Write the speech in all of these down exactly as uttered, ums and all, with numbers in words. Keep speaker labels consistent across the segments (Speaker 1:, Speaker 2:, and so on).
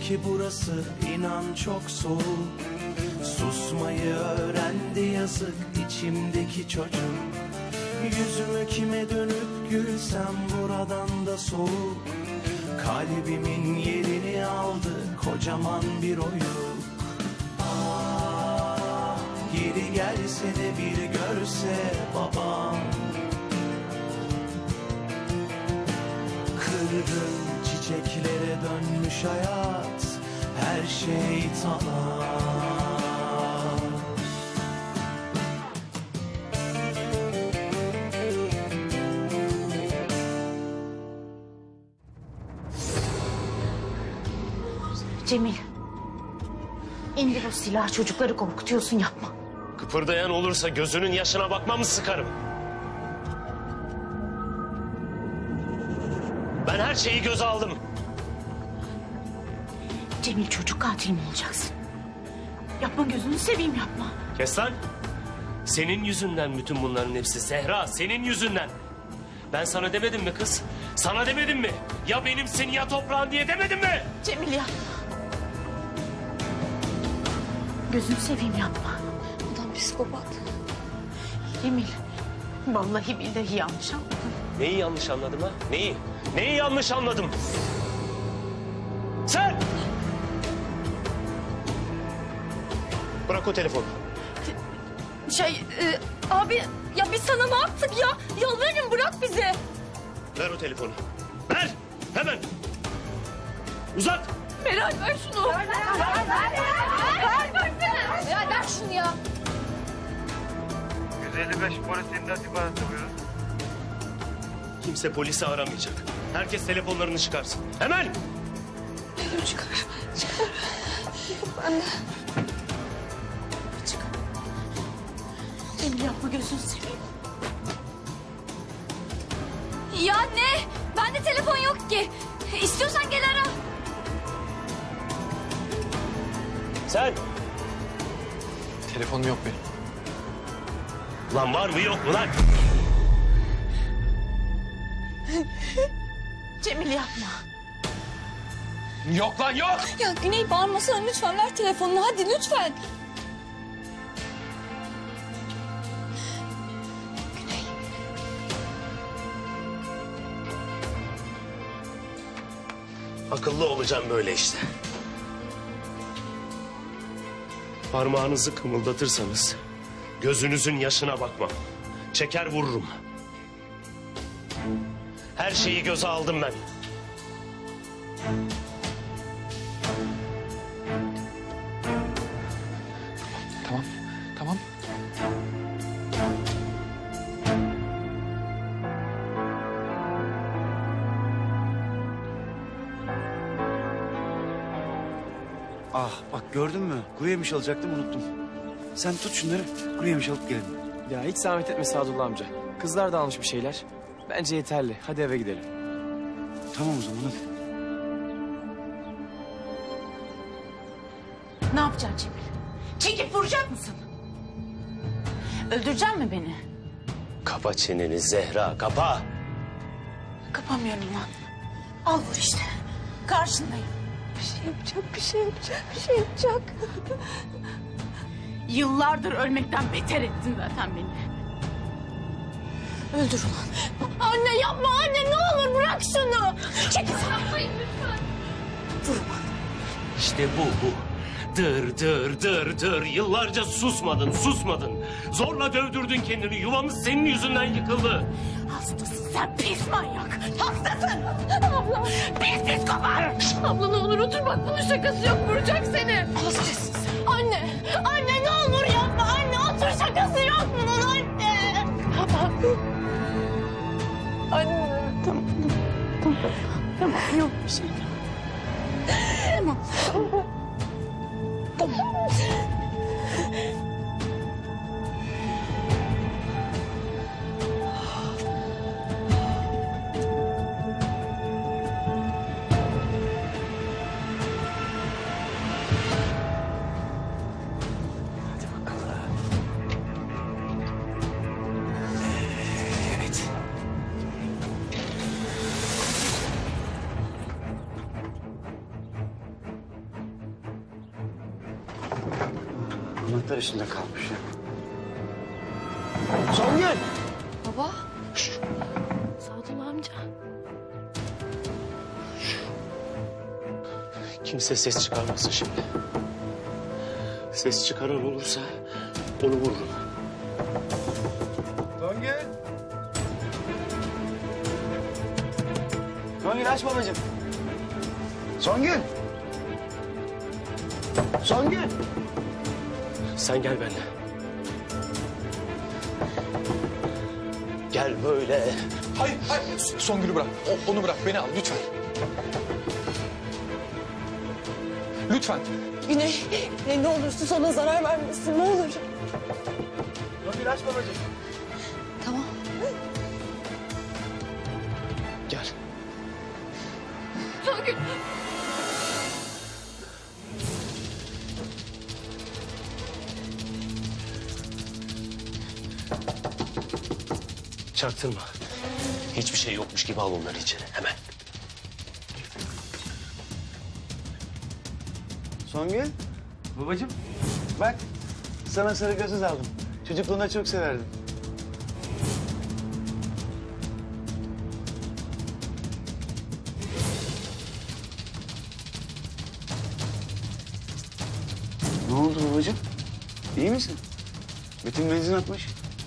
Speaker 1: ki burası inan çok soğuk. Susmayı öğrendi yazık içimdeki çocuk. Yüzümü kime dönüp gülsem buradan da soğuk. Kalbimin yerini aldı kocaman bir oyuk. Ah, geri gelse de bir görse babam. Kırgın çiçeklere dönmüş hayat, her şey tamam.
Speaker 2: Cemil, indir o silahı, çocukları korkutuyorsun, yapma.
Speaker 3: Kıpırdayan olursa gözünün yaşına bakmamı sıkarım. Ben her şeyi göze aldım.
Speaker 2: Cemil, çocuk katili mi olacaksın? Yapma, gözünü seveyim, yapma.
Speaker 3: Kes lan. Senin yüzünden bütün bunların hepsi Zehra, senin yüzünden. Ben sana demedim mi kız? Sana demedim mi? Ya benimsin ya toprağın diye demedim mi?
Speaker 2: Cemil, yapma. Gözünü seveyim, yapma.
Speaker 4: Adam psikopat.
Speaker 2: Cemil, vallahi billahi yanlış anladın.
Speaker 3: Neyi yanlış anladım ha? Neyi? Neyi yanlış anladım? Sen! Bırak o telefonu.
Speaker 4: Şey e, abi ya biz sana ne yaptık ya? Yalvarırım bırak bizi.
Speaker 3: Ver o telefonu. Ver! Hemen! Uzat!
Speaker 4: Meral ver şunu. Ver ver ver. Ver ver. Ver versene. Ya ver şunu ya.
Speaker 5: yüz elli beş polis imdat ihbarı buyurun.
Speaker 3: Kimse polisi aramayacak. Herkes telefonlarını çıkarsın. Hemen!
Speaker 4: Benim çıkar. Çıkar. Ben de.
Speaker 2: Çık. Cemil, yapma, gözünü seveyim.
Speaker 4: Ya ne? Bende telefon yok ki. İstiyorsan gel ara.
Speaker 3: Sen!
Speaker 6: Telefonum yok benim.
Speaker 3: Lan var mı yok mu lan?
Speaker 2: Cemil, yapma.
Speaker 6: Yok lan yok.
Speaker 4: Ya Güney bağırmasana lütfen, ver telefonunu hadi lütfen. Güney.
Speaker 3: Akıllı olacağım böyle işte. Parmağınızı kımıldatırsanız gözünüzün yaşına bakmam. Çeker vururum. Her şeyi göze aldım ben.
Speaker 6: Tamam, tamam.
Speaker 7: Ah bak gördün mü? Kuru yemiş alacaktım unuttum. Sen tut şunları kuru yemiş alıp gelelim.
Speaker 8: Ya hiç zahmet etme Sadullah amca. Kızlar da almış bir şeyler. Bence yeterli. Hadi eve gidelim.
Speaker 7: Tamam o zaman hadi.
Speaker 2: Ne yapacaksın Cemil? Çekip vuracak mısın? Öldürecek mi beni?
Speaker 3: Kapa çeneni Zehra, kapa.
Speaker 2: Kapamıyorum lan. Al vur işte. Karşındayım.
Speaker 4: Bir şey yapacak, bir şey yapacak, bir şey yapacak.
Speaker 2: Yıllardır ölmekten beter ettin zaten beni. Öldür ulan.
Speaker 4: Anne yapma anne, ne olur bırak şunu.
Speaker 2: Çekil.
Speaker 4: Yapmayın lütfen.
Speaker 2: Vurma.
Speaker 3: İşte bu, bu. Dır dır dır dır. Yıllarca susmadın, susmadın. Zorla dövdürdün kendini. Yuvamız senin yüzünden yıkıldı.
Speaker 2: Hastasın sen, pis manyak. Hastasın. Abla. Pis psikopat.
Speaker 4: Abla ne olur otur bak, bunun şakası yok, vuracak seni.
Speaker 2: Hastasın sen.
Speaker 4: Anne, anne ne olur yapma anne, otur şakası yok bunun anne. Baba. Anne.
Speaker 2: Tamam. Tamam. Tamam. Yok bir şey. Tamam. Tamam.
Speaker 7: anahtar içinde kalmış ya. Songül!
Speaker 4: Baba. Sadullah amca.
Speaker 3: Kimse ses çıkarmasın şimdi. Ses çıkaran olursa onu vururum.
Speaker 7: Songül! Songül aç babacığım. Songül! Songül!
Speaker 3: Sen gel benimle. Gel böyle.
Speaker 6: Hayır, hayır. Songül'ü bırak. O, onu bırak. Beni al lütfen. Lütfen.
Speaker 9: Güney, Güney ne olursun sana zarar vermesin ne olur.
Speaker 7: Songül aç babacığım.
Speaker 9: Tamam.
Speaker 3: Gel.
Speaker 4: Songül.
Speaker 3: Çaktırma. Hiçbir şey yokmuş gibi al onları içeri hemen.
Speaker 7: Songül. Babacığım. Bak sana sarı gazoz aldım. Çocukluğunda çok severdim. Ne oldu babacığım? İyi misin? Bütün benzin atmış.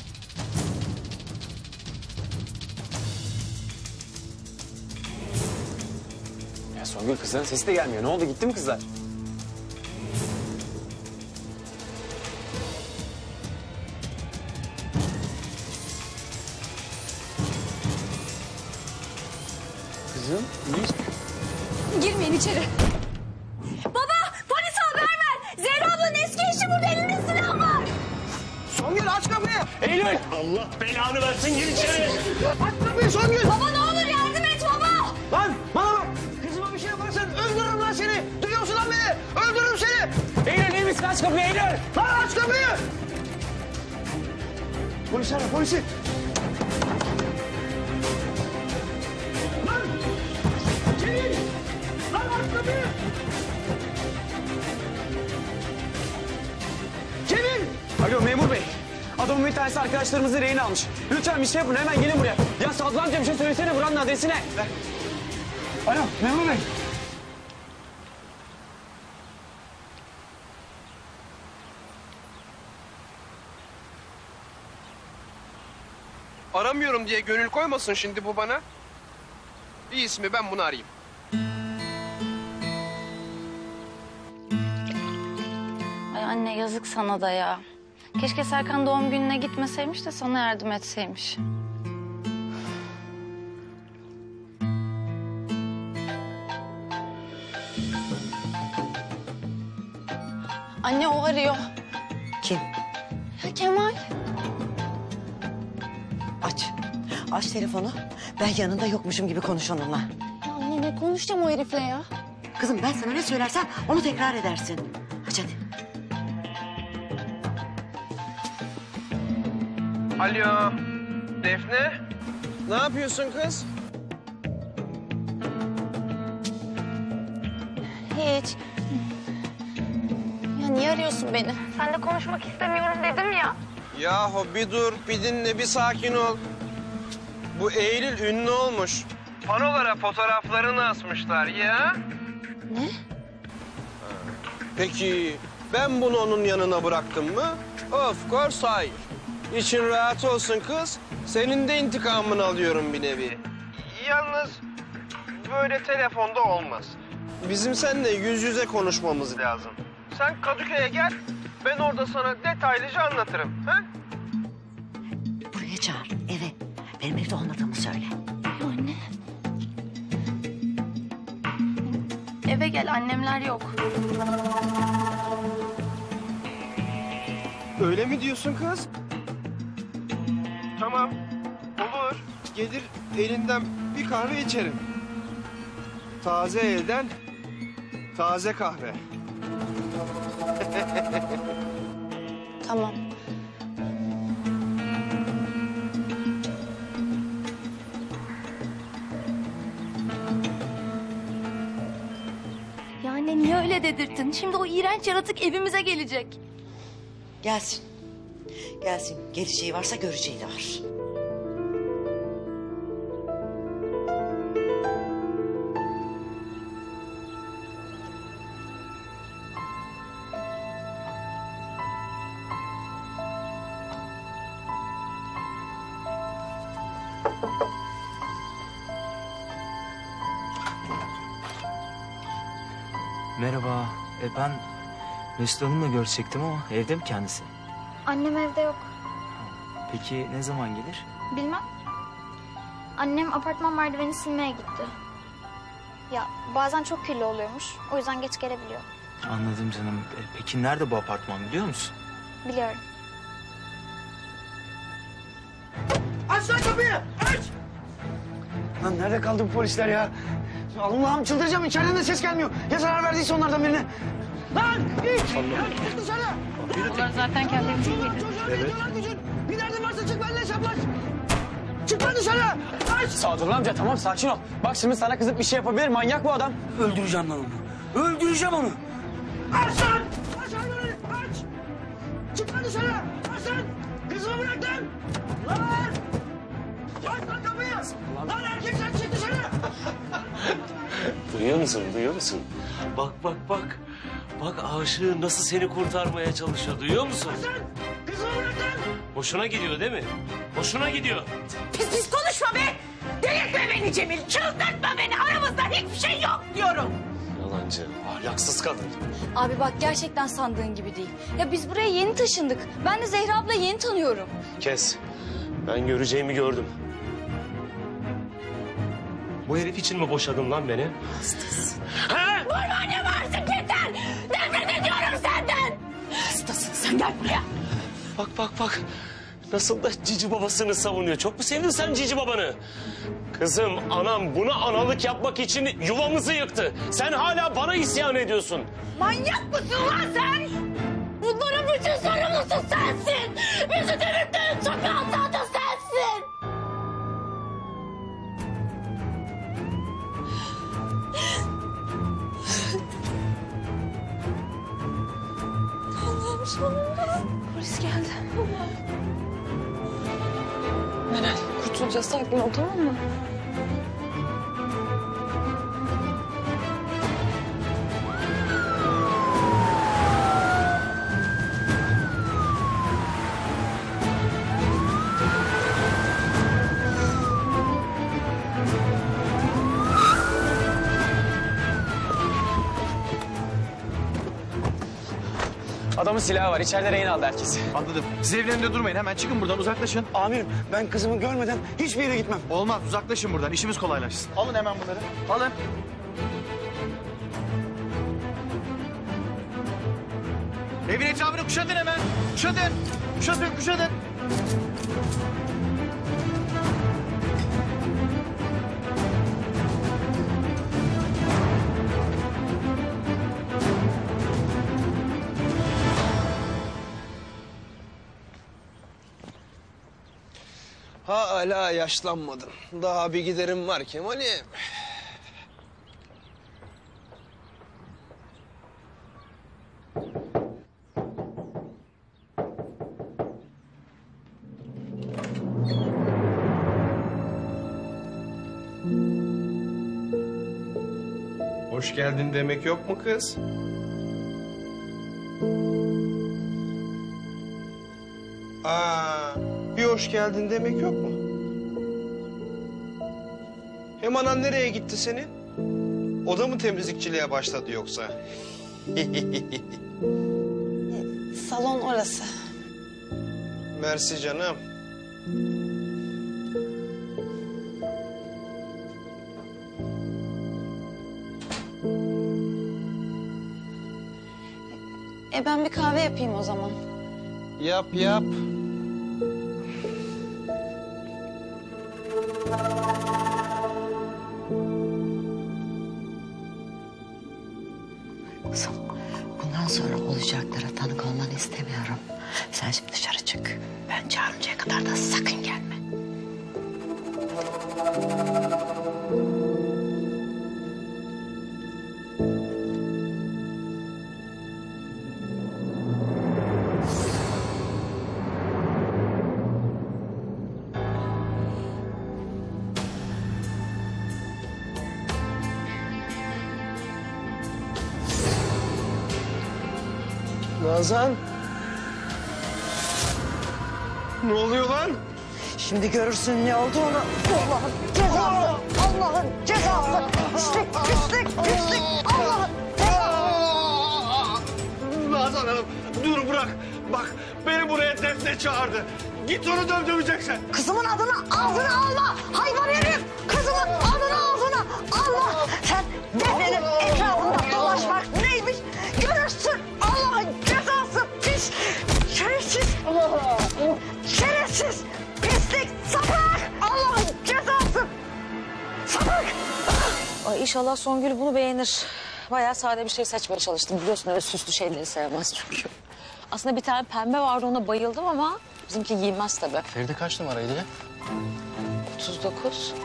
Speaker 8: Ya Songül kızların sesi de gelmiyor. Ne oldu gitti mi kızlar?
Speaker 7: Kızım iyi.
Speaker 9: Girmeyin içeri.
Speaker 4: Baba polise haber ver. Zehra ablanın eski eşi burada elinde silah var.
Speaker 7: Songül aç kapıyı.
Speaker 3: Eylül! Allah belanı versin gir içeri.
Speaker 7: Aç kapıyı Songül.
Speaker 4: Baba ne olur yardım et baba.
Speaker 7: Lan bana bak. Kızıma bir şey yaparsan öldürürüm lan seni. Duyuyor musun lan beni? Öldürürüm seni.
Speaker 8: Eylül iyi misin? Aç kapıyı Eylül.
Speaker 7: Lan aç kapıyı. Polis ara polisi. Lan. Cemil. Lan aç kapıyı. Cemil.
Speaker 8: Alo memur bey. Adamın bir tanesi arkadaşlarımızı rehin almış. Lütfen bir şey yapın hemen gelin buraya. Ya Sadullah amca bir şey söylesene buranın adresine.
Speaker 7: Alo memur bey.
Speaker 5: Aramıyorum diye gönül koymasın şimdi bu bana. Bir ismi ben bunu arayayım.
Speaker 4: Ay anne yazık sana da ya. Keşke Serkan doğum gününe gitmeseymiş de sana yardım etseymiş. Anne o arıyor.
Speaker 10: Kim?
Speaker 4: Ya Kemal.
Speaker 10: Aç. Aç telefonu. Ben yanında yokmuşum gibi konuş onunla.
Speaker 4: Ya anne ne konuşacağım o herifle ya?
Speaker 10: Kızım ben sana ne söylersem onu tekrar edersin. Aç hadi.
Speaker 5: Alo. Defne. Ne yapıyorsun kız?
Speaker 4: Hiç. Ya niye arıyorsun beni? Sen de konuşmak istemiyorum dedim ya.
Speaker 5: Yahu bir dur, bir dinle, bir sakin ol. Bu Eylül ünlü olmuş. Panolara fotoğraflarını asmışlar ya.
Speaker 4: Ne?
Speaker 5: Peki ben bunu onun yanına bıraktım mı? Of course hayır. İçin rahat olsun kız. Senin de intikamını alıyorum bir nevi. Yalnız böyle telefonda olmaz. Bizim seninle yüz yüze konuşmamız lazım. Sen Kadıköy'e gel. Ben orada sana detaylıca anlatırım. Ha?
Speaker 10: Buraya çağır eve. Benim evde olmadığımı söyle.
Speaker 4: Ya anne. Eve gel annemler yok.
Speaker 5: Öyle mi diyorsun kız? Tamam. Olur. Gelir elinden bir kahve içerim. Taze elden taze kahve.
Speaker 4: Tamam. Ya anne niye öyle dedirttin? Şimdi o iğrenç yaratık evimize gelecek.
Speaker 10: Gelsin. Gelsin. Geleceği varsa göreceği de var.
Speaker 11: Merhaba. E ben Mesut Hanım'la görüşecektim ama evde mi kendisi?
Speaker 12: Annem evde yok.
Speaker 11: Peki ne zaman gelir?
Speaker 12: Bilmem. Annem apartman merdiveni silmeye gitti. Ya bazen çok kirli oluyormuş. O yüzden geç gelebiliyor.
Speaker 11: Anladım canım. E, peki nerede bu apartman biliyor musun?
Speaker 12: Biliyorum.
Speaker 7: Aç lan kapıyı! Aç! Lan nerede kaldı bu polisler ya? Allah'ım çıldıracağım. İçeriden de ses gelmiyor. Ya zarar verdiyse onlardan birine? Lan! İç! Çık dışarı!
Speaker 4: Onlar zaten kendileri çok iyi.
Speaker 7: Evet. Bir derdin varsa çık benimle hesaplaş. Çık lan dışarı! Aç!
Speaker 8: Sadullah amca tamam sakin ol. Bak şimdi sana kızıp bir şey yapabilir. Manyak bu adam.
Speaker 7: Öldüreceğim lan onu. Öldüreceğim onu. Aç lan! Aç lan onu! Aç! Çık lan dışarı! Aç lan! Kızımı bırak lan! Lan! Aç lan kapıyı! Lan erkek sen çık dışarı!
Speaker 3: Duyuyor musun, duyuyor musun? Bak, bak, bak. Bak aşığı nasıl seni kurtarmaya çalışıyor, duyuyor musun?
Speaker 7: Aç lan! Kızımı bırak lan!
Speaker 3: Hoşuna gidiyor değil mi? Hoşuna gidiyor.
Speaker 2: Pis pis konuşma be. Delirtme beni Cemil. Çıldırtma beni. Aramızda hiçbir şey yok diyorum.
Speaker 3: Yalancı, ahlaksız kadın.
Speaker 4: Abi bak gerçekten sandığın gibi değil. Ya biz buraya yeni taşındık. Ben de Zehra abla yeni tanıyorum.
Speaker 3: Kes. Ben göreceğimi gördüm. Bu herif için mi boşadın lan beni? Hastasın. Ha?
Speaker 2: Vurma ne varsın yeter. Nefret ediyorum senden. Hastasın sen gel buraya.
Speaker 3: Bak, bak, bak. Nasıl da cici babasını savunuyor. Çok mu sevdin sen cici babanı? Kızım, anam buna analık yapmak için yuvamızı yıktı. Sen hala bana isyan ediyorsun.
Speaker 2: Manyak mısın lan sen? Bunların bütün sorumlusu sensin. Bizi devirttiğin çöpe atan da sensin.
Speaker 12: Allah'ım sonunda.
Speaker 4: Polis geldi.
Speaker 9: Meral kurtulacağız sakin ol tamam mı?
Speaker 8: Adamın silahı var. İçeride rehin aldı herkesi.
Speaker 6: Anladım. Siz evlerinde durmayın. Hemen çıkın buradan uzaklaşın.
Speaker 7: Amirim ben kızımı görmeden hiçbir yere gitmem.
Speaker 6: Olmaz uzaklaşın buradan. İşimiz kolaylaşsın. Alın hemen bunları. Alın. Evin etrafını kuşatın hemen. Kuşatın. Kuşatın, kuşatın.
Speaker 5: Hala yaşlanmadım. Daha bir giderim var Kemal'im. Hoş geldin demek yok mu kız? Aa, bir hoş geldin demek yok mu? Hem anan nereye gitti senin? O da mı temizlikçiliğe başladı yoksa?
Speaker 9: Salon orası.
Speaker 5: Mersi canım.
Speaker 4: E ben bir kahve yapayım o zaman.
Speaker 5: Yap yap.
Speaker 10: Kızım bundan sonra olacaklara tanık olmanı istemiyorum. Sen şimdi dışarı çık. Ben çağırıncaya kadar da sakın gelme.
Speaker 5: Nazan. Ne oluyor lan?
Speaker 10: Şimdi görürsün ne olduğunu. Allah'ın cezası. Allah'ın cezası. Pislik, pislik, pislik. Allah'ın cezası.
Speaker 6: Nazan Hanım dur bırak. Bak beni buraya Defne çağırdı. Git onu dövdüreceksin.
Speaker 10: Kızımın adını ağzına alma. Hayvan herif. Kızımın adını ağzına alma. Sen Defne'nin etrafında dolaşmak neymiş? Görürsün Allah'ın cezası. Pis, şerefsiz. Şerefsiz. Pislik, sapık. Allah'ın cezası. Sapık.
Speaker 13: Ay inşallah Songül bunu beğenir. Bayağı sade bir şey seçmeye çalıştım. Biliyorsun öyle süslü şeyleri sevmez çünkü. Aslında bir tane pembe vardı, ona bayıldım ama bizimki giymez tabii.
Speaker 6: Feride kaç numaraydı?
Speaker 13: otuz dokuz.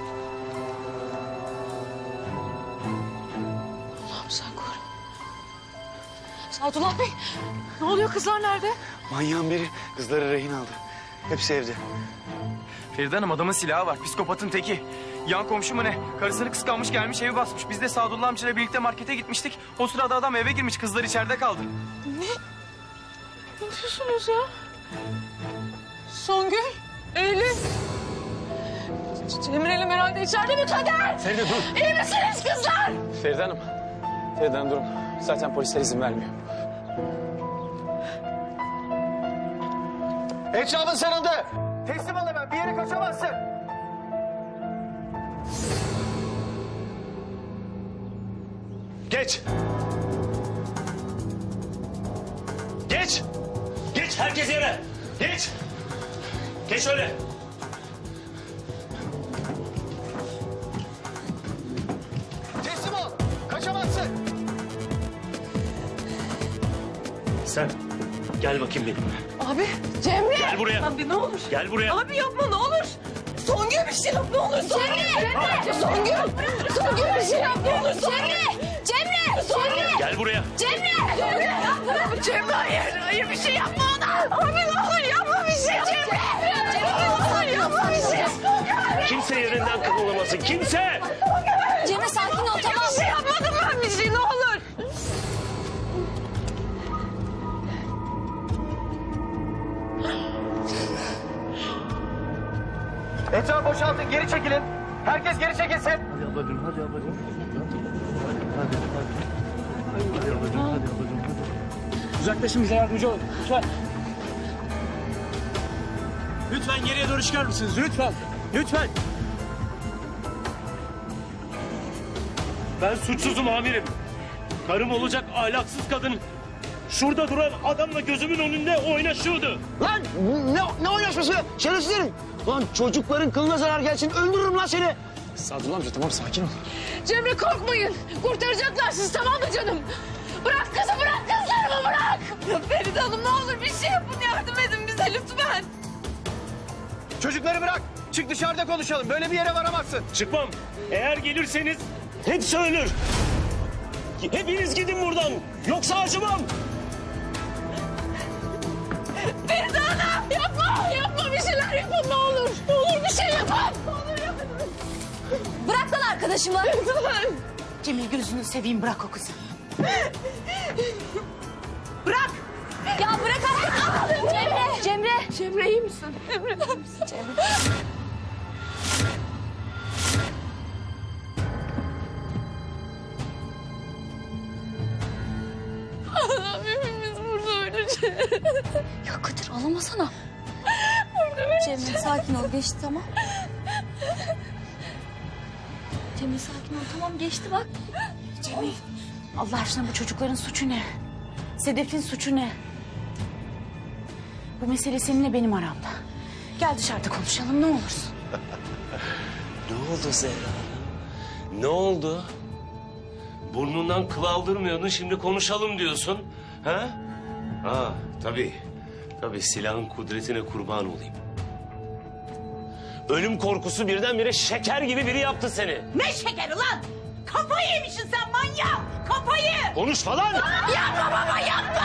Speaker 13: Allah'ım sen koru. Sadullah Bey, ne oluyor, kızlar nerede?
Speaker 8: Manyağın biri kızları rehin aldı. Hepsi evde. Feride Hanım, adamın silahı var. Psikopatın teki. Yan komşu mu ne? Karısını kıskanmış, gelmiş evi basmış. Biz de Sadullah amcayla birlikte markete gitmiştik. O sırada adam eve girmiş, kızlar içeride kaldı.
Speaker 13: Ne? Ne diyorsunuz ya? Songül, Elif. Cemre'lim herhalde içeride mi Kader?
Speaker 8: Feride dur.
Speaker 13: İyi misiniz kızlar?
Speaker 8: Feride Hanım. Feride Hanım durun. Zaten polisler izin vermiyor.
Speaker 6: Etrafın sarıldı. Teslim ol hemen, bir yere kaçamazsın.
Speaker 3: Geç. Geç. Geç herkes yere. Geç. Geç öyle.
Speaker 6: Teslim ol, kaçamazsın.
Speaker 3: Sen gel bakayım benimle.
Speaker 9: Abi Cemre.
Speaker 3: Gel buraya.
Speaker 9: Abi ne olur.
Speaker 3: Gel buraya.
Speaker 9: Abi yapma ne olur. Songül bir şey yap ne olur. Cemre. Cemre. Songül. Songül bir şey yap ne olur. Cemre. Cemre. Cemre.
Speaker 3: Gel buraya.
Speaker 9: Cemre. Cemre. Yapma. Cemre hayır. Hayır bir şey yapma ona. Abi ne olur yapma bir şey. Cemre. Cemre ne olur yapma bir şey.
Speaker 3: Kimse yerinden kımıldamasın. Kimse.
Speaker 9: Cemre sakin ol tamam. Bir şey yapmadım ben bir şey ne olur.
Speaker 6: Etrafı boşaltın, geri çekilin. Herkes geri çekilsin.
Speaker 11: Hadi ablacığım, hadi ablacığım. Hadi, hadi. Hadi ablacığım, hadi ablacığım, hadi.
Speaker 8: Uzaklaşın, bize yardımcı olun. Lütfen.
Speaker 6: Lütfen geriye doğru çıkar mısınız? Lütfen. Lütfen.
Speaker 3: Ben suçsuzum amirim. Karım olacak ahlaksız kadın şurada duran adamla gözümün önünde oynaşıyordu.
Speaker 7: Lan ne, ne oynaşması? Şerefsizlerim. Lan çocukların kılına zarar gelsin öldürürüm lan seni.
Speaker 8: Sadullah amca tamam, sakin ol.
Speaker 9: Cemre korkmayın. Kurtaracaklar sizi tamam mı canım? Bırak kızı bırak kızlarımı bırak. Ya Feride Hanım ne olur bir şey yapın yardım edin bize lütfen.
Speaker 6: Çocukları bırak. Çık dışarıda konuşalım. Böyle bir yere varamazsın.
Speaker 3: Çıkmam. Eğer gelirseniz hepsi ölür. Hepiniz gidin buradan. Yoksa acımam.
Speaker 9: Feride Hanım yapma yapma bir şeyler yapın ne olur. Ne olur bir şey yapın. Ne olur yapın. Bırak lan arkadaşımı. Lütfen.
Speaker 10: Cemil gözünü seveyim, bırak o kızı.
Speaker 9: Bırak. Ya bırak artık. Cemre. Cemre. Cemre iyi misin? Cemre iyi misin? Cemre. Allah'ım hepimiz burada öleceğiz.
Speaker 4: Ya Kadir ağlamasana.
Speaker 9: Burada öleceğiz.
Speaker 4: Cemre sakin ol geçti tamam. Cemre sakin ol tamam geçti bak.
Speaker 13: Cemil, Allah aşkına bu çocukların suçu ne? Sedef'in suçu ne? Bu mesele seninle benim aramda. Gel dışarıda konuşalım ne olursun.
Speaker 3: Ne oldu Zehra? Ne oldu? Burnundan kıl aldırmıyordun, şimdi konuşalım diyorsun. Ha? Ha, tabii. Tabii silahın kudretine kurban olayım. Ölüm korkusu birdenbire şeker gibi biri yaptı seni.
Speaker 10: Ne şekeri lan? Kafayı yemişsin sen manyak! Kafayı!
Speaker 3: Konuşma lan!
Speaker 9: Yapma baba yapma!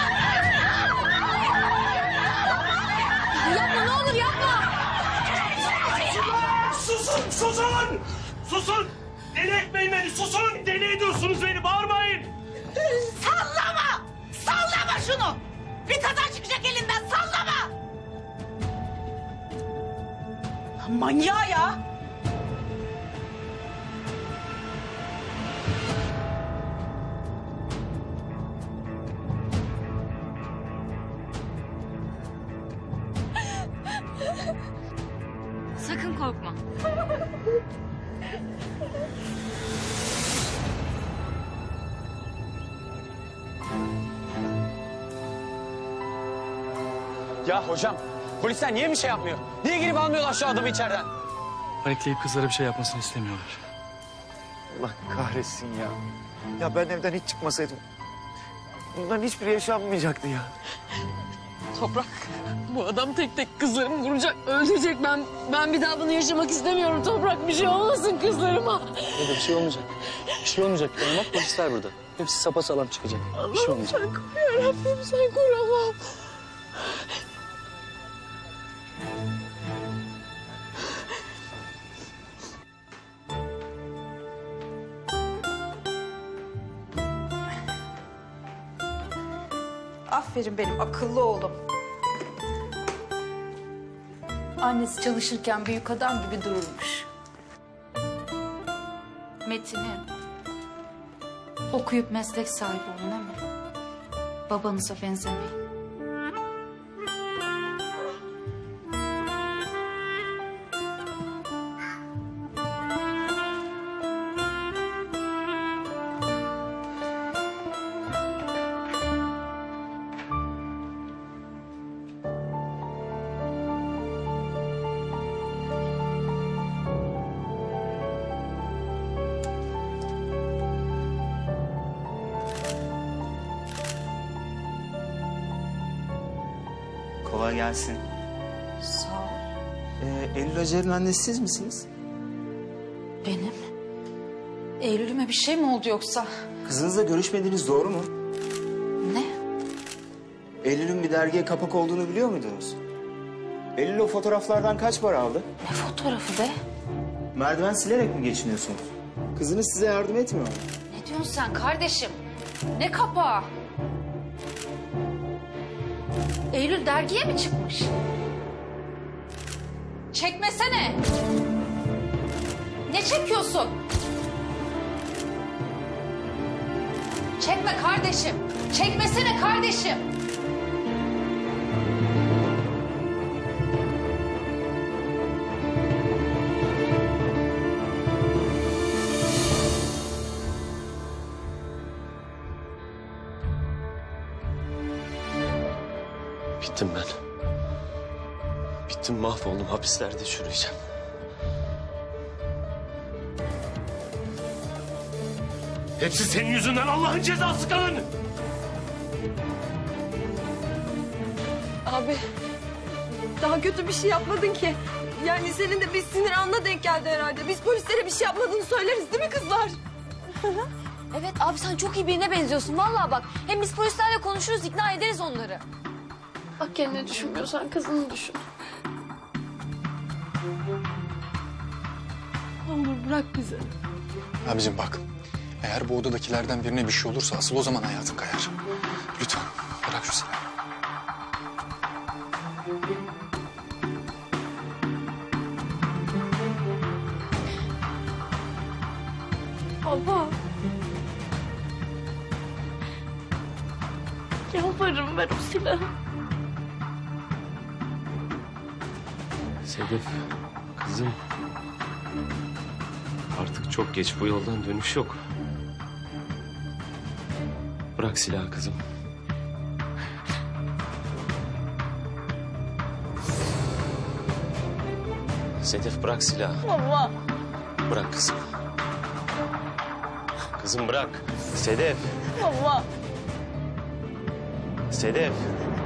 Speaker 9: Yapma ne olur yapma!
Speaker 3: Susun, susun! Susun! Deli etmeyin beni, susun! Deli ediyorsunuz beni, bağırmayın!
Speaker 10: Sallama! Sallama şunu!
Speaker 2: Bir kaza çıkacak elinden, sallama! Manyağı ya!
Speaker 4: Sakın korkma.
Speaker 8: Ya hocam, polisler niye bir şey yapmıyor? Niye girip almıyorlar şu adamı içeriden?
Speaker 11: Panikleyip kızlara bir şey yapmasını istemiyorlar.
Speaker 14: Allah kahretsin ya. Ya ben evden hiç çıkmasaydım bunların hiçbiri yaşanmayacaktı ya.
Speaker 9: Toprak, bu adam tek tek kızlarımı vuracak, öldürecek. Ben ben bir daha bunu yaşamak istemiyorum Toprak. Bir şey olmasın kızlarıma.
Speaker 11: Öyle bir şey olmayacak. Bir şey olmayacak. Yani bak polisler burada. Hepsi sapasağlam çıkacak. Bir şey olmayacak.
Speaker 9: Sen koru yarabbim, sen koru Allah'ım.
Speaker 15: Aferin benim akıllı oğlum. Annesi çalışırken büyük adam gibi dururmuş.
Speaker 4: Metin'im. Okuyup meslek sahibi olun ama babanıza benzemeyin.
Speaker 1: Kolay gelsin.
Speaker 15: Sağ ol.
Speaker 1: Ee, Eylül Hacer'in annesi siz misiniz?
Speaker 15: Benim? Eylül'üme bir şey mi oldu yoksa?
Speaker 1: Kızınızla görüşmediğiniz doğru mu?
Speaker 15: Ne?
Speaker 1: Eylül'ün bir dergiye kapak olduğunu biliyor muydunuz? Eylül o fotoğraflardan kaç para aldı?
Speaker 15: Ne fotoğrafı be?
Speaker 1: Merdiven silerek mi geçiniyorsunuz? Kızınız size yardım etmiyor mu?
Speaker 15: Ne diyorsun sen kardeşim? Ne kapağı? Eylül dergiye mi çıkmış? Çekmesene. Ne çekiyorsun? Çekme kardeşim. Çekmesene kardeşim.
Speaker 3: Bittim ben. Bittim, mahvoldum, hapislerde çürüyeceğim. Hepsi senin yüzünden, Allah'ın cezası kan!
Speaker 9: Abi, daha kötü bir şey yapmadın ki. Yani senin de bir sinir anına denk geldi herhalde. Biz polislere bir şey yapmadığını söyleriz değil mi kızlar?
Speaker 13: Evet abi, sen çok iyi birine benziyorsun vallahi bak. Hem biz polislerle konuşuruz, ikna ederiz onları.
Speaker 9: Bak kendini düşünmüyorsan kızını düşün. Ne olur bırak bizi.
Speaker 16: Abicim bak, eğer bu odadakilerden birine bir şey olursa asıl o zaman hayatın kayar. Lütfen bırak şu silahı.
Speaker 9: Baba. Yalvarırım, ver o silahı.
Speaker 3: Sedef, kızım. Artık çok geç, bu yoldan dönüş yok. Bırak silahı kızım. Sedef, bırak silahı.
Speaker 9: Baba.
Speaker 3: Bırak kızım. Kızım bırak. Sedef.
Speaker 9: Baba.
Speaker 3: Sedef.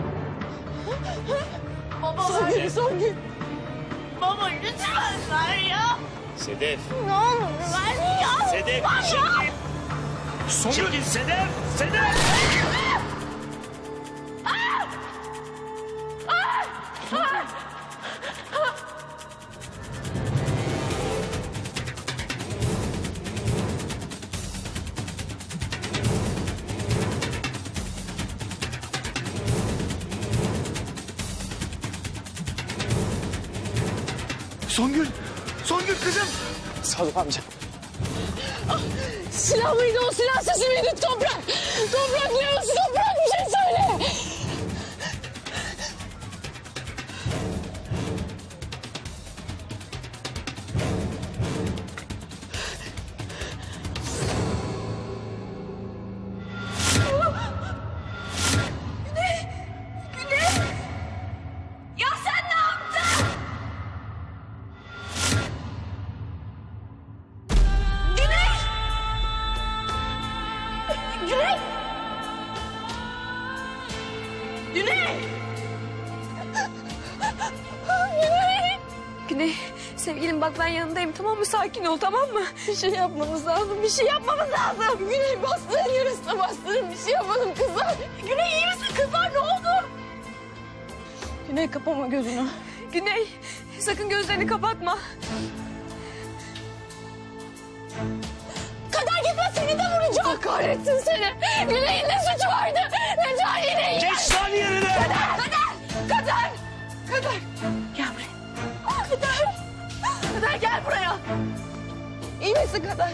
Speaker 9: Baba Songül, Songül. Baba lütfen ver ya.
Speaker 3: Sedef.
Speaker 9: Ne olur ver ya.
Speaker 3: Sedef,
Speaker 9: Baba.
Speaker 3: çekil. Çekil Sedef. Sedef.
Speaker 7: Songül! Songül kızım!
Speaker 8: Sadık amca.
Speaker 9: Ah, silah mıydı o? Silah sesi miydi? Toprak! Toprak ne o? Toprak bir şey söyle! Güney! Güney! Ya sen ne yaptın? Güney! Güney! Güney! Güney! Güney, sevgilim bak ben yanındayım tamam mı? Sakin ol tamam mı? Bir şey yapmamız lazım, bir şey yapmamız lazım. Güney bastığın yarısına bastığın bir şey yapalım kızlar. Güney iyi misin kızlar ne oldu? Güney kapama gözünü. Güney sakın gözlerini kapatma. Kader gitme seni de vuracak. Kahretsin seni. Güney'in ne suçu vardı? Necati yine.
Speaker 7: Geç lan yerine.
Speaker 9: Kader. Kader. Kader. Kader. Gel buraya. Kader. Kader gel buraya. İyi misin Kader?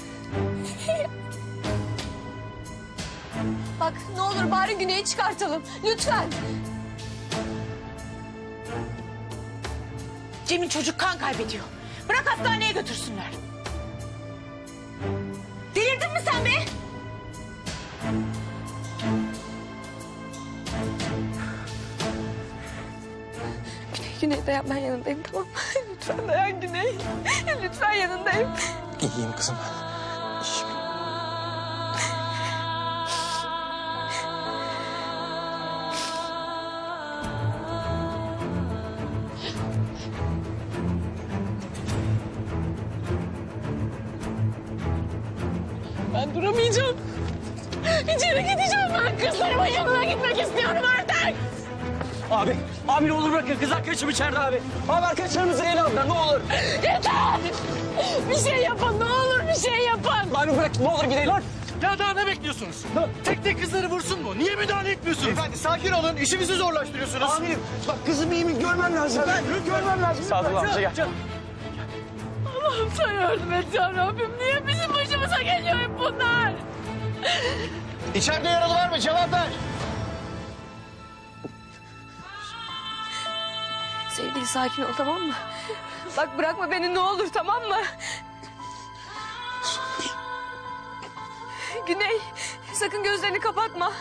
Speaker 9: Bak ne olur bari Güney'i çıkartalım. Lütfen.
Speaker 15: Cem'in çocuk kan kaybediyor. Bırak hastaneye götürsünler. Delirdin mi sen be?
Speaker 9: Güney, Güney dayan ben yanındayım tamam mı? Lütfen dayan Güney. Lütfen yanındayım.
Speaker 8: İyiyim kızım ben. İyiyim.
Speaker 9: Ben duramayacağım. İçeri gideceğim ben. Kızlarımın yanına gitmek istiyorum artık.
Speaker 7: Abi, abi ne olur bırakın. Kız arkadaşım içeride abi. Abi arkadaşlarımızı ele aldılar ne olur.
Speaker 9: Yeter! Bir şey yapın ne olur bir şey yapın.
Speaker 7: Abi bırak ne olur gidelim. Lan.
Speaker 6: Ya daha ne bekliyorsunuz? Tek tek kızları vursun mu? Niye müdahale etmiyorsunuz?
Speaker 7: Efendi sakin olun. İşimizi zorlaştırıyorsunuz.
Speaker 6: Amirim bak kızım iyi mi görmem lazım. Ben görmem lazım.
Speaker 8: Sadık amca gel.
Speaker 9: Allah'ım sen yardım et ya Rabbim. Niye bizim başımıza geliyor hep bunlar?
Speaker 7: İçeride yaralı var mı? Cevap ver.
Speaker 9: Sevgili sakin ol tamam mı? Bak bırakma beni ne olur tamam mı? Güney sakın gözlerini kapatma.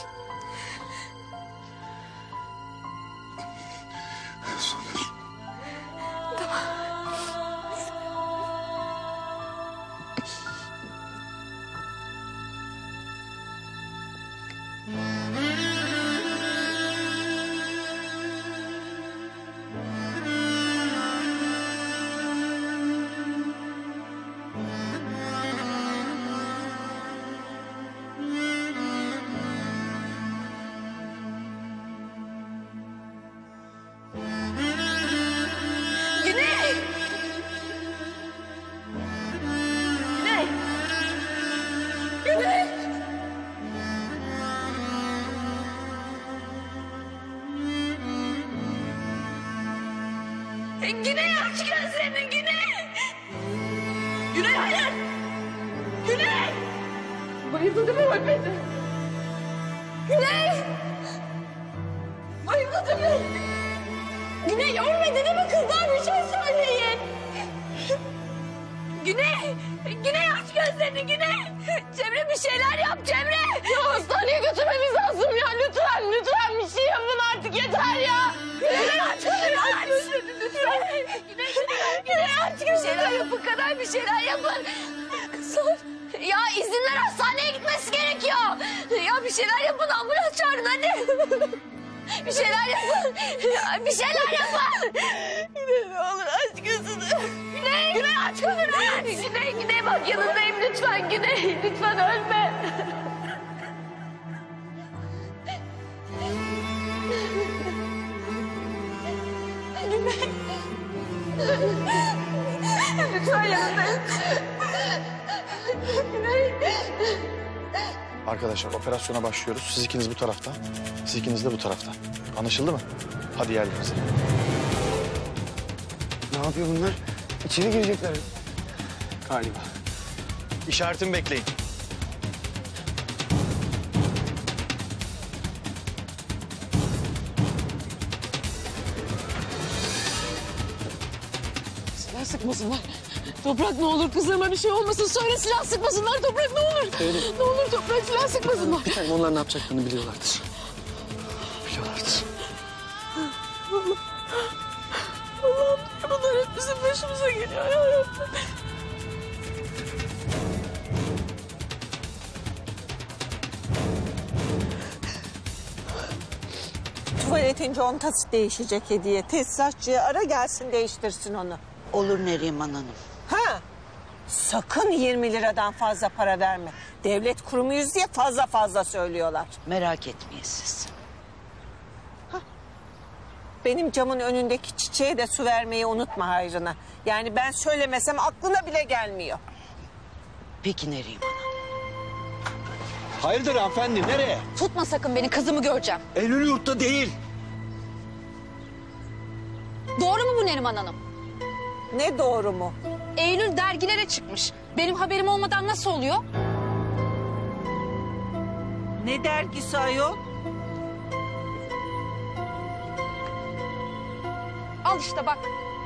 Speaker 9: Güney! Güney! Güney! Güney aç gözlerini Güney! Güney hayır! Güney! Bayıldı değil mi bak beni? Güney! Bayıldı değil mi? Güney ölmedi değil mi kızlar bir şey söyleyin. Güney! Güney aç gözlerini Güney! Cemre bir şeyler yap Cemre! Ya hastaneye götürmemiz lazım ya lütfen lütfen bir şey yapın artık yeter ya! Güney aç gözlerini aç! Lütfen! Güney, Güney aç bir şeyler yapın kadar bir şeyler yapın! Kızlar! Ya izinler hastaneye gitmesi gerekiyor! Ya bir şeyler yapın ambulans çağırın hadi! Bir şeyler yapın. Bir şeyler yapın. Güney ne olur aç gözünü. Güney. Güney aç gözünü. Güney, Güney bak yanındayım lütfen Güney. Lütfen ölme. Güney. Lütfen yanındayım. Güney.
Speaker 16: Arkadaşlar operasyona başlıyoruz. Siz ikiniz bu tarafta. Siz ikiniz de bu tarafta. Anlaşıldı mı? Hadi yerlerinize.
Speaker 5: Ne
Speaker 14: yapıyor bunlar? İçeri girecekler.
Speaker 16: Galiba. İşaretimi bekleyin.
Speaker 9: Silah sıkmasınlar. Toprak ne olur kızıma bir şey olmasın. Söyle silah sıkmasınlar Toprak ne olur. Ne olur Toprak silah sıkmasınlar.
Speaker 16: Bir tane onlar ne yapacaklarını biliyorlardır. Biliyorlardır.
Speaker 9: Allah. Allah'ım bunlar hep bizim başımıza geliyor ya Rabbim.
Speaker 17: Tuvaletin contası değişecek hediye. Tesisatçıyı ara gelsin değiştirsin onu.
Speaker 10: Olur Neriman Hanım.
Speaker 17: Ha? Sakın yirmi liradan fazla para verme. Devlet kurumuyuz diye fazla fazla söylüyorlar.
Speaker 10: Merak etmeyin siz.
Speaker 17: Benim camın önündeki çiçeğe de su vermeyi unutma hayrına. Yani ben söylemesem aklına bile gelmiyor.
Speaker 10: Peki Neriman Hanım.
Speaker 7: Hayırdır hanımefendi nereye?
Speaker 13: Tutma sakın beni kızımı göreceğim.
Speaker 7: Eylül yurtta değil.
Speaker 13: Doğru mu bu Neriman Hanım?
Speaker 17: Ne doğru mu?
Speaker 13: Eylül dergilere çıkmış. Benim haberim olmadan nasıl oluyor?
Speaker 17: Ne dergisi ayol?
Speaker 13: Al işte bak.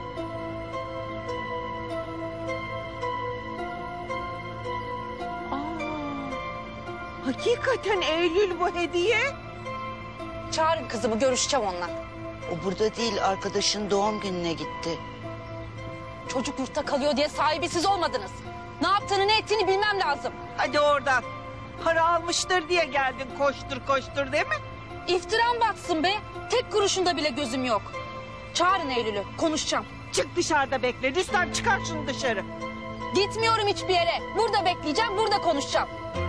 Speaker 17: Hakikaten Eylül bu hediye.
Speaker 13: Çağırın kızımı görüşeceğim onunla.
Speaker 10: O burada değil, arkadaşın doğum gününe gitti.
Speaker 13: Çocuk yurtta kalıyor diye sahibi siz olmadınız. Ne yaptığını ne ettiğini bilmem lazım.
Speaker 17: Hadi oradan. Para almıştır diye geldin koştur koştur değil mi?
Speaker 13: İftiram batsın be. Tek kuruşunda bile gözüm yok. Çağırın Eylül'ü konuşacağım.
Speaker 17: Çık dışarıda bekle. Rüstem çıkar şunu dışarı.
Speaker 13: Gitmiyorum hiçbir yere. Burada bekleyeceğim, burada konuşacağım.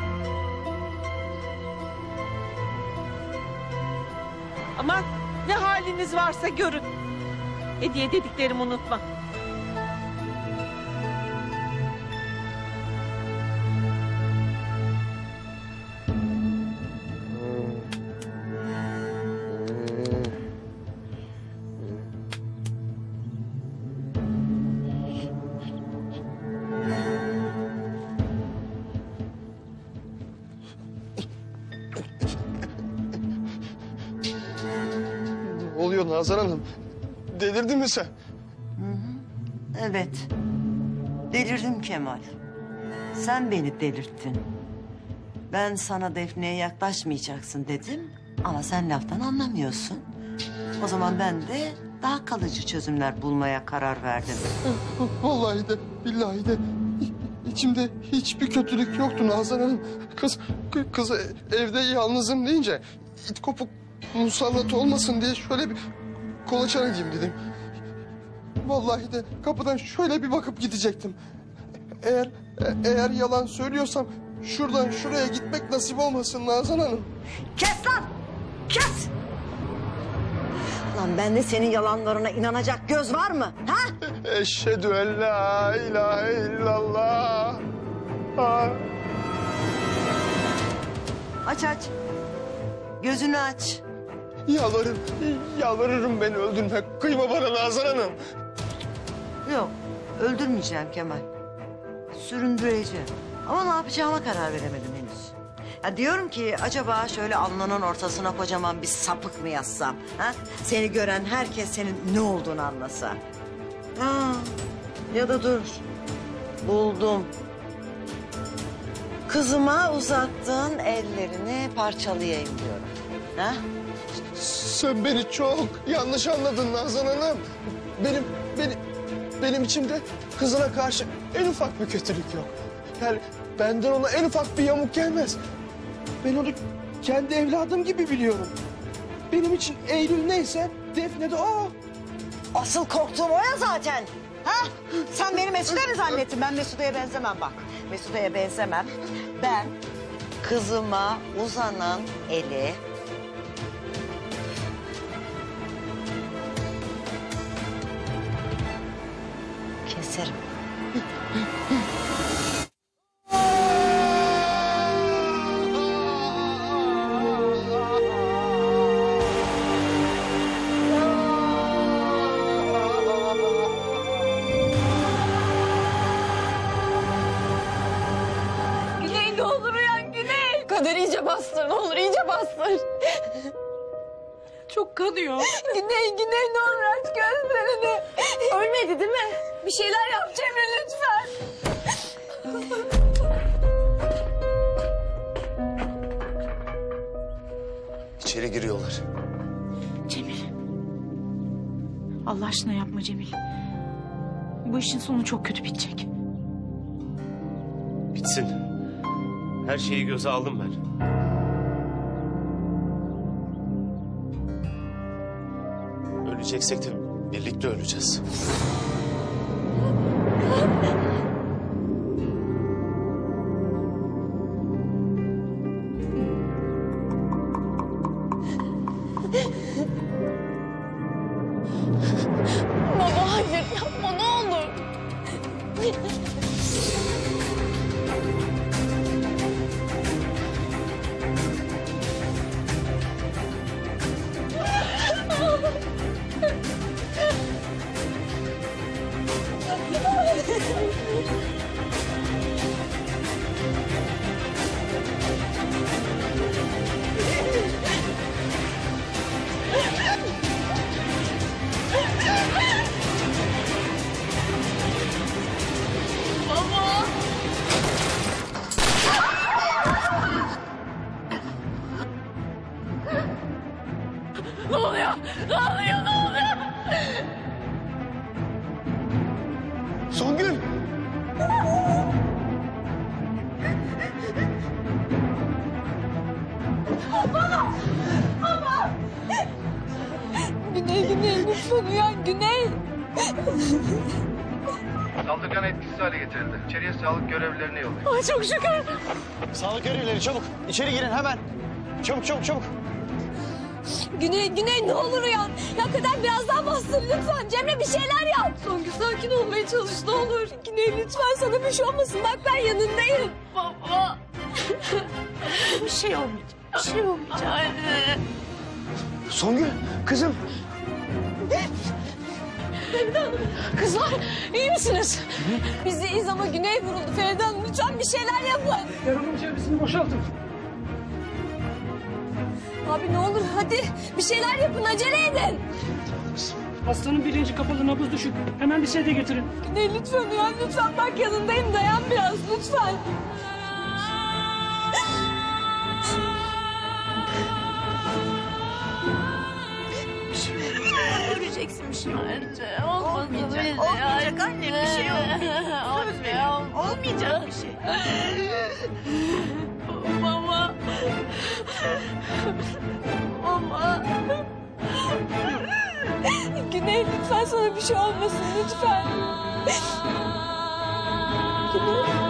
Speaker 17: Aman ne haliniz varsa görün. Hediye dediklerimi unutma.
Speaker 6: Ne oluyor Nazan Hanım? Delirdin mi sen?
Speaker 10: Evet. Delirdim Kemal. Sen beni delirttin. Ben sana Defne'ye yaklaşmayacaksın dedim. Ama sen laftan anlamıyorsun. O zaman ben de daha kalıcı çözümler bulmaya karar verdim.
Speaker 6: Vallahi de billahi de içimde hiçbir kötülük yoktu Nazan Hanım. Kız kı- kızı evde yalnızım deyince it kopuk musallat olmasın diye şöyle bir kolaçan edeyim dedim. Vallahi de kapıdan şöyle bir bakıp gidecektim. Eğer e- eğer yalan söylüyorsam şuradan şuraya gitmek nasip olmasın Nazan Hanım.
Speaker 10: Kes lan! Kes! Lan bende senin yalanlarına inanacak göz var mı? Ha?
Speaker 6: Eşhedü en la ilahe illallah. Ha.
Speaker 10: Aç aç. Gözünü aç.
Speaker 6: Yalvarırım, yalvarırım beni öldürme. Kıyma bana Nazan Hanım.
Speaker 10: Yok, öldürmeyeceğim Kemal. Süründüreceğim. Ama ne yapacağıma karar veremedim henüz. Ya diyorum ki acaba şöyle alnının ortasına kocaman bir sapık mı yazsam? Ha? Seni gören herkes senin ne olduğunu anlasa. Ha. Ya da dur. Buldum. Kızıma uzattığın ellerini parçalayayım diyorum. Ha?
Speaker 6: Sen beni çok yanlış anladın Nazan Hanım. Benim, benim, benim içimde kızına karşı en ufak bir kötülük yok. Yani benden ona en ufak bir yamuk gelmez. Ben onu kendi evladım gibi biliyorum. Benim için Eylül neyse Defne de o.
Speaker 10: Asıl korktuğum o ya zaten. Ha? Sen beni Mesude mi zannettin? Ben Mesude'ye benzemem bak. Mesude'ye benzemem. Ben kızıma uzanan eli... keserim.
Speaker 9: Kader iyice bastır ne olur iyice bastır. Çok kanıyor. Güney Güney ne olur aç gözlerini. Ölmedi değil mi? Bir şeyler yap Cemre lütfen.
Speaker 1: İçeri giriyorlar.
Speaker 15: Cemil. Allah aşkına yapma Cemil. Bu işin sonu çok kötü bitecek.
Speaker 3: Bitsin. Her şeyi göze aldım ben. Öleceksek de birlikte öleceğiz.
Speaker 9: Baba hayır yapma ne olur. Baba. Ne oluyor? Ne oluyor? Ne oluyor?
Speaker 1: Songül!
Speaker 9: Baba! Baba! Güney, Güney lütfen uyan Güney.
Speaker 18: Saldırgan etkisiz hale getirildi. İçeriye sağlık görevlilerini yollayın.
Speaker 9: Ay çok şükür.
Speaker 18: Sağlık görevlileri çabuk. İçeri girin hemen. Çabuk çabuk çabuk.
Speaker 9: Güney, Güney ne olur uyan. Ya Kader biraz daha bastır lütfen. Cemre bir şeyler yap. Songül sakin olmaya çalış ne olur. Güney lütfen sana bir şey olmasın. Bak ben yanındayım. Baba.
Speaker 15: Bir şey olmayacak. Bir şey olmayacak.
Speaker 9: Anne.
Speaker 1: Songül, kızım.
Speaker 9: Feride Hanım. Kızlar iyi misiniz? Biz iyiyiz ama Güney vuruldu. Feride Hanım lütfen bir şeyler yapın.
Speaker 7: Yarımın çevresini boşaltın.
Speaker 9: Abi ne olur hadi bir şeyler yapın acele edin.
Speaker 7: Hastanın birinci kapalı nabız düşük. Hemen bir sedye getirin.
Speaker 9: Güney lütfen uyan lütfen bak yanındayım dayan biraz lütfen.
Speaker 15: Göreceksin bir şey olmayacak.
Speaker 9: Olmayacak, olmayacak annem bir şey olmayacak. Olmayacak, olmayacak bir şey. Baba. Baba. Güney lütfen sana bir şey olmasın lütfen. Güney.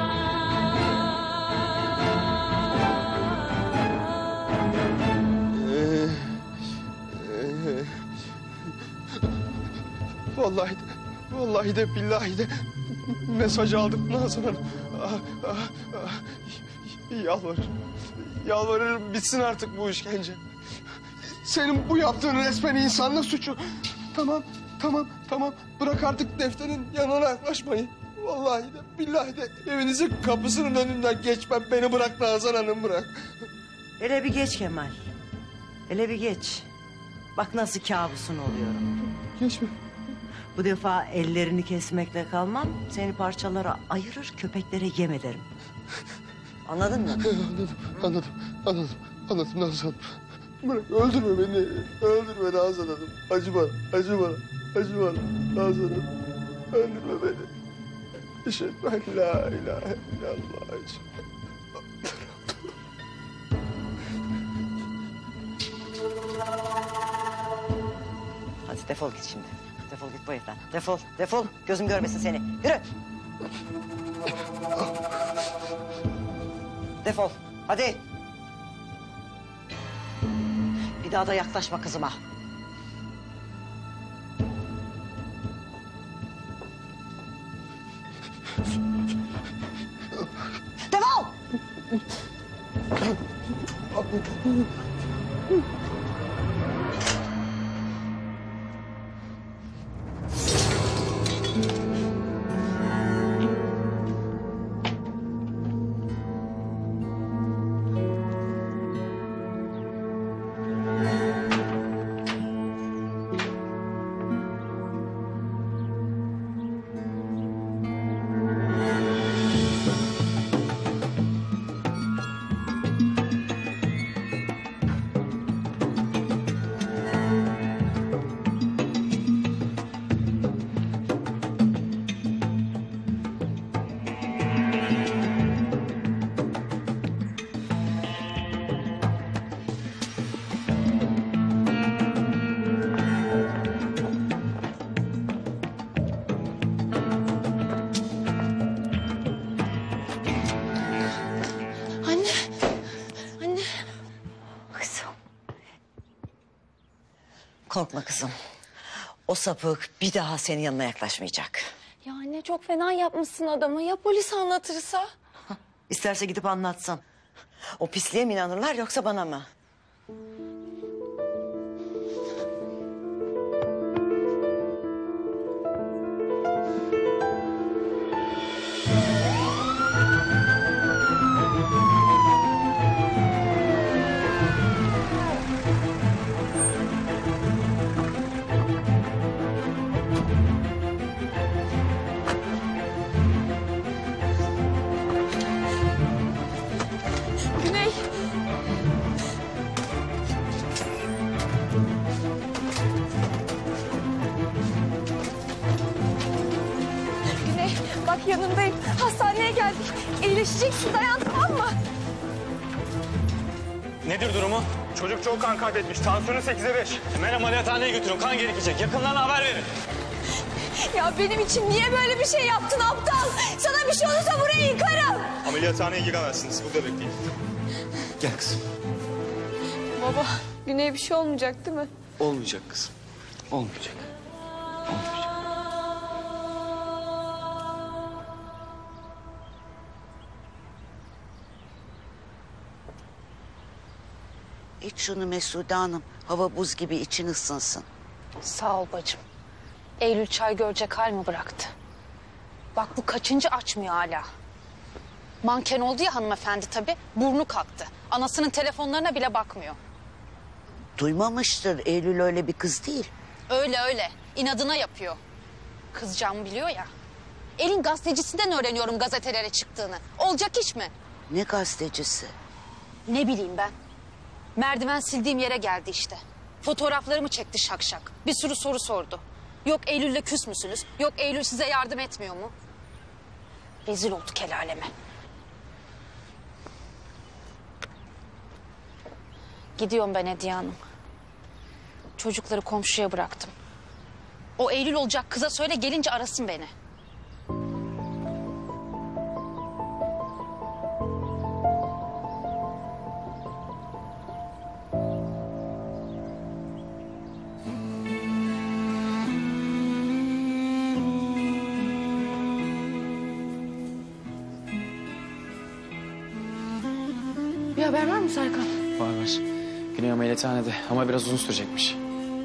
Speaker 6: Vallahi de, vallahi de billahi de mesaj aldım Nazan Hanım. Ah, ah, ah. Yalvarırım, yalvarırım bitsin artık bu işkence. Senin bu yaptığın resmen insanlık suçu. Tamam, tamam, tamam. Bırak artık defterin yanına yaklaşmayı. Vallahi de billahi de evinizin kapısının önünden geçmem. Beni bırak Nazan Hanım bırak.
Speaker 10: Hele bir geç Kemal. Hele bir geç. Bak nasıl kabusun oluyorum.
Speaker 6: Geçme.
Speaker 10: Bu defa ellerini kesmekle kalmam. Seni parçalara ayırır, köpeklere yem ederim. Anladın mı?
Speaker 6: Anladım, anladım, anladım, anladım Nazan Hanım. Bırak, öldürme beni, öldürme Nazan Hanım. Acı bana, acı bana, acı bana Nazan Hanım. Öldürme beni. Eşhedü en la ilahe illallah.
Speaker 10: Hadi defol git şimdi. Defol git bu evden. Defol, defol. Gözüm görmesin seni. Yürü. Defol. Hadi. Bir daha da yaklaşma kızıma. Defol! Korkma kızım. O sapık bir daha senin yanına yaklaşmayacak.
Speaker 9: Ya anne çok fena yapmışsın adama. Ya polis anlatırsa?
Speaker 10: İsterse gidip anlatsın. O pisliğe mi inanırlar yoksa bana mı?
Speaker 9: Güney. Güney bak yanındayım. Hastaneye geldik. İyileşeceksin, dayan, tamam mı?
Speaker 8: Nedir durumu? Çocuk çok kan kaybetmiş. Tansiyonu sekize beş. Hemen ameliyathaneye götürün. Kan gerekecek. Yakınlarına haber verin.
Speaker 9: Ya benim için niye böyle bir şey yaptın aptal? Sana bir şey olursa burayı yıkarım.
Speaker 19: Ameliyathaneye giremezsiniz. Burada bekleyin.
Speaker 14: Gel kızım.
Speaker 9: Baba, Güney'e bir şey olmayacak değil mi?
Speaker 14: Olmayacak kızım. Olmayacak. Olmayacak.
Speaker 20: İç şunu Mesude Hanım. Hava buz gibi, için ısınsın.
Speaker 15: Sağ ol bacım. Eylül çay görecek hal mi bıraktı? Bak bu kaçıncı açmıyor hala. Manken oldu ya hanımefendi tabii. Burnu kalktı. Anasının telefonlarına bile bakmıyor.
Speaker 20: Duymamıştır. Eylül öyle bir kız değil.
Speaker 15: Öyle öyle. İnadına yapıyor. Kızacağımı biliyor ya. Elin gazetecisinden öğreniyorum gazetelere çıktığını. Olacak iş mi?
Speaker 20: Ne gazetecisi?
Speaker 15: Ne bileyim ben. Merdiven sildiğim yere geldi işte. Fotoğraflarımı çekti şak şak. Bir sürü soru sordu. Yok Eylül'le küs müsünüz? Yok Eylül size yardım etmiyor mu? Rezil olduk el aleme. Gidiyorum ben Hediye Hanım. Çocukları komşuya bıraktım. O Eylül olacak kıza söyle gelince arasın beni.
Speaker 9: Bir haber var mı Serkan?
Speaker 8: Var var. Güney ameliyathanede ama biraz uzun sürecekmiş.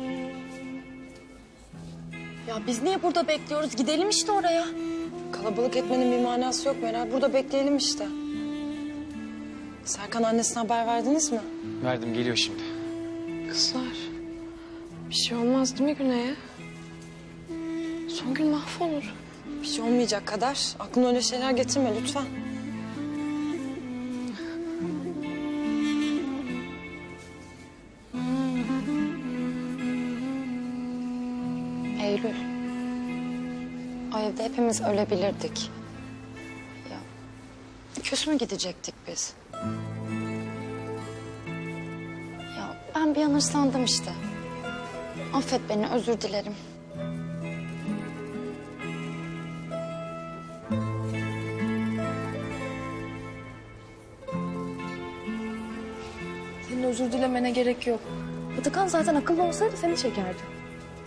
Speaker 9: Ya biz niye burada bekliyoruz? Gidelim işte oraya.
Speaker 21: Kalabalık etmenin bir manası yok Meral. Burada bekleyelim işte. Serkan annesine haber verdiniz mi?
Speaker 8: Verdim geliyor şimdi.
Speaker 21: Kızlar, bir şey olmaz değil mi Güney'e? Songül mahvolur. Bir şey olmayacak kadar. Aklına öyle şeyler getirme lütfen.
Speaker 15: Eylül. O evde hepimiz ölebilirdik. Ya küs mü gidecektik biz? Ya ben bir an hırslandım işte. Affet beni, özür dilerim.
Speaker 9: Senin özür dilemene gerek yok. Batıkan zaten akıllı olsaydı seni çekerdi.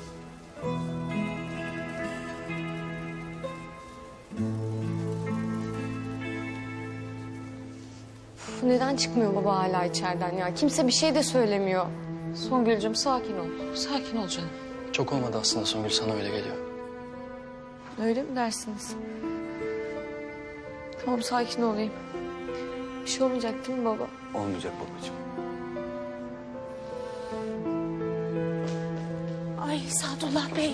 Speaker 9: Uf, neden çıkmıyor baba hala içeriden ya? Kimse bir şey de söylemiyor. Songül'cüm sakin ol. Sakin ol canım.
Speaker 16: Çok olmadı aslında Songül, sana öyle geliyor.
Speaker 9: Öyle mi dersiniz? Tamam sakin olayım. Bir şey olmayacak değil mi baba?
Speaker 14: Olmayacak babacığım.
Speaker 15: Ay Sadullah Bey.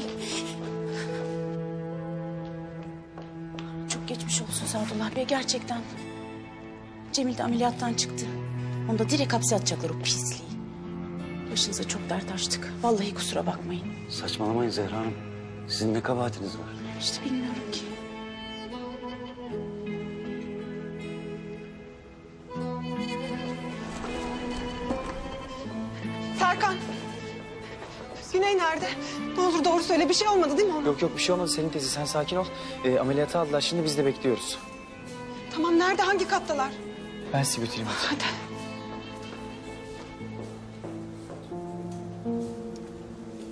Speaker 22: Çok geçmiş olsun Sadullah Bey gerçekten. Cemil de ameliyattan çıktı. Onu da direkt hapse atacaklar o pisliği. Başınıza çok dert açtık. Vallahi kusura bakmayın.
Speaker 14: Saçmalamayın Zehra Hanım. Sizin ne kabahatiniz var?
Speaker 22: İşte bilmiyorum ki.
Speaker 17: Serkan. Güney nerede? Ne olur doğru söyle, bir şey olmadı değil mi ona?
Speaker 8: Yok yok bir şey olmadı Selin teyze, sen sakin ol. Ee, ameliyata aldılar, şimdi biz de bekliyoruz.
Speaker 17: Tamam, nerede, hangi kattalar?
Speaker 8: Ben sizi götüreyim hadi.
Speaker 17: Hadi.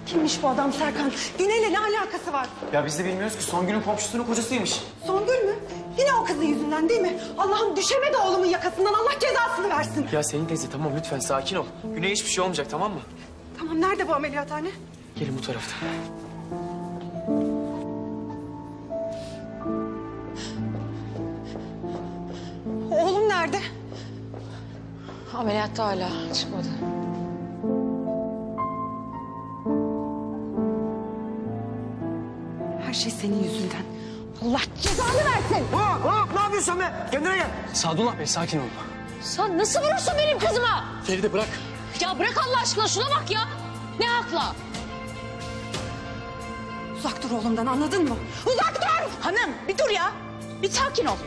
Speaker 21: Kimmiş bu adam Serkan? Güney'le ne alakası var?
Speaker 8: Ya biz de bilmiyoruz ki Songül'ün komşusunun kocasıymış.
Speaker 21: Songül mü? Yine o kızın yüzünden değil mi? Allah'ım düşemedi oğlumun yakasından. Allah cezasını versin.
Speaker 8: Ya Selin teyze tamam lütfen sakin ol. Güney'e hiçbir şey olmayacak tamam mı?
Speaker 21: Tamam nerede bu ameliyathane?
Speaker 8: Gelin bu tarafta.
Speaker 21: Oğlum nerede?
Speaker 13: Ameliyatta hala çıkmadı.
Speaker 21: Her şey senin yüzünden. Allah cezanı versin.
Speaker 7: Hop hop ne yapıyorsun be? Kendine gel.
Speaker 8: Sadullah Bey sakin olun.
Speaker 13: Sen nasıl vurursun benim kızıma?
Speaker 8: Feride bırak.
Speaker 13: Ya bırak Allah aşkına şuna bak ya. Ne hakla?
Speaker 21: Uzak dur oğlumdan anladın mı? Uzak dur!
Speaker 22: Hanım bir dur ya. Bir sakin ol.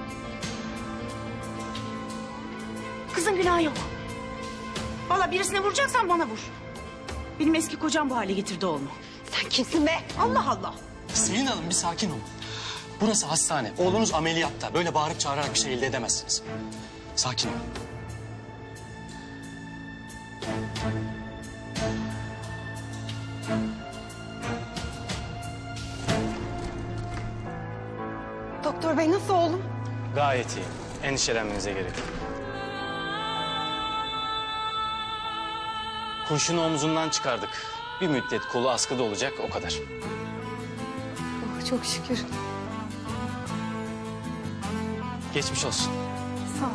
Speaker 22: Kızın günahı yok. Vallahi birisine vuracaksan bana vur. Benim eski kocam bu hale getirdi oğlumu.
Speaker 21: Sen kimsin be? Allah Allah.
Speaker 16: Selin Hanım bir sakin olun. Burası hastane. Oğlunuz ameliyatta. Böyle bağırıp çağırarak bir şey elde edemezsiniz. Sakin olun.
Speaker 21: Doktor bey nasıl oğlum?
Speaker 2: Gayet iyi. Endişelenmenize gerek yok. Kurşunu omzundan çıkardık. Bir müddet kolu askıda olacak o kadar.
Speaker 21: Oh, çok şükür.
Speaker 2: Geçmiş olsun.
Speaker 21: Sağ ol.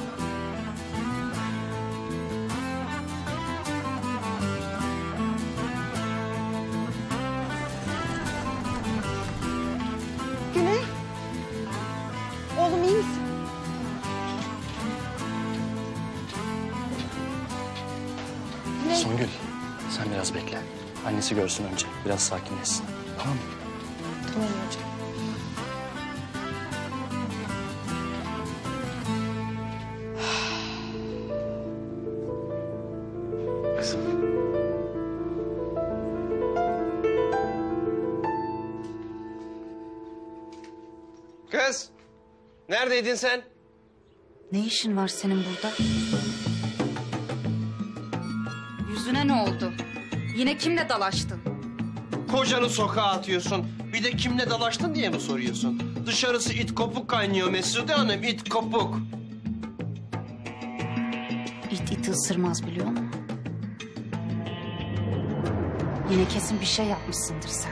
Speaker 21: Güney. Oğlum iyi misin? Güney.
Speaker 16: Songül sen biraz bekle. Annesi görsün önce. Biraz sakinleşsin. Tamam mı?
Speaker 21: Tamam hocam.
Speaker 16: Kızım.
Speaker 5: Kız, neredeydin sen?
Speaker 4: Ne işin var senin burada? Yüzüne ne oldu? Yine kimle dalaştın?
Speaker 5: Kocanı sokağa atıyorsun. Bir de kimle dalaştın diye mi soruyorsun? Dışarısı it kopuk kaynıyor Mesude Hanım, it kopuk.
Speaker 4: İt iti ısırmaz biliyor musun? Yine kesin bir şey yapmışsındır sen.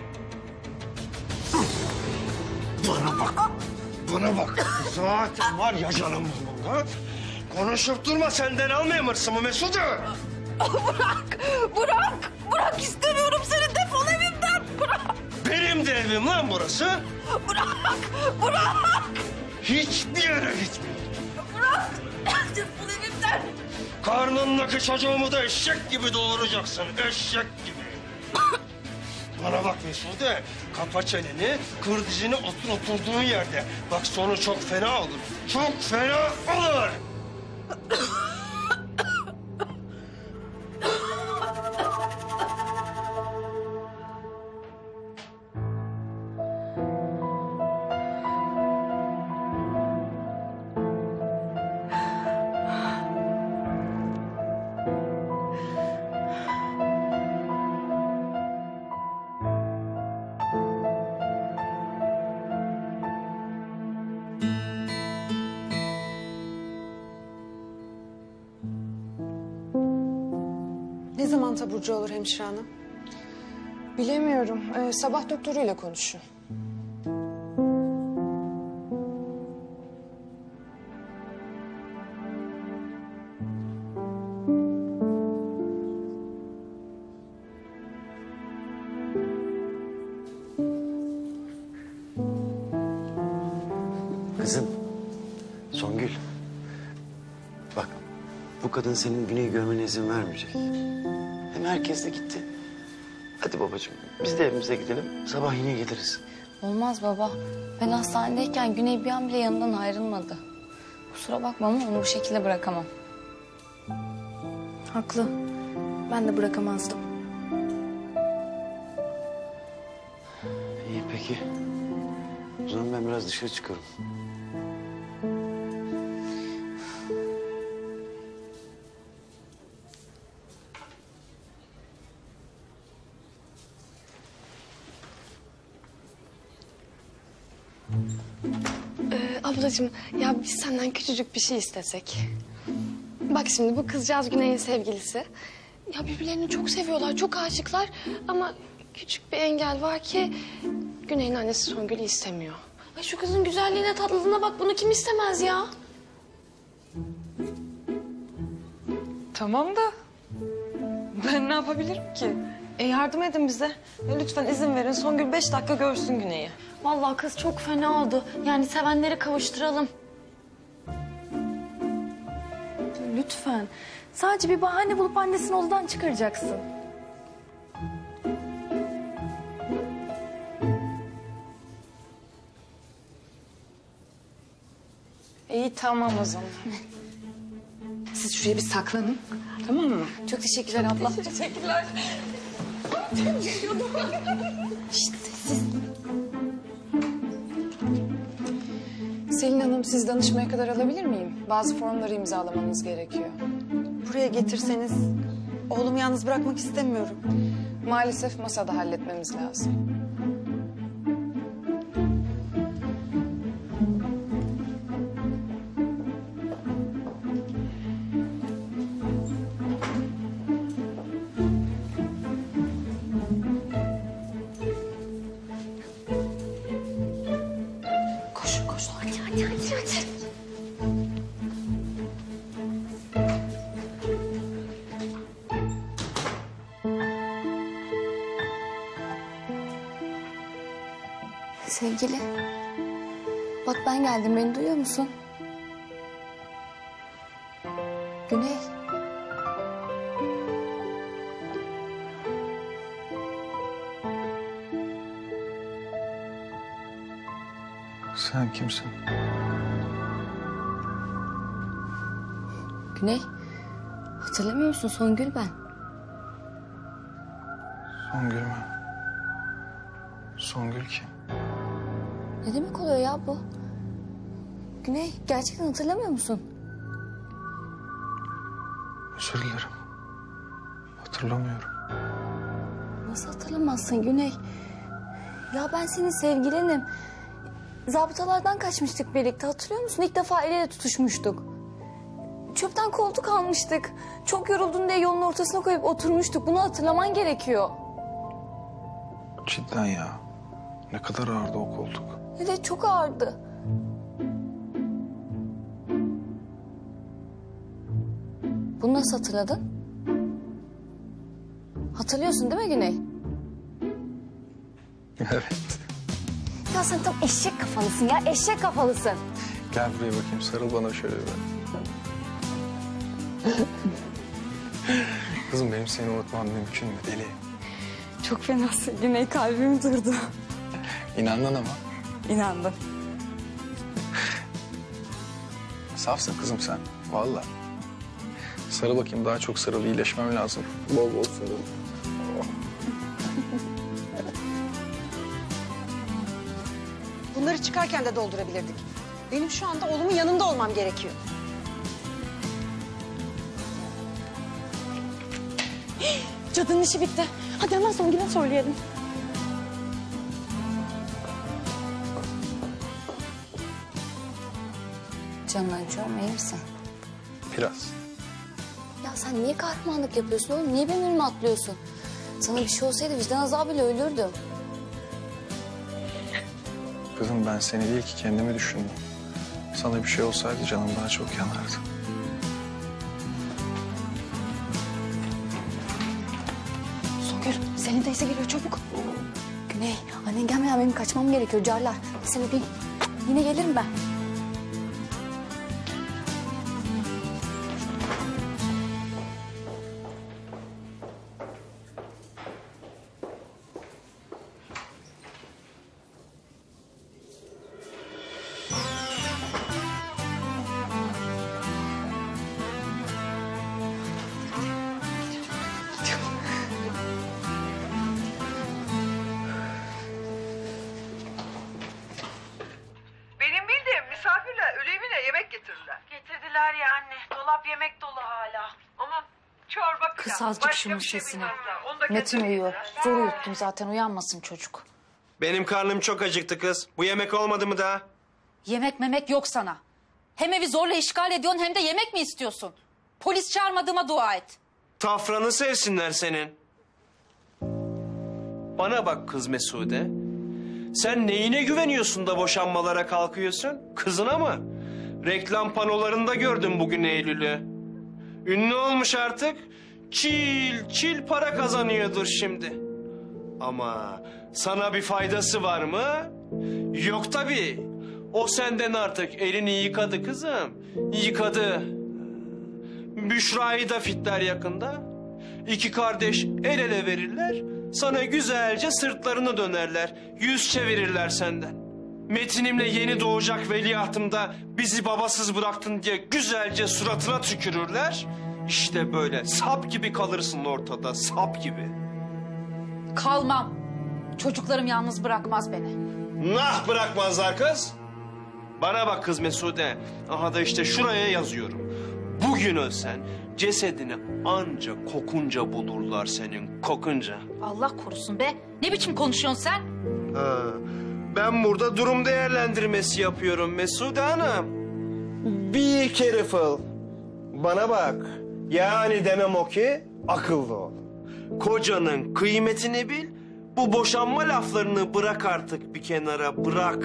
Speaker 7: Bana bak. Bana bak. Zaten var ya canım bunun. Konuşup durma senden almayayım hırsımı Mesude.
Speaker 21: Bırak! Bırak! Bırak istemiyorum seni defol evimden! Bırak!
Speaker 7: Benim de evim lan burası.
Speaker 21: Bırak! Bırak!
Speaker 7: Hiçbir yere gitme.
Speaker 21: Bırak! Defol evimden!
Speaker 7: Karnındaki çocuğumu da eşek gibi doğuracaksın. Eşek gibi. Bana bak Mesude. Kapa çeneni, kır dizini otur oturduğun yerde. Bak sonu çok fena olur. Çok fena olur.
Speaker 21: Ne zaman taburcu olur hemşire hanım? Bilemiyorum. Ee, sabah doktoruyla konuşun.
Speaker 12: Kızım, Songül. Bak, bu kadın senin Güney'i görmene izin vermeyecek. Hem herkes de gitti. Hadi babacığım, biz de evimize gidelim. Sabah yine geliriz.
Speaker 4: Olmaz baba. Ben hastanedeyken Güney bir an bile yanından ayrılmadı. Kusura bakma ama onu bu şekilde bırakamam.
Speaker 22: Haklı. Ben de bırakamazdım.
Speaker 12: İyi peki. O zaman ben biraz dışarı çıkıyorum.
Speaker 21: Ee, ablacığım ya biz senden küçücük bir şey istesek. Bak şimdi bu kızcağız Güney'in sevgilisi. Ya birbirlerini çok seviyorlar, çok aşıklar. Ama küçük bir engel var ki Güney'in annesi Songül'ü istemiyor. Ay şu kızın güzelliğine, tatlılığına bak, bunu kim istemez ya? Tamam da ben ne yapabilirim ki? E yardım edin bize. Ya lütfen izin verin. Songül beş dakika görsün Güney'i.
Speaker 4: Vallahi kız çok fena oldu. Yani sevenleri kavuşturalım. Lütfen. Sadece bir bahane bulup annesini odadan çıkaracaksın.
Speaker 21: İyi tamam o zaman. Siz şuraya bir saklanın. Tamam mı?
Speaker 4: Çok teşekkürler abla.
Speaker 21: Teşekkürler.
Speaker 4: Şşt sessiz.
Speaker 21: Selin Hanım, siz danışmaya kadar alabilir miyim? Bazı formları imzalamanız gerekiyor.
Speaker 3: Buraya getirseniz oğlumu yalnız bırakmak istemiyorum.
Speaker 21: Maalesef masada halletmemiz lazım.
Speaker 4: Koş koş. Hadi hadi hadi hadi. Sevgili. Bak ben geldim. Beni duyuyor musun? Güney.
Speaker 16: Sen kimsin?
Speaker 4: Güney. Hatırlamıyor musun? Songül ben.
Speaker 16: Songül mü? Songül kim?
Speaker 4: Ne demek oluyor ya bu? Güney gerçekten hatırlamıyor musun?
Speaker 16: Özür dilerim. Hatırlamıyorum.
Speaker 4: Nasıl hatırlamazsın Güney? Ya ben senin sevgilinim. Zabıtalardan kaçmıştık birlikte, hatırlıyor musun? İlk defa el ele tutuşmuştuk. Çöpten koltuk almıştık. Çok yoruldun diye yolun ortasına koyup oturmuştuk. Bunu hatırlaman gerekiyor.
Speaker 16: Cidden ya. Ne kadar ağırdı o koltuk.
Speaker 4: Evet çok ağırdı. Bunu nasıl hatırladın? Hatırlıyorsun değil mi Güney?
Speaker 16: Evet.
Speaker 4: Ya sen tam eşek kafalısın ya, eşek kafalısın.
Speaker 16: Gel buraya bakayım, sarıl bana şöyle bir. Kızım benim seni unutmam mümkün mü deli?
Speaker 21: Çok fenasın Güney, kalbim durdu.
Speaker 16: İnandın ama.
Speaker 21: İnandım.
Speaker 16: Safsın kızım sen. Vallahi. Sarıl bakayım, daha çok sarıl, iyileşmem lazım. Bol bol sarıl. Oh.
Speaker 3: Bunları çıkarken de doldurabilirdik. Benim şu anda oğlumun yanında olmam gerekiyor.
Speaker 21: Cadının işi bitti. Hadi hemen Songül'e söyleyelim.
Speaker 4: Canın acıyor mu, iyi misin?
Speaker 16: Biraz.
Speaker 4: Ya sen niye kahramanlık yapıyorsun oğlum? Niye benim önüme atlıyorsun? Sana bir şey olsaydı vicdan azabıyla ölürdüm.
Speaker 16: Kızım ben seni değil ki kendimi düşündüm. Sana bir şey olsaydı canım daha çok yanardı.
Speaker 21: Songül, Selin teyze geliyor çabuk.
Speaker 4: Güney, annen gelmeden benim kaçmam gerekiyor. Carlar, sen öpeyim. Yine gelirim ben.
Speaker 11: Benim bildiğim misafirler öğle yemek getirdiler. Getirdiler ya anne. Dolap yemek dolu hala. Ama çorba falan.
Speaker 15: Kıs azıcık
Speaker 11: başka
Speaker 15: şunun
Speaker 11: bir şey
Speaker 15: sesini.
Speaker 11: bilmezler. Onu da
Speaker 15: Metin
Speaker 11: getirdiler.
Speaker 15: uyuyor. Zor uyuttum zaten, uyanmasın çocuk.
Speaker 5: Benim karnım çok acıktı kız. Bu yemek olmadı mı daha?
Speaker 15: Yemek memek yok sana. Hem evi zorla işgal ediyorsun hem de yemek mi istiyorsun? Polis çağırmadığıma dua et.
Speaker 5: Tafranı sevsinler senin. Bana bak kız Mesude. Sen neyine güveniyorsun da boşanmalara kalkıyorsun? Kızına mı? Reklam panolarında gördüm bugün Eylül'ü. Ünlü olmuş artık. Çil çil para kazanıyordur şimdi. Ama sana bir faydası var mı? Yok tabii. O senden artık elini yıkadı kızım. Yıkadı. Büşra'yı da fitler yakında. İki kardeş el ele verirler. Sana güzelce sırtlarını dönerler. Yüz çevirirler senden. Metinimle yeni doğacak veliahtımda bizi babasız bıraktın diye güzelce suratına tükürürler. İşte böyle sap gibi kalırsın ortada, sap gibi.
Speaker 15: Kalmam. Çocuklarım yalnız bırakmaz beni.
Speaker 5: Nah bırakmazlar kız. Bana bak kız Mesude. Aha da işte şuraya yazıyorum. Bugün ölsen cesedini anca kokunca bulurlar senin, kokunca.
Speaker 15: Allah korusun be. Ne biçim konuşuyorsun sen?
Speaker 5: Ha, ben burada durum değerlendirmesi yapıyorum Mesude Hanım. Be careful. Bana bak. Yani demem o ki akıllı ol. Kocanın kıymetini bil. Bu boşanma laflarını bırak artık bir kenara, bırak.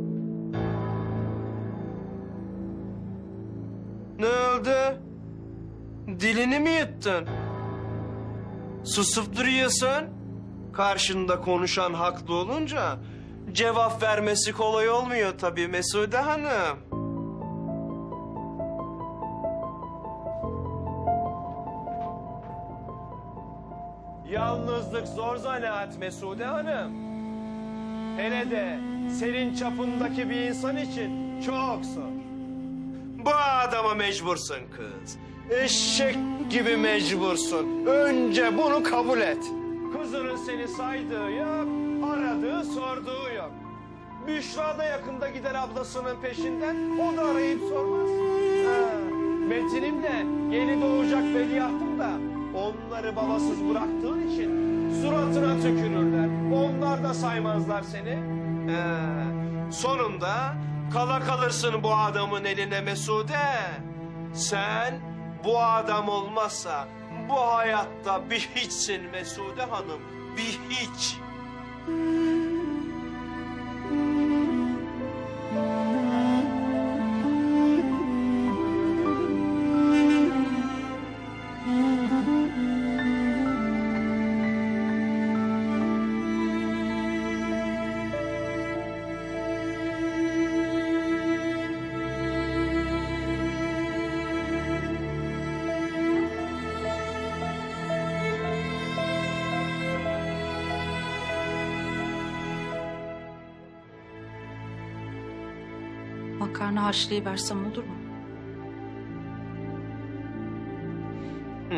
Speaker 5: Ne oldu? Dilini mi yuttun? Susup duruyorsun. Karşında konuşan haklı olunca cevap vermesi kolay olmuyor tabii Mesude Hanım. Yalnızlık zor zanaat Mesude Hanım. Hele de senin çapındaki bir insan için çok zor. Bu adama mecbursun kız. Eşek gibi mecbursun. Önce bunu kabul et. Kızının seni saydığı yok, aradığı sorduğu yok. Büşra da yakında gider ablasının peşinden, o da arayıp sormaz. Ha, Metin'im de yeni doğacak veliahtım da onları babasız bıraktığın için suratına tükürürler. Onlar da saymazlar seni. Ha, sonunda kala kalırsın bu adamın eline Mesude. Sen bu adam olmazsa bu hayatta bir hiçsin Mesude Hanım, bir hiç.
Speaker 15: Makarna haşlayıversem olur mu?
Speaker 5: Hı.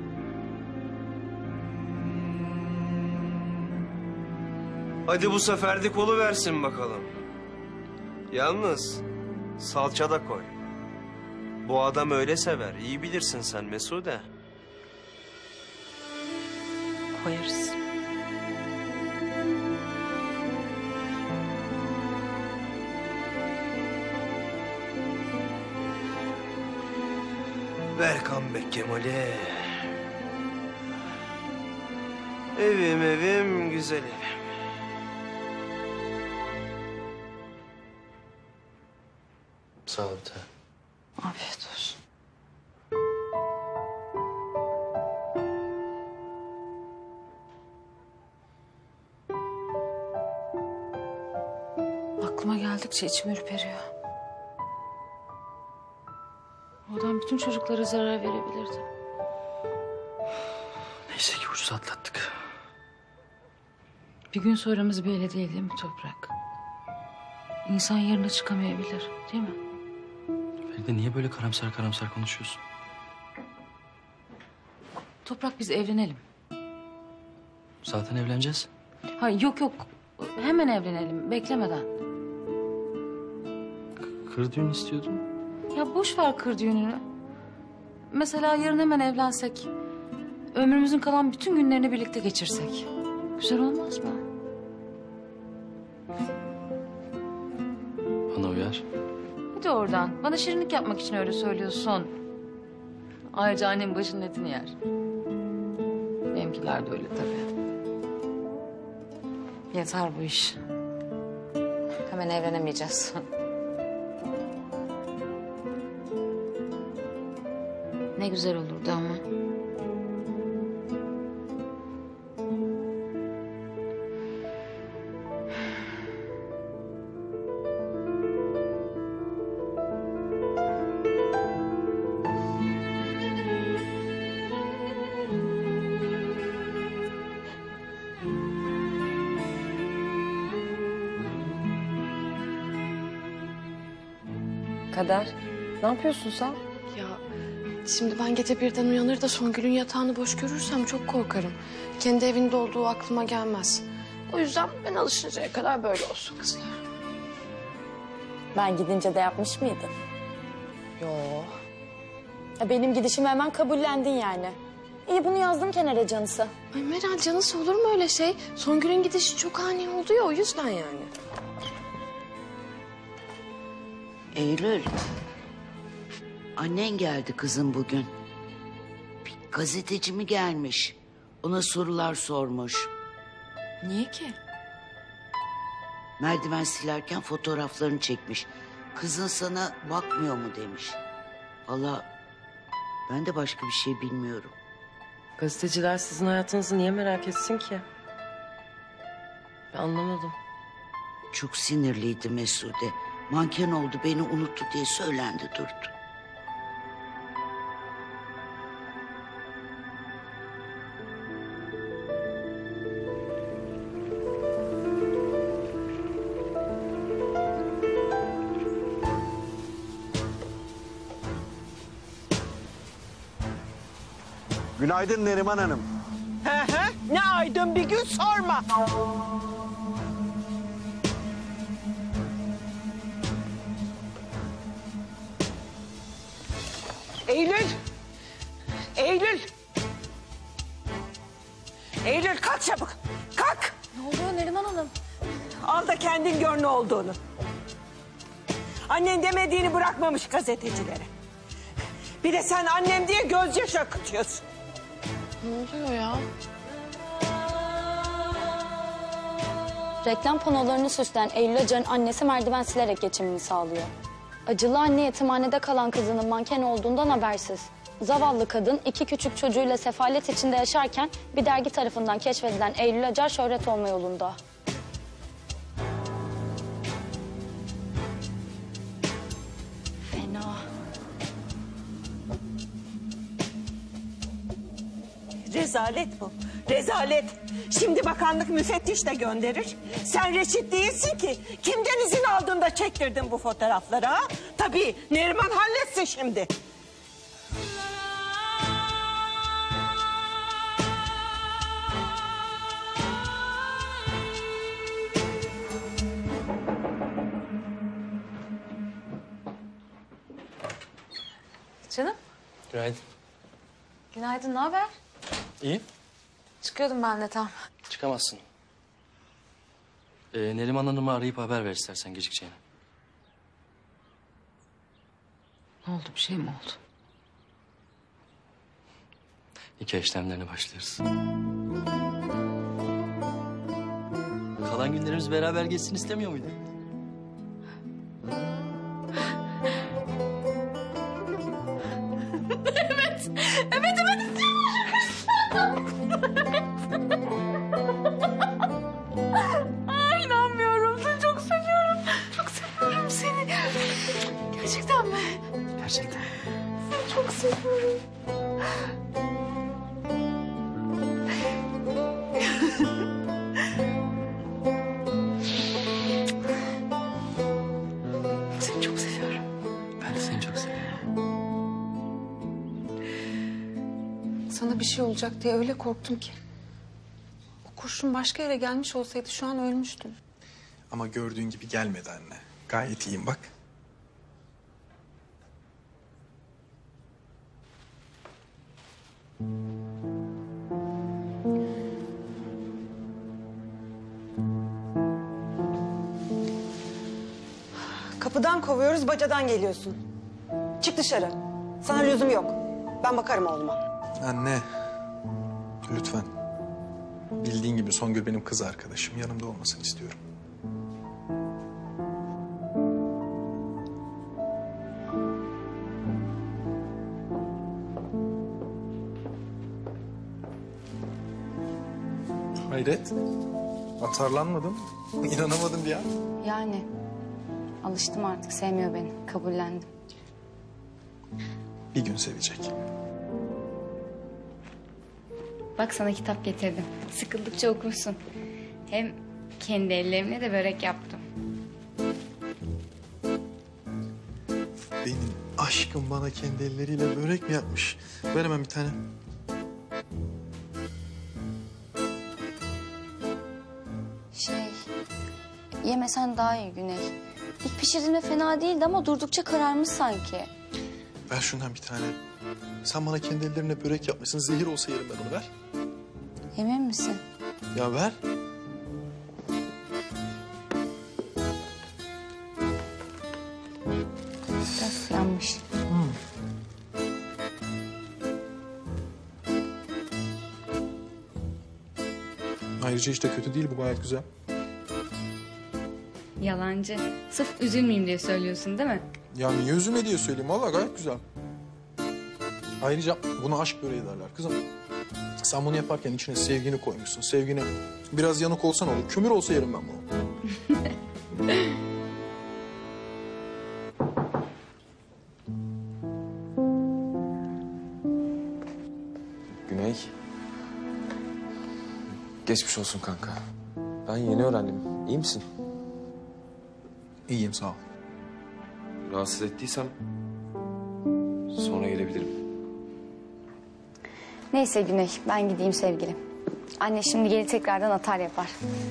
Speaker 5: Hadi bu seferlik oluversin bakalım. Yalnız salça da koy. Bu adam öyle sever. İyi bilirsin sen Mesude.
Speaker 15: Koyarız.
Speaker 5: Ver comeback Kemal'i. Evim evim güzel evim.
Speaker 12: Sağ ol da.
Speaker 15: Afiyet olsun. Aklıma geldikçe içim ürperiyor. O adam bütün çocuklara zarar verebilirdi.
Speaker 12: Neyse ki ucuz atlattık.
Speaker 15: Bir gün sonramız böyle değil değil mi Toprak? İnsan yerine çıkamayabilir değil mi?
Speaker 12: Feride niye böyle karamsar karamsar konuşuyorsun?
Speaker 15: Toprak biz evlenelim.
Speaker 12: Zaten evleneceğiz.
Speaker 15: Ha yok yok hemen evlenelim beklemeden.
Speaker 12: Kır düğün istiyordum.
Speaker 15: Ya boş ver kır düğününü. Mesela yarın hemen evlensek. Ömrümüzün kalan bütün günlerini birlikte geçirsek. Güzel olmaz mı?
Speaker 1: ya oradan. Bana şirinlik yapmak için öyle söylüyorsun. Ayrıca annem başının etini yer. Benimkiler de öyle tabii.
Speaker 13: Yeter bu iş. Hemen evlenemeyeceğiz. Ne güzel olurdu ama.
Speaker 21: Kader, ne yapıyorsun sen? Ya şimdi ben gece birden uyanır da Songül'ün yatağını boş görürsem çok korkarım. Kendi evinde olduğu aklıma gelmez. O yüzden ben alışıncaya kadar böyle olsun kızlar.
Speaker 4: Ben gidince de yapmış mıydın? Yo. Ya benim gidişimi hemen kabullendin yani. İyi bunu yazdım kenara canısı.
Speaker 21: Ay Meral canısı olur mu öyle şey? Songül'ün gidişi çok ani oldu ya o yüzden yani.
Speaker 20: Eylül. Annen geldi kızım bugün. Bir gazeteci mi gelmiş? Ona sorular sormuş.
Speaker 21: Niye ki?
Speaker 20: Merdiven silerken fotoğraflarını çekmiş. Kızın sana bakmıyor mu demiş. Vallahi ben de başka bir şey bilmiyorum.
Speaker 18: Gazeteciler sizin hayatınızı niye merak etsin ki? Ben anlamadım.
Speaker 20: Çok sinirliydi Mesude. Manken oldu beni unuttu diye söylendi durdu.
Speaker 14: Günaydın Neriman Hanım.
Speaker 17: Hı hı, ne aydın bir gün sorma. Eylül. Eylül. Eylül kalk çabuk. Kalk.
Speaker 4: Ne oluyor Neriman Hanım?
Speaker 17: Al da kendin gör ne olduğunu. Annen demediğini bırakmamış gazetecilere. Bir de sen annem diye gözyaşı akıtıyorsun.
Speaker 21: Ne oluyor ya?
Speaker 4: Reklam panolarını süsleyen Eylül Acar'ın annesi merdiven silerek geçimini sağlıyor. Acılı anne yetimhanede kalan kızının manken olduğundan habersiz. Zavallı kadın iki küçük çocuğuyla sefalet içinde yaşarken bir dergi tarafından keşfedilen Eylül Acar şöhret olma yolunda. Fena.
Speaker 17: Rezalet bu. Rezalet. Şimdi bakanlık müfettiş de gönderir. Sen reşit değilsin ki. Kimden izin aldığında çektirdin bu fotoğrafları ha? Tabii Neriman halletsin şimdi.
Speaker 13: Canım.
Speaker 2: Günaydın.
Speaker 13: Günaydın, ne haber?
Speaker 2: İyi.
Speaker 13: Çıkıyordum ben de tam.
Speaker 2: Çıkamazsın. Ee, Neriman Hanım'ı arayıp haber ver istersen gecikeceğini.
Speaker 13: Ne oldu, bir şey mi oldu?
Speaker 2: Nikah işlemlerine başlarız. Kalan günlerimiz beraber geçsin istemiyor muydun?
Speaker 9: Evet. Evet evet istiyorum. Ay inanmıyorum. Seni çok seviyorum. Çok seviyorum seni. Gerçekten mi?
Speaker 2: Gerçekten.
Speaker 9: Seni çok seviyorum.
Speaker 21: Seni çok seviyorum.
Speaker 2: Ben de seni çok seviyorum.
Speaker 3: Sana bir şey olacak diye öyle korktum ki. O kurşun başka yere gelmiş olsaydı şu an ölmüştüm.
Speaker 16: Ama gördüğün gibi gelmedi anne. Gayet iyiyim bak.
Speaker 6: Kapıdan kovuyoruz, bacadan geliyorsun. Çık dışarı. Sana lüzum yok. Ben bakarım oğluma.
Speaker 16: Anne, lütfen. Bildiğin gibi Songül benim kız arkadaşım. Yanımda olmasını istiyorum. Hayret. Atarlanmadım. İnanamadım ya.
Speaker 4: Yani alıştım artık, sevmiyor beni. Kabullendim.
Speaker 16: Bir gün sevecek.
Speaker 10: Bak sana kitap getirdim. Sıkıldıkça okursun. Hem kendi ellerimle de börek yaptım.
Speaker 16: Benim aşkım bana kendi elleriyle börek mi yapmış? Ver hemen bir tane.
Speaker 4: Şey, yemesen daha iyi Güney. İlk pişirdiğinde fena değildi ama durdukça kararmış sanki.
Speaker 16: Ver şundan bir tane. Sen bana kendi ellerine börek yapmışsın. Zehir olsa yerim ben onu, ver.
Speaker 4: Emin misin?
Speaker 16: Ya ver.
Speaker 4: Biraz yanmış.
Speaker 16: Hmm. Ayrıca hiç de kötü değil, bu gayet güzel.
Speaker 10: Yalancı. Sırf üzülmeyeyim diye söylüyorsun değil mi?
Speaker 16: Ya niye üzülme diye söyleyeyim, vallahi gayet güzel. Ayrıca buna aşk böreği derler kızım. Sen bunu yaparken içine sevgini koymuşsun. Sevgini biraz yanık olsan olur. Kömür olsa yerim ben bunu.
Speaker 8: Güney. Geçmiş olsun kanka. Ben yeni öğrendim. İyi misin?
Speaker 16: İyiyim, sağ ol.
Speaker 8: Rahatsız ettiysem sonra gelebilirim.
Speaker 4: Neyse Güney, ben gideyim sevgilim. Anne şimdi geri tekrardan atar yapar.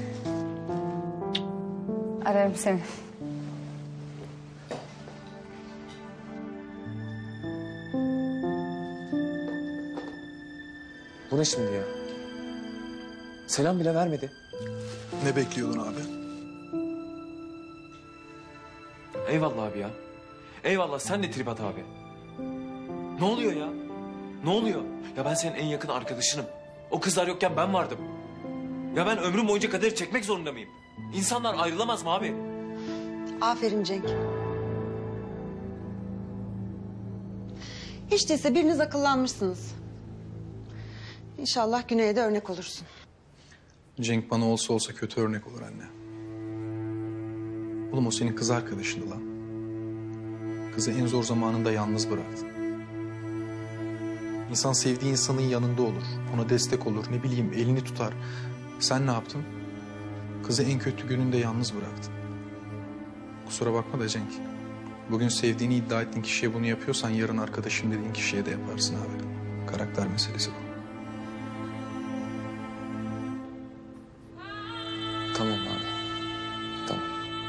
Speaker 4: Ararım seni.
Speaker 8: Bu ne şimdi ya? Selam bile vermedi.
Speaker 16: Ne bekliyordun abi?
Speaker 8: Eyvallah abi ya. Eyvallah, sen de trip at abi. Ne oluyor ya? Ne oluyor? Ya ben senin en yakın arkadaşınım. O kızlar yokken ben vardım. Ya ben ömrüm boyunca kaderi çekmek zorunda mıyım? İnsanlar ayrılamaz mı abi?
Speaker 6: Aferin Cenk. Hiç değilse biriniz akıllanmışsınız. İnşallah Güney'e de örnek olursun.
Speaker 16: Cenk bana olsa olsa kötü örnek olur anne. Oğlum o senin kız arkadaşındı lan. Kızı en zor zamanında yalnız bıraktın. İnsan sevdiği insanın yanında olur. Ona destek olur. Ne bileyim elini tutar. Sen ne yaptın? Kızı en kötü gününde yalnız bıraktın. Kusura bakma da Cenk. Bugün sevdiğini iddia ettiğin kişiye bunu yapıyorsan yarın arkadaşım dediğin kişiye de yaparsın abi. Karakter meselesi bu.
Speaker 8: Tamam abi. Tamam.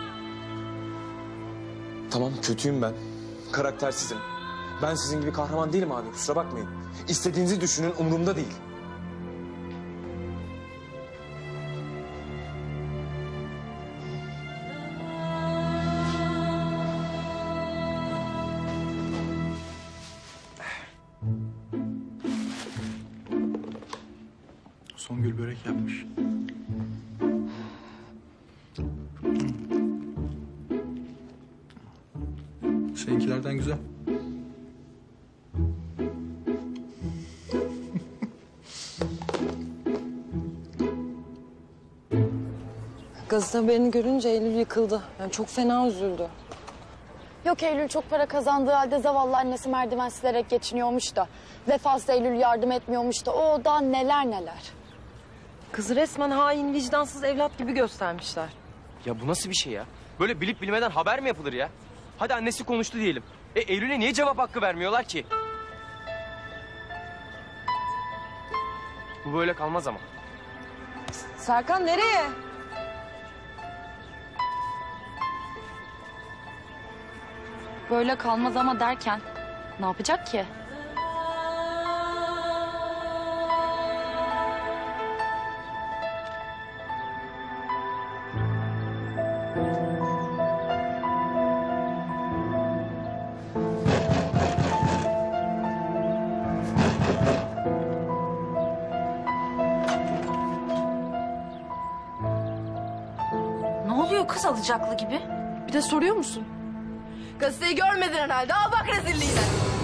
Speaker 8: Tamam, kötüyüm ben. Karaktersizim. Ben sizin gibi kahraman değilim abi, kusura bakmayın. İstediğinizi düşünün, umurumda değil.
Speaker 16: Songül börek yapmış. Seninkilerden güzel.
Speaker 18: Gazete haberini görünce Eylül yıkıldı. Yani çok fena üzüldü.
Speaker 23: Yok Eylül çok para kazandığı halde zavallı annesi merdiven silerek geçiniyormuş da. Vefasız Eylül yardım etmiyormuş da. O da neler neler.
Speaker 18: Kızı resmen hain, vicdansız evlat gibi göstermişler.
Speaker 8: Ya bu nasıl bir şey ya? Böyle bilip bilmeden haber mi yapılır ya? Hadi annesi konuştu diyelim. E Eylül'e niye cevap hakkı vermiyorlar ki? Bu böyle kalmaz ama.
Speaker 18: Serkan nereye?
Speaker 4: Böyle kalmaz ama derken ne yapacak ki?
Speaker 9: oluyor kız alacaklı gibi? Bir de soruyor musun? Gazeteyi görmedin herhalde. Al bak rezilliğine.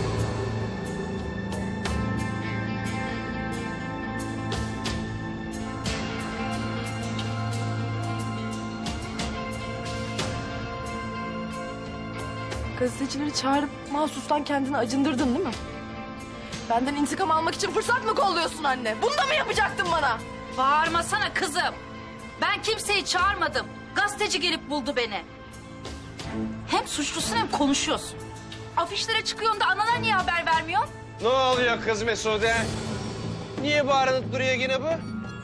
Speaker 9: Gazetecileri çağırıp mahsustan kendini acındırdın değil mi? Benden intikam almak için fırsat mı kolluyorsun anne? Bunu da mı yapacaktın bana?
Speaker 15: Bağırmasana kızım. Ben kimseyi çağırmadım. Gazeteci gelip buldu beni. Hem suçlusun hem konuşuyorsun. Afişlere çıkıyorsun da anana niye haber vermiyorsun?
Speaker 5: Ne oluyor kız Mesude? Niye bağırınıp duruyor yine bu?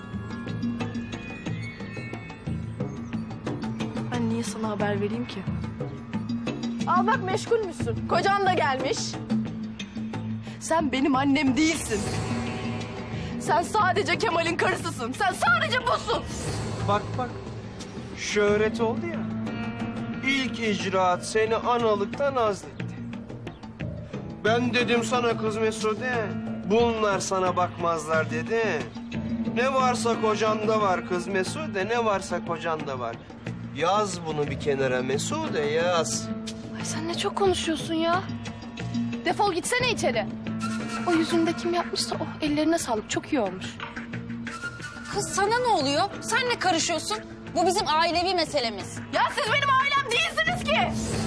Speaker 9: Ben niye sana haber vereyim ki? Al bak meşgulmüşsün. Kocan da gelmiş. Sen benim annem değilsin. Sen sadece Kemal'in karısısın. Sen sadece busun.
Speaker 5: Bak bak. Şöhret oldu ya. İlk icraat seni analıktan azletti. Ben dedim sana kız Mesude. Bunlar sana bakmazlar dedi. Ne varsa kocanda var kız Mesude. Ne varsa kocanda var. Yaz bunu bir kenara Mesude yaz.
Speaker 21: Ay sen ne çok konuşuyorsun ya. Defol gitsene içeri. O yüzünde kim yapmışsa o ellerine sağlık. Çok iyi olmuş.
Speaker 15: Kız sana ne oluyor? Sen ne karışıyorsun? Bu bizim ailevi meselemiz.
Speaker 9: Ya siz benim ailem değilsiniz ki.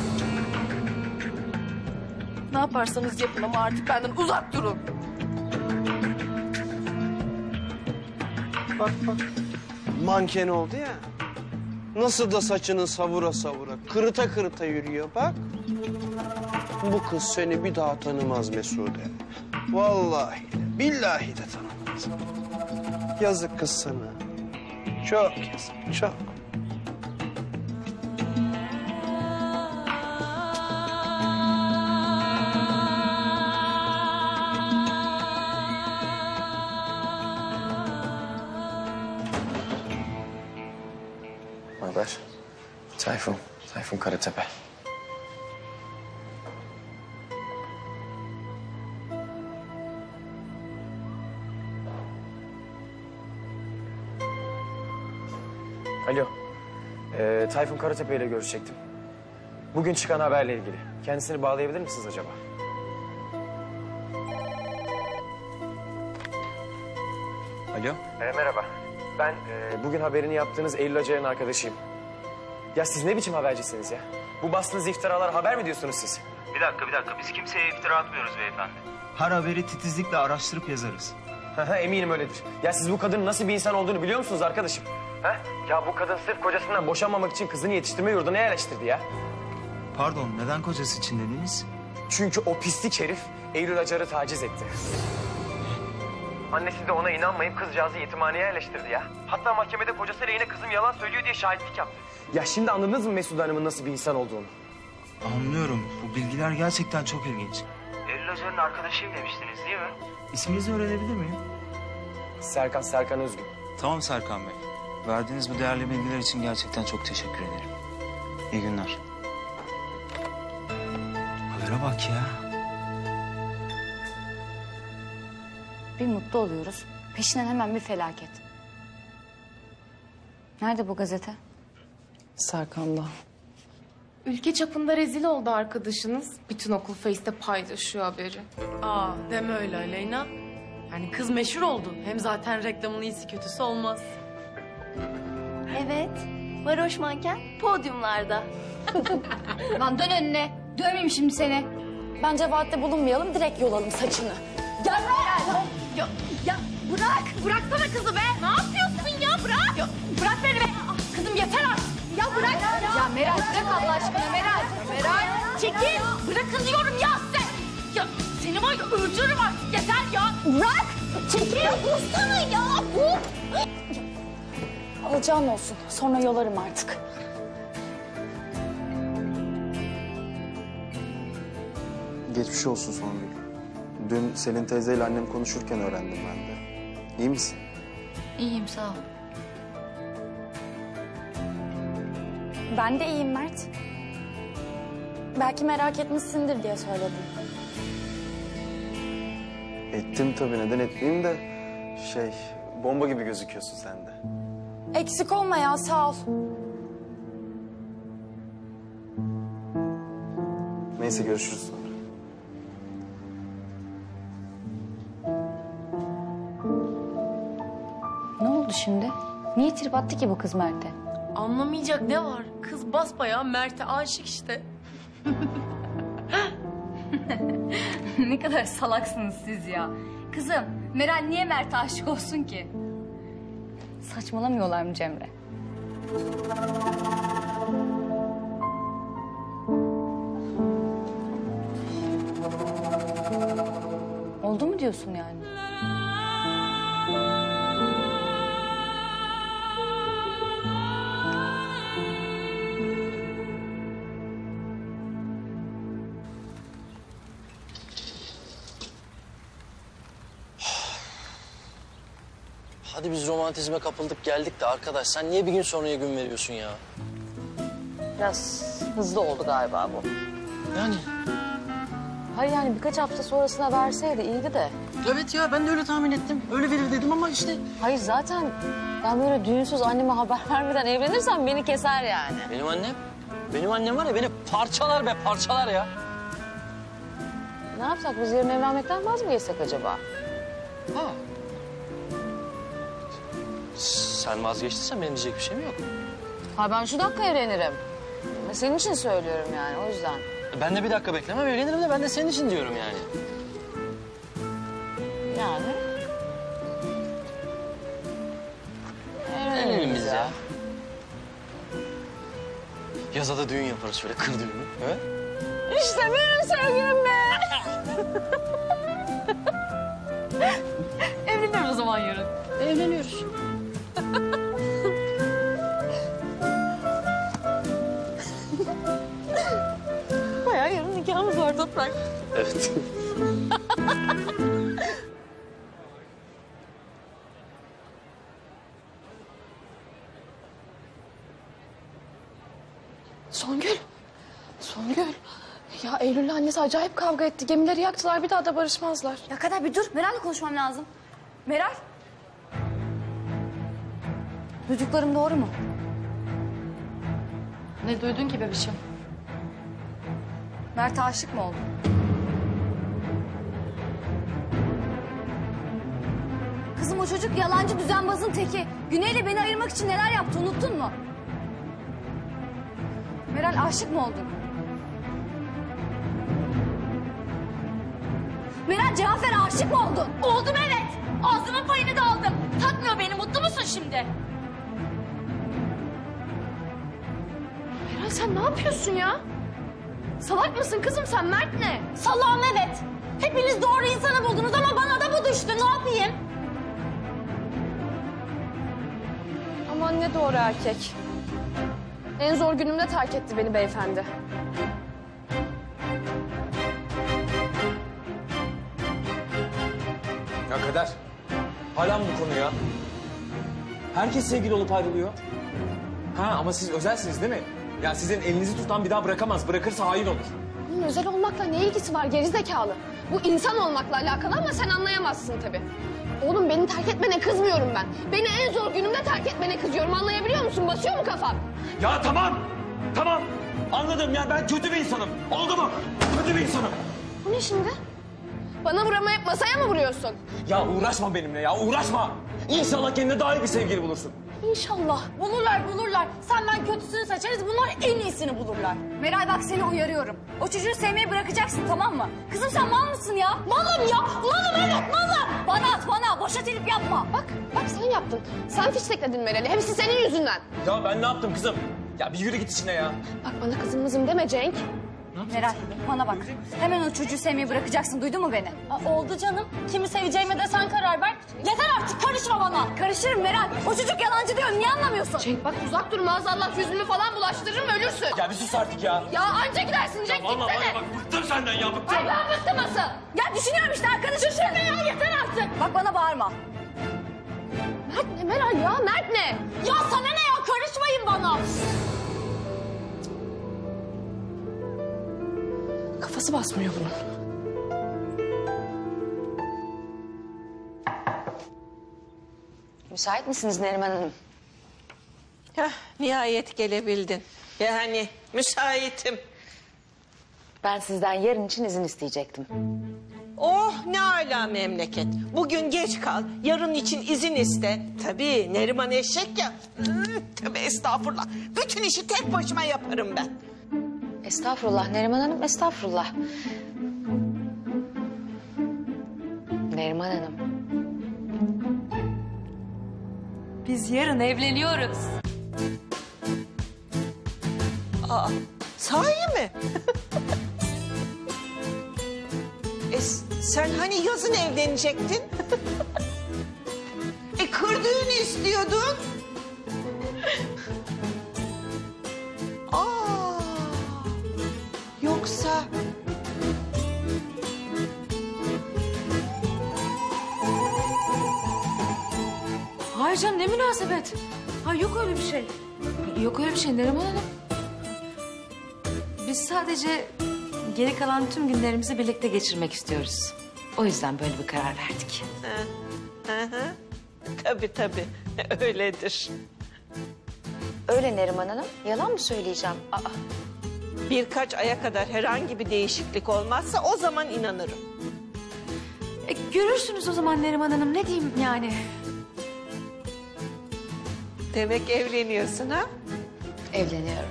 Speaker 9: Ne yaparsanız yapın ama artık benden uzak durun.
Speaker 5: Bak bak. Manken oldu ya. Nasıl da saçını savura savura, kırıta kırıta yürüyor bak. Bu kız seni bir daha tanımaz Mesude. Vallahi de, billahi de tanımaz. Yazık kız sana. Çok yazık, çok.
Speaker 8: Haber? Tayfun, Tayfun Karatepe. Alo, ee, Tayfun Karatepe ile görüşecektim. Bugün çıkan haberle ilgili. Kendisini bağlayabilir misiniz acaba? Alo? Ee, merhaba. Ben e, bugün haberini yaptığınız Eylül Acar'ın arkadaşıyım. Ya siz ne biçim habercisiniz ya? Bu bastığınız iftiralar haber mi diyorsunuz siz?
Speaker 7: Bir dakika bir dakika biz kimseye iftira atmıyoruz beyefendi. Her haberi titizlikle araştırıp yazarız.
Speaker 8: Eminim öyledir. Ya siz bu kadının nasıl bir insan olduğunu biliyor musunuz arkadaşım? Ha? Ya bu kadın sırf kocasından boşanmamak için kızını yetiştirme yurduna yerleştirdi ya.
Speaker 7: Pardon neden kocası için dediniz?
Speaker 8: Çünkü o pislik herif Eylül Acar'ı taciz etti. Annesi de ona inanmayıp kızcağızı yetimhaneye yerleştirdi ya. Hatta mahkemede kocası lehine kızım yalan söylüyor diye şahitlik yaptı. Ya şimdi anladınız mı Mesude Hanım'ın nasıl bir insan olduğunu?
Speaker 7: Anlıyorum. Bu bilgiler gerçekten çok ilginç. Eylül Acar'ın arkadaşıyım demiştiniz değil mi? İsminizi öğrenebilir miyim?
Speaker 8: Serkan, Serkan Özgün.
Speaker 7: Tamam Serkan Bey. Verdiğiniz bu değerli bilgiler için gerçekten çok teşekkür ederim. İyi günler. Habere bak ya.
Speaker 4: Bir mutlu oluyoruz. Peşinden hemen bir felaket. Nerede bu gazete?
Speaker 19: Serkan'da.
Speaker 21: Ülke çapında rezil oldu arkadaşınız. Bütün okul Face'te paylaşıyor haberi.
Speaker 19: Aa deme öyle Aleyna. Yani kız meşhur oldu. Hem zaten reklamın iyisi kötüsü olmaz.
Speaker 23: Evet. Varoş manken podyumlarda.
Speaker 4: Lan dön önüne. Dövmeyeyim şimdi seni. Bence vaatte bulunmayalım. Direkt yolalım saçını.
Speaker 9: Gel buraya. Ya, ya bırak. Bıraksana kızı be. Ne yapıyorsun ya? Bırak. Ya, bırak beni be. Kızım yeter artık. Ya bırak. Ya,
Speaker 4: Ya Meral bırak Allah aşkına Meral.
Speaker 9: Meral çekil. Bırakın diyorum ya size. Ya seni var ya öldürürüm artık. Yeter ya.
Speaker 4: Bırak. Çekil. Vursana ya. Vur. Alacağın olsun. Sonra yolarım artık.
Speaker 12: Geçmiş olsun Songül. Dün Selin teyzeyle annem konuşurken öğrendim ben de. İyi misin?
Speaker 4: İyiyim sağ ol. Ben de iyiyim Mert. Belki merak etmişsindir diye söyledim.
Speaker 12: Ettim tabii, neden etmeyeyim de... Şey, bomba gibi gözüküyorsun sen de.
Speaker 4: Eksik olma ya sağ ol.
Speaker 7: Neyse görüşürüz sonra.
Speaker 4: Ne oldu şimdi? Niye trip attı ki bu kız Mert'e?
Speaker 19: Anlamayacak ne var? Kız basbayağı Mert'e aşık işte.
Speaker 10: Ne kadar salaksınız siz ya. Kızım, Meral niye Mert'e aşık olsun ki? Saçmalamıyorlar mı Cemre? Oldu mu diyorsun yani?
Speaker 2: Hadi biz romantizme kapıldık geldik de arkadaş sen niye bir gün sonraya gün veriyorsun ya?
Speaker 13: Biraz hızlı oldu galiba bu.
Speaker 2: Yani?
Speaker 13: Hayır yani birkaç hafta sonrasına verseydi iyiydi de.
Speaker 2: Evet ya ben de öyle tahmin ettim. Öyle verir dedim ama işte.
Speaker 13: Hayır zaten ben böyle düğünsüz anneme haber vermeden evlenirsem beni keser yani.
Speaker 2: Benim annem, benim annem var ya beni parçalar be parçalar ya.
Speaker 13: Ne yapsak biz yarın evlenmekten vaz mı geçsek acaba?
Speaker 2: Ha. Sen vazgeçtiysen benim diyecek bir şeyim yok.
Speaker 13: Ha ben şu dakika evlenirim. Senin için söylüyorum yani o yüzden.
Speaker 2: Ben de bir dakika beklemem evlenirim de ben de senin için diyorum yani.
Speaker 13: Yani?
Speaker 2: Evlenelim biz ya. Yaza da düğün yaparız şöyle kır düğünü. He?
Speaker 13: İşte benim sevgilim be.
Speaker 19: Evleniyoruz o zaman yarın.
Speaker 13: Evleniyoruz. Bayağı yarın nikahımız var Toprak.
Speaker 2: Evet.
Speaker 21: Songül. Songül. Ya Eylül'le annesi acayip kavga etti. Gemileri yaktılar bir daha da barışmazlar.
Speaker 10: Ya Kader bir dur. Meral'le konuşmam lazım. Meral. Duyduklarım doğru mu?
Speaker 19: Ne duydun ki bebişim?
Speaker 10: Mert'e aşık mı oldun? Kızım o çocuk yalancı düzenbazın teki. Güney'le beni ayırmak için neler yaptı unuttun mu? Meral aşık mı oldun? Meral cevap ver aşık mı oldun?
Speaker 9: Oldum evet. Ağzımın payını da aldım. Takmıyor beni. Mutlu musun şimdi?
Speaker 21: Meral sen ne yapıyorsun ya? Salak mısın kızım sen? Mert ne?
Speaker 9: Salağım evet. Hepiniz doğru insanı buldunuz ama bana da bu düştü. Ne yapayım?
Speaker 21: Aman ne doğru erkek. En zor günümde terk etti beni beyefendi.
Speaker 8: Ya Kader, hala mı bu konu ya? Herkes sevgili olup ayrılıyor. Ha ama siz özelsiniz değil mi? Ya sizin elinizi tutan bir daha bırakamaz. Bırakırsa hain olur.
Speaker 21: Bunun özel olmakla ne ilgisi var gerizekalı? Bu insan olmakla alakalı ama sen anlayamazsın tabii. Oğlum beni terk etmene kızmıyorum ben. Beni en zor günümde terk etmene kızıyorum. Anlayabiliyor musun? Basıyor mu kafan?
Speaker 8: Ya tamam, tamam. Anladım ya ben kötü bir insanım. Oldu mu? Kötü bir insanım.
Speaker 21: Bu ne şimdi? Bana vuramayıp masaya mı vuruyorsun?
Speaker 8: Ya uğraşma benimle ya uğraşma. İnşallah kendine daha iyi bir sevgili bulursun.
Speaker 21: İnşallah.
Speaker 10: Bulurlar bulurlar. Sen ben kötüsünü seçeriz. Bunlar en iyisini bulurlar. Meral bak seni uyarıyorum. O çocuğu sevmeyi bırakacaksın tamam mı? Kızım sen mal mısın ya?
Speaker 21: Malım ya. Malım evet malım.
Speaker 10: Bana at bana. Boşa telip yapma.
Speaker 21: Bak bak sen yaptın. Sen fiştekledin Meral'i. Hepsi senin yüzünden.
Speaker 8: Ya ben ne yaptım kızım? Ya bir yürü git içine ya.
Speaker 21: Bak bana kızım mızım deme Cenk.
Speaker 10: Meral bana bak. Hemen o çocuğu sevmeyi bırakacaksın. Duydun mu beni?
Speaker 9: Aa, oldu canım. Kimi seveceğime de sen karar ver. Yeter artık karışma bana.
Speaker 10: Karışırım Meral. O çocuk yalancı diyor. Niye anlamıyorsun?
Speaker 21: Cenk bak uzak dur maazallah yüzünü falan bulaştırırım ölürsün.
Speaker 8: Ya bir sus artık ya.
Speaker 21: Ya anca gidersin Cenk
Speaker 8: Vallahi
Speaker 21: gitsene.
Speaker 8: bak bıktım senden ya bıktım.
Speaker 21: Ay ben bıktım asıl.
Speaker 10: Ya düşünüyorum işte arkadaşım.
Speaker 21: Düşünme ya yeter artık.
Speaker 10: Bak bana bağırma.
Speaker 21: Mert ne Meral ya Mert ne?
Speaker 9: Ya sana ne ya karışmayın bana.
Speaker 21: Kafası basmıyor bunun.
Speaker 13: Müsait misiniz Neriman Hanım?
Speaker 17: Heh, nihayet gelebildin. Yani müsaitim.
Speaker 13: Ben sizden yarın için izin isteyecektim.
Speaker 17: Oh ne ala memleket. Bugün geç kal, yarın için izin iste. Tabii Neriman eşek ya. Hmm, Tövbe estağfurullah. Bütün işi tek başıma yaparım ben.
Speaker 13: Estağfurullah Neriman Hanım, estağfurullah. Neriman Hanım.
Speaker 4: Biz yarın evleniyoruz.
Speaker 17: Aa, sahi mi? e, sen hani yazın evlenecektin? e kır düğünü istiyordun. Aa, yoksa...
Speaker 4: Hayır canım ne münasebet. Ha yok öyle bir şey. Yok öyle bir şey Neriman Hanım. Biz sadece geri kalan tüm günlerimizi birlikte geçirmek istiyoruz. O yüzden böyle bir karar verdik.
Speaker 17: Hı hı. Tabii tabii öyledir.
Speaker 13: Öyle Neriman Hanım. Yalan mı söyleyeceğim? Aa.
Speaker 17: Birkaç aya kadar herhangi bir değişiklik olmazsa o zaman inanırım.
Speaker 4: E, görürsünüz o zaman Neriman Hanım. Ne diyeyim yani?
Speaker 17: Demek evleniyorsun ha?
Speaker 13: Evleniyorum.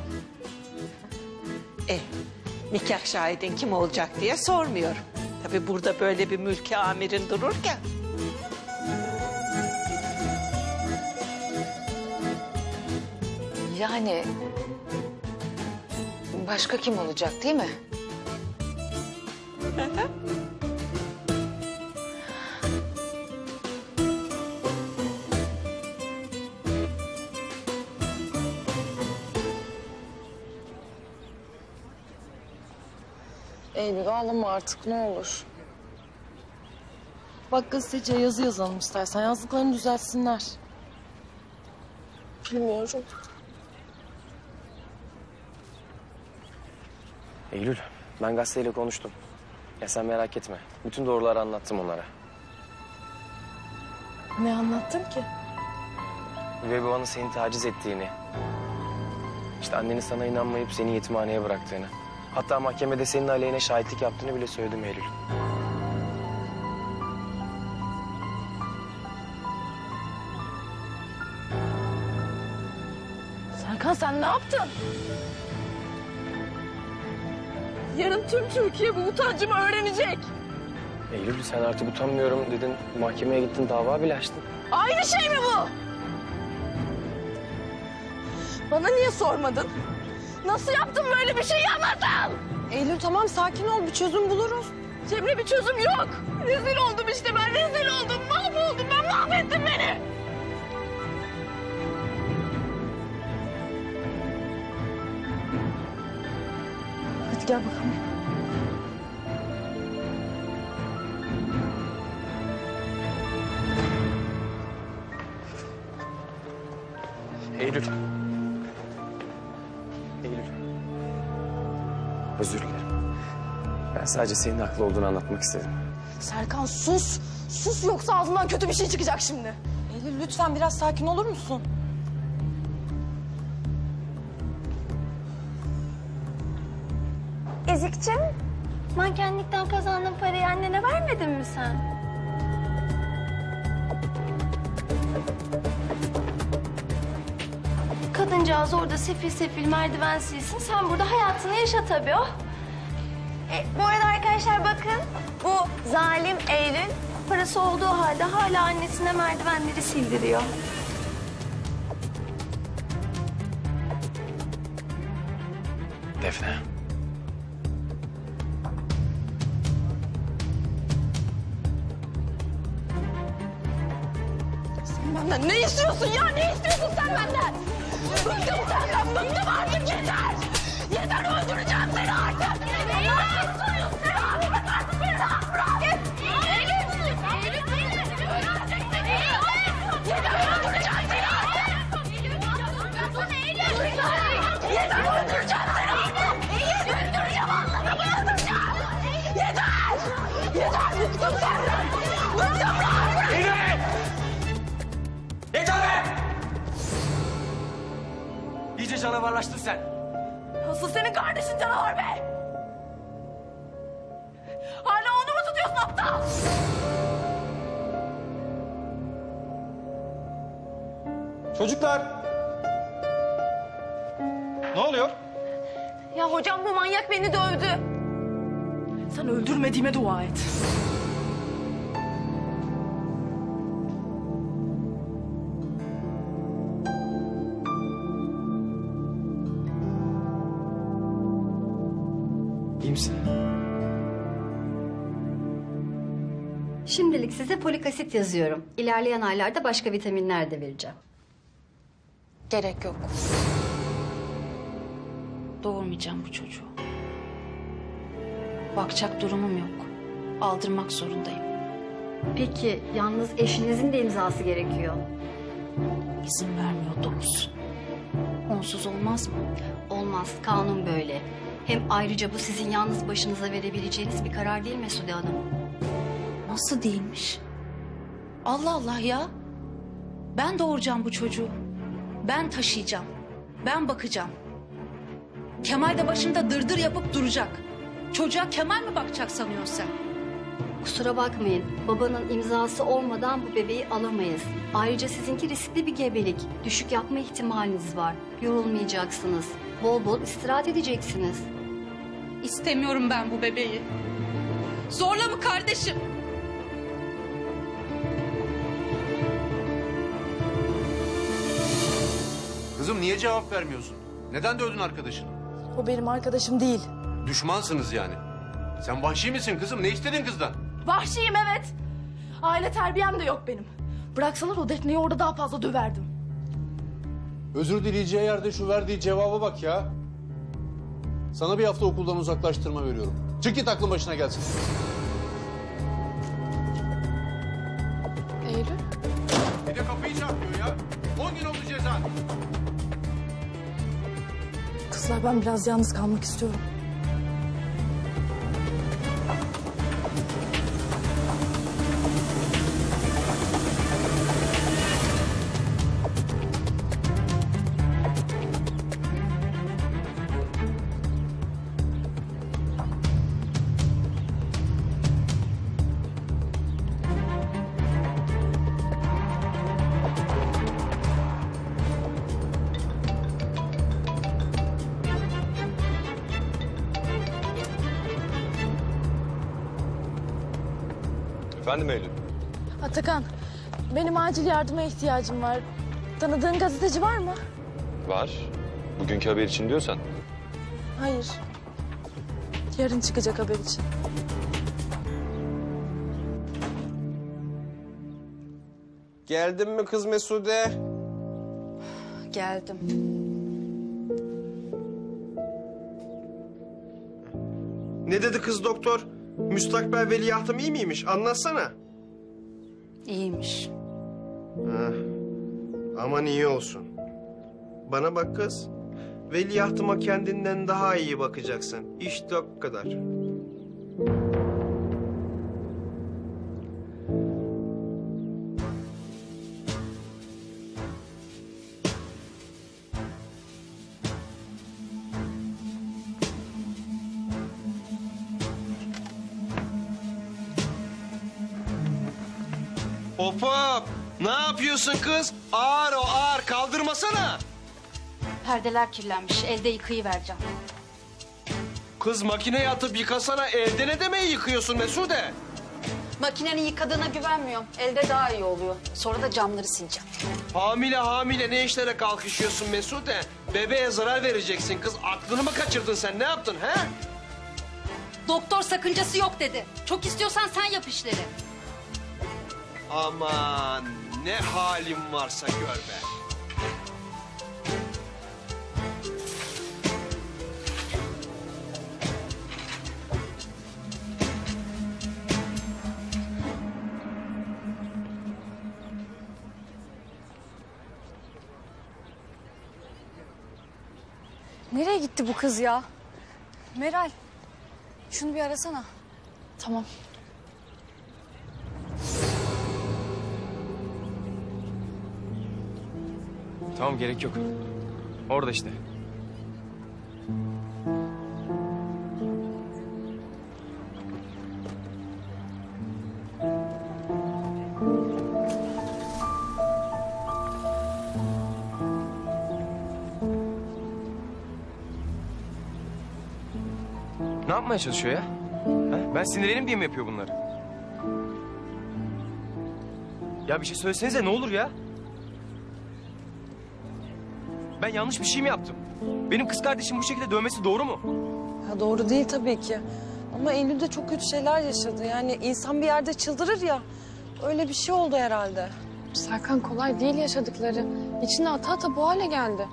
Speaker 17: E, nikah şahidin kim olacak diye sormuyorum. Tabii burada böyle bir mülki amirin dururken.
Speaker 13: Yani... Başka kim olacak değil mi?
Speaker 18: Eylül ağlama artık ne olur. Bak gazeteciye yazı yazalım istersen. Yazdıklarını düzeltsinler.
Speaker 21: Bilmiyorum.
Speaker 8: Eylül, ben gazeteyle konuştum. Ya sen merak etme. Bütün doğruları anlattım onlara.
Speaker 18: Ne anlattın ki?
Speaker 8: Üvey babanın seni taciz ettiğini. İşte annenin sana inanmayıp seni yetimhaneye bıraktığını. Hatta mahkemede senin aleyhine şahitlik yaptığını bile söyledim Eylül.
Speaker 18: Serkan sen ne yaptın? Yarın tüm Türkiye bu utancımı öğrenecek.
Speaker 8: Eylül sen artık utanmıyorum dedin. Mahkemeye gittin, dava bile açtın.
Speaker 18: Aynı şey mi bu? Bana niye sormadın? Nasıl yaptın böyle bir şeyi anlatın?
Speaker 6: Eylül tamam sakin ol bir çözüm buluruz.
Speaker 18: Cemre bir çözüm yok. Rezil oldum işte ben rezil oldum. Mahvoldum ben mahvettim beni. Hadi gel bakalım.
Speaker 8: Eylül. Eylül. Özür dilerim. Ben sadece senin haklı olduğunu anlatmak istedim.
Speaker 18: Serkan sus. Sus yoksa ağzından kötü bir şey çıkacak şimdi.
Speaker 6: Eylül lütfen biraz sakin olur musun?
Speaker 23: Ezik'cim, mankenlikten kazandığın parayı annene vermedin mi sen? Kadıncağız orada sefil sefil merdiven silsin. Sen burada hayatını yaşa tabii o. E, bu arada arkadaşlar bakın. Bu zalim Eylül parası olduğu halde hala annesine merdivenleri sildiriyor.
Speaker 8: Defne.
Speaker 18: Sen benden ne istiyorsun ya? Ne istiyorsun sen benden? Bıktım senden, bıktım artık yeter! Yeter öldüreceğim seni artık! Ne yapıyorsun sen? Bırak artık beni rahat bırak! Yeter öldüreceğim seni artık! Yeter öldüreceğim seni artık! Öldüreceğim anladın mı? Öldüreceğim! Yeter! Yeter bıktım senden! Bıktım rahat bırak!
Speaker 8: Yeter be! İyice canavarlaştın sen.
Speaker 18: Asıl senin kardeşin canavar be! Hala onu mu tutuyorsun aptal?
Speaker 1: Çocuklar! Ne oluyor?
Speaker 23: Ya hocam bu manyak beni dövdü.
Speaker 19: Sen öldürmediğime dua et.
Speaker 8: İyi misin?
Speaker 11: Şimdilik size folik asit yazıyorum. İlerleyen aylarda başka vitaminler de vereceğim.
Speaker 15: Gerek yok. Doğurmayacağım bu çocuğu. Bakacak durumum yok. Aldırmak zorundayım.
Speaker 11: Peki yalnız eşinizin de imzası gerekiyor.
Speaker 15: İzin vermiyor domuz. Onsuz olmaz mı?
Speaker 11: Olmaz, kanun böyle. Hem ayrıca bu sizin yalnız başınıza verebileceğiniz bir karar değil Mesude Hanım.
Speaker 15: Nasıl değilmiş? Allah Allah ya. Ben doğuracağım bu çocuğu. Ben taşıyacağım. Ben bakacağım. Kemal de başında dırdır yapıp duracak. Çocuğa Kemal mi bakacak sanıyorsun sen?
Speaker 11: Kusura bakmayın, babanın imzası olmadan bu bebeği alamayız. Ayrıca sizinki riskli bir gebelik. Düşük yapma ihtimaliniz var. Yorulmayacaksınız. Bol bol istirahat edeceksiniz.
Speaker 15: İstemiyorum ben bu bebeği. Zorla mı kardeşim?
Speaker 22: Kızım niye cevap vermiyorsun? Neden dövdün arkadaşını?
Speaker 19: O benim arkadaşım değil.
Speaker 22: Düşmansınız yani. Sen vahşi misin kızım? Ne istedin kızdan?
Speaker 19: Vahşiyim evet. Aile terbiyem de yok benim. Bıraksalar o Defne'yi orada daha fazla döverdim.
Speaker 22: Özür dileyeceği yerde şu verdiği cevaba bak ya. Sana bir hafta okuldan uzaklaştırma veriyorum. Çık git aklın başına gelsin.
Speaker 3: Eylül?
Speaker 22: Bir de kapıyı çarpıyor ya. On gün oldu ceza.
Speaker 19: Kızlar ben biraz yalnız kalmak istiyorum.
Speaker 1: Efendim Eylül?
Speaker 19: Atakan, benim acil yardıma ihtiyacım var. Tanıdığın gazeteci var mı?
Speaker 1: Var. Bugünkü haber için diyorsan.
Speaker 19: Hayır. Yarın çıkacak haber için.
Speaker 5: Geldin mi kız Mesude?
Speaker 15: Geldim.
Speaker 5: Ne dedi kız doktor? Müstakbel veliahtım iyi miymiş? Anlatsana.
Speaker 15: İyiymiş.
Speaker 5: Heh. Aman iyi olsun. Bana bak kız. Veliahtıma kendinden daha iyi bakacaksın. İşte o kadar. Hop hop. Ne yapıyorsun kız? Ağır o ağır. Kaldırmasana.
Speaker 15: Perdeler kirlenmiş. Elde yıkayıvereceğim.
Speaker 5: Kız makineye atıp yıkasana. Elde ne demeyi yıkıyorsun Mesude?
Speaker 15: Makinenin yıkadığına güvenmiyorum. Elde daha iyi oluyor. Sonra da camları sileceğim.
Speaker 5: Hamile hamile ne işlere kalkışıyorsun Mesude? Bebeğe zarar vereceksin kız. Aklını mı kaçırdın sen? Ne yaptın he?
Speaker 15: Doktor sakıncası yok dedi. Çok istiyorsan sen yap işleri.
Speaker 5: Aman ne halim varsa gör be.
Speaker 4: Nereye gitti bu kız ya? Meral, şunu bir arasana.
Speaker 19: Tamam.
Speaker 8: Tamam gerek yok. Orada işte. Ne yapmaya çalışıyor ya? Ha? Ben sinirlenim diye mi yapıyor bunları? Ya bir şey söylesenize ne olur ya? Ben yanlış bir şey mi yaptım? Benim kız kardeşim bu şekilde dövmesi doğru mu?
Speaker 14: Ya doğru değil tabii ki. Ama Eylül de çok kötü şeyler yaşadı. Yani insan bir yerde çıldırır ya. Öyle bir şey oldu herhalde.
Speaker 21: Serkan kolay değil yaşadıkları. İçine ata ata bu hale geldi.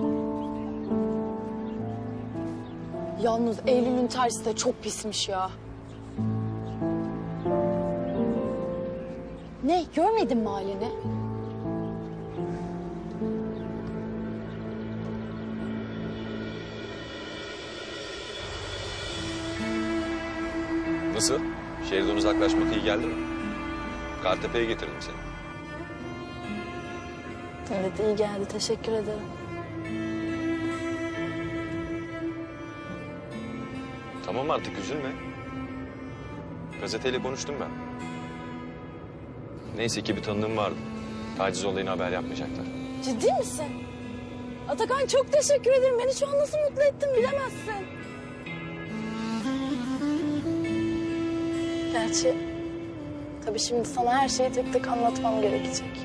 Speaker 10: Yalnız Eylül'ün tersi de çok pismiş ya. Ne? Görmedin mi halini?
Speaker 1: Nasıl? Şehirden uzaklaşmak iyi geldi mi? Kartepe'ye getirdim seni.
Speaker 10: Evet iyi geldi. Teşekkür ederim.
Speaker 1: Tamam artık üzülme. Gazeteyle konuştum ben. Neyse ki bir tanıdığım vardı. Taciz olayına haber yapmayacaklar.
Speaker 10: Ciddi misin? Atakan çok teşekkür ederim. Beni şu an nasıl mutlu ettin bilemezsin. Gerçi tabii şimdi sana her şeyi tek tek anlatmam gerekecek.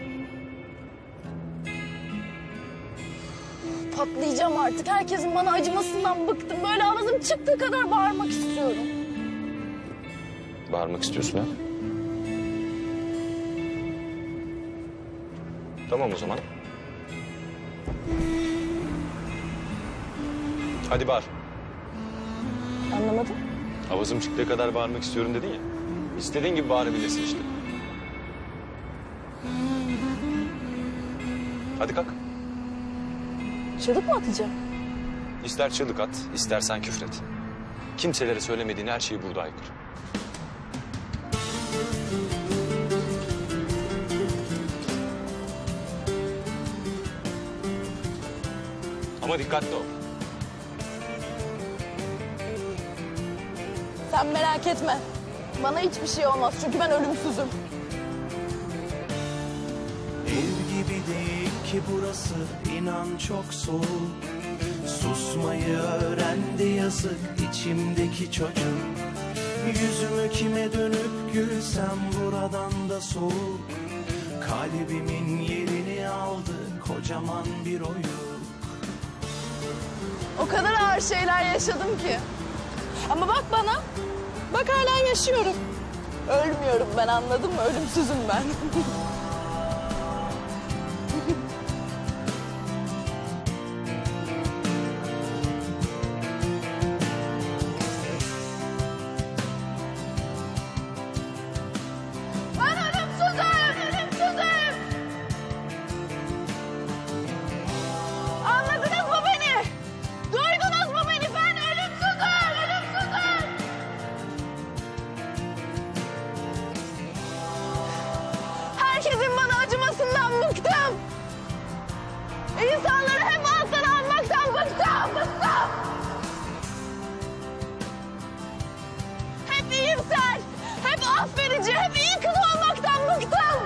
Speaker 10: Patlayacağım artık. Herkesin bana acımasından bıktım. Böyle ağzım çıktığı kadar bağırmak istiyorum.
Speaker 1: Bağırmak istiyorsun ha? Tamam o zaman. Hadi bağır.
Speaker 10: Anlamadım.
Speaker 1: Avazım çıktığı kadar bağırmak istiyorum dedin ya. İstediğin gibi bağırabilirsin işte. Hadi kalk.
Speaker 10: Çığlık mı atacağım?
Speaker 1: İster çığlık at, istersen küfret. Kimselere söylemediğin her şeyi burada haykır. Ama dikkatli ol.
Speaker 10: Sen merak etme. Bana hiçbir şey olmaz çünkü ben ölümsüzüm.
Speaker 16: Ev gibi değil ki burası, inan çok soğuk. Susmayı öğrendi yazık içimdeki çocuk. Yüzümü kime dönüp gülsem buradan da soğuk. Kalbimin yerini aldı kocaman bir oyuk.
Speaker 10: O kadar ağır şeyler yaşadım ki. Ama bak bana. Bak hala yaşıyorum. Ölmüyorum ben, anladın mı? Ölümsüzüm ben.
Speaker 18: Ben ölümsüzüm, ölümsüzüm. Anladınız mı beni? Duydunuz mu beni? Ben ölümsüzüm, ölümsüzüm. Herkesin bana acımasından bıktım. İnsanları hep alttan almaktan bıktım, bıktım. Hep iyimser, hep affedici, hep iyi kız olmaktan bıktım.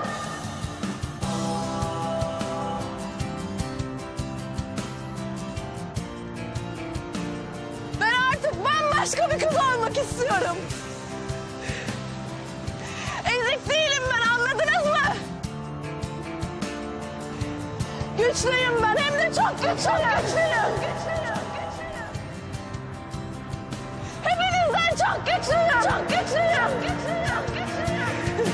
Speaker 18: Ben artık bambaşka bir kız olmak istiyorum. Ezik değilim ben, anladınız mı? Güçlüyüm ben, hem de çok güçlüyüm. Çok güçlüyüm. güçlüyüm. Hepinizden çok güçlüyüm. Çok güçlüyüm. güçlüyüm. güçlüyüm.